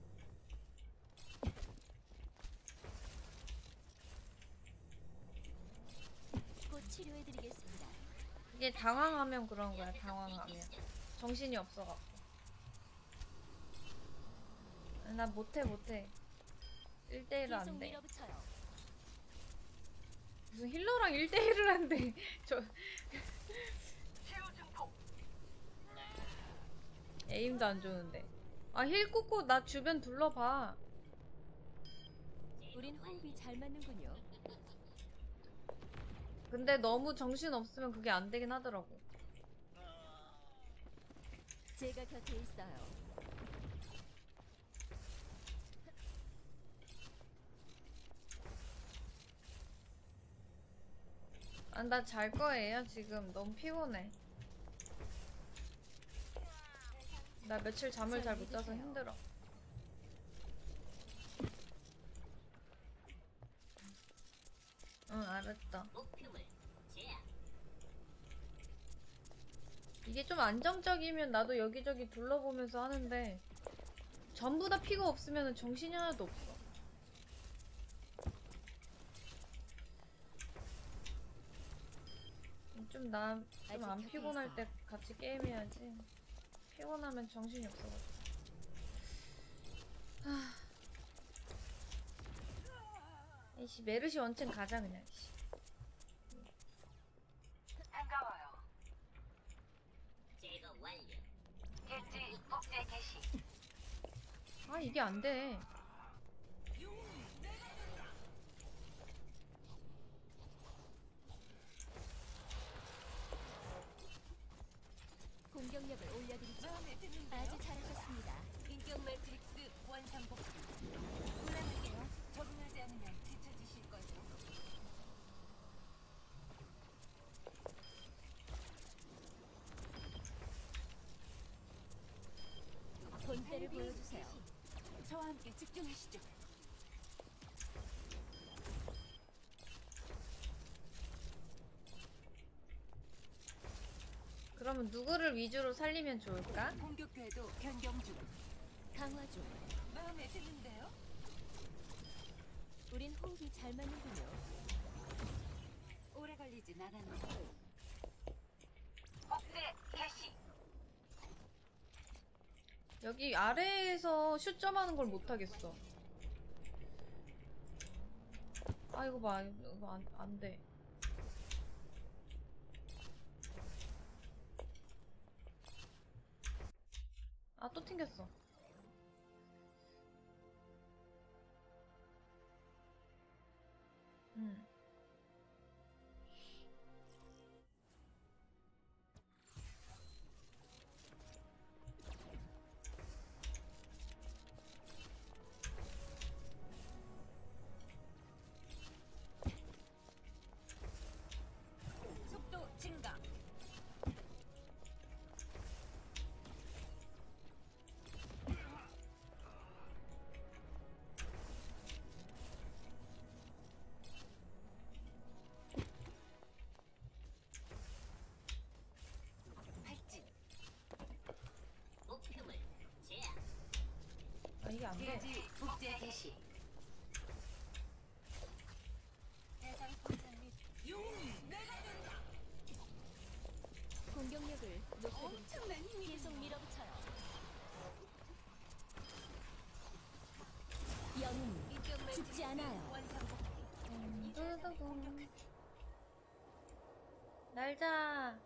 곧 치료해드리겠습니다. 이게 당황하면 그런 거야. 당황하면 정신이 없어갖고. 나 못해 1대1은 계속 안돼. 밀어붙여요. 무슨 힐러랑 1대1을 한대. 저 에임도 안 좋은데. 아 힐 꽂고 나 주변 둘러봐. 우린 호흡이 잘 맞는군요. 근데 너무 정신 없으면 그게 안 되긴 하더라고. 제가 곁에 있어요. 아, 나 잘 거예요 지금. 너무 피곤해. 나 며칠 잠을 잘 못 자서 힘들어. 응 알았다. 이게 좀 안정적이면 나도 여기저기 둘러보면서 하는데 전부 다 피가 없으면 정신이 하나도 없어. 좀 안 피곤할 때 같이 게임해야지. 피곤하면 정신이 없어가지고. 이씨 메르시 원챔 가자 그냥. 이씨. 아 이게 안 돼. 공격력을 올려드리죠. 아주 잘하셨습니다. 인격 매트릭스 원상복구. 곤란할게요. 적응하지 않으면 뒤처지실 거죠. 본때를 보여주세요. 저와 함께 집중하시죠. 그러면 누구를 위주로 살리면 좋을까? 공격 궤도 변경 중. 강화 중. 마음에 드는데요? 우린 호흡이 잘 맞는군요. 오래 걸리진 않았네요. 복제 개시. 여기 아래에서 슛점하는 걸 못하겠어. 아 이거 봐. 이거 안 돼. 아 또 튕겼어. 응. 속도 증가. 발진. 목표물 제압. 아, 이게 안 돼. 대지 복제 개시. 대상 포착 및 용이 내가 된다. 공격력을 높여드리죠. 엄청난 힘이 계속 밀어붙여요. 영웅 죽지 않아요. 원상복귀. 날자.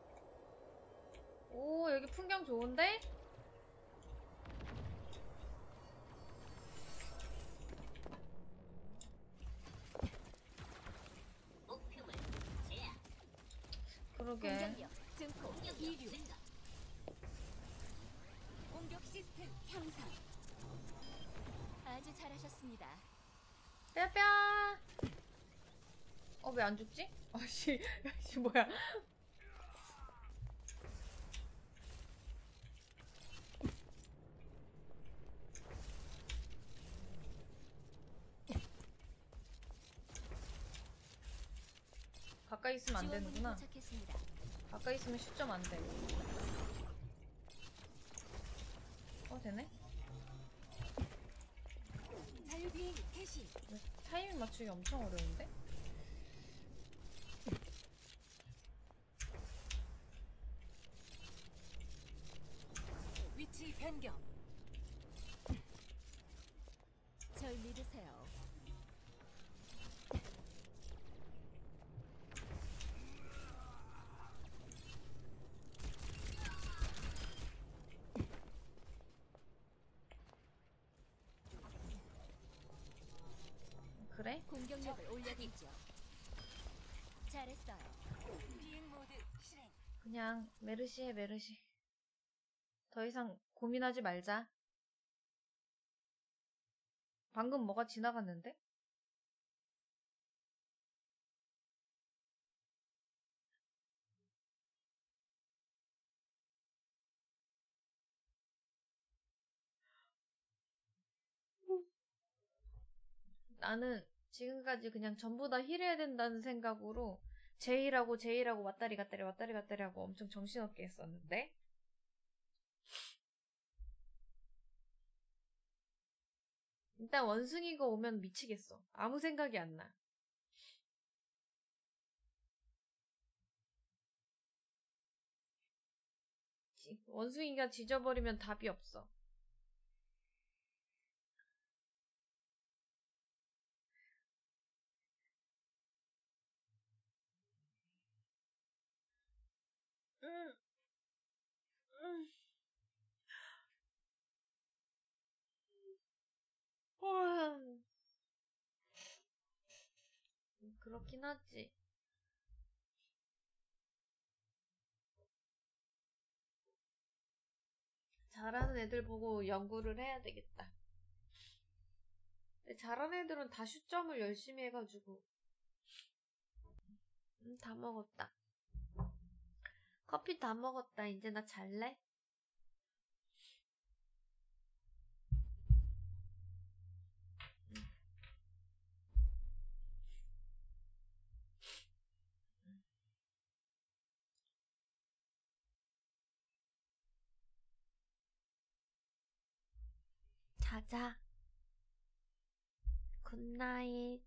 오, 여기 풍경 좋은데? 목표물 제압. 그러게. 공격력 증폭 이류. 증가. 공격 시스템 향상. 아주 잘하셨습니다. 뼈뼈. 왜 안 죽지? 아씨, 씨 뭐야? 가까이 있으면 안 지원군이 되는구나. 도착했습니다. 가까이 있으면 10점 안 돼. 되네? 자유비행 개시. 타이밍 맞추기 엄청 어려운데? 위치 변경. 절 믿으세요. 그래? 공격력을 올려드리죠. 잘했어요. 비행 모드 실행. 그냥 메르시 해, 메르시. 더 이상 고민하지 말자. 방금 뭐가 지나갔는데? 나는 지금까지 그냥 전부 다 힐해야 된다는 생각으로 제일하고 왔다리 갔다리 하고 엄청 정신없게 했었는데 일단 원숭이가 오면 미치겠어. 아무 생각이 안 나. 원숭이가 지져버리면 답이 없어. 음. 그렇긴 하지. 잘하는 애들 보고 연구를 해야 되겠다. 근데 잘하는 애들은 다 슛점을 열심히 해가지고. 다 먹었다. 커피 다 먹었다. 이제 나 잘래? 자자. 굿나잇.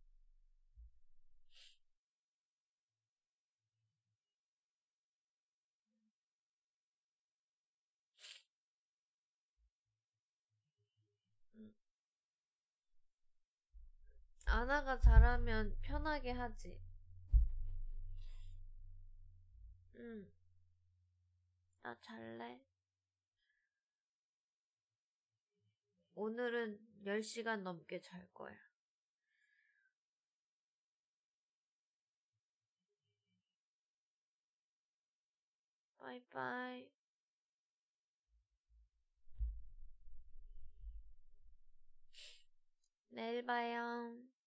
아나가 잘하면 편하게 하지. 나 잘래? 오늘은 10시간 넘게 잘 거야. 빠이빠이. 내일 봐요.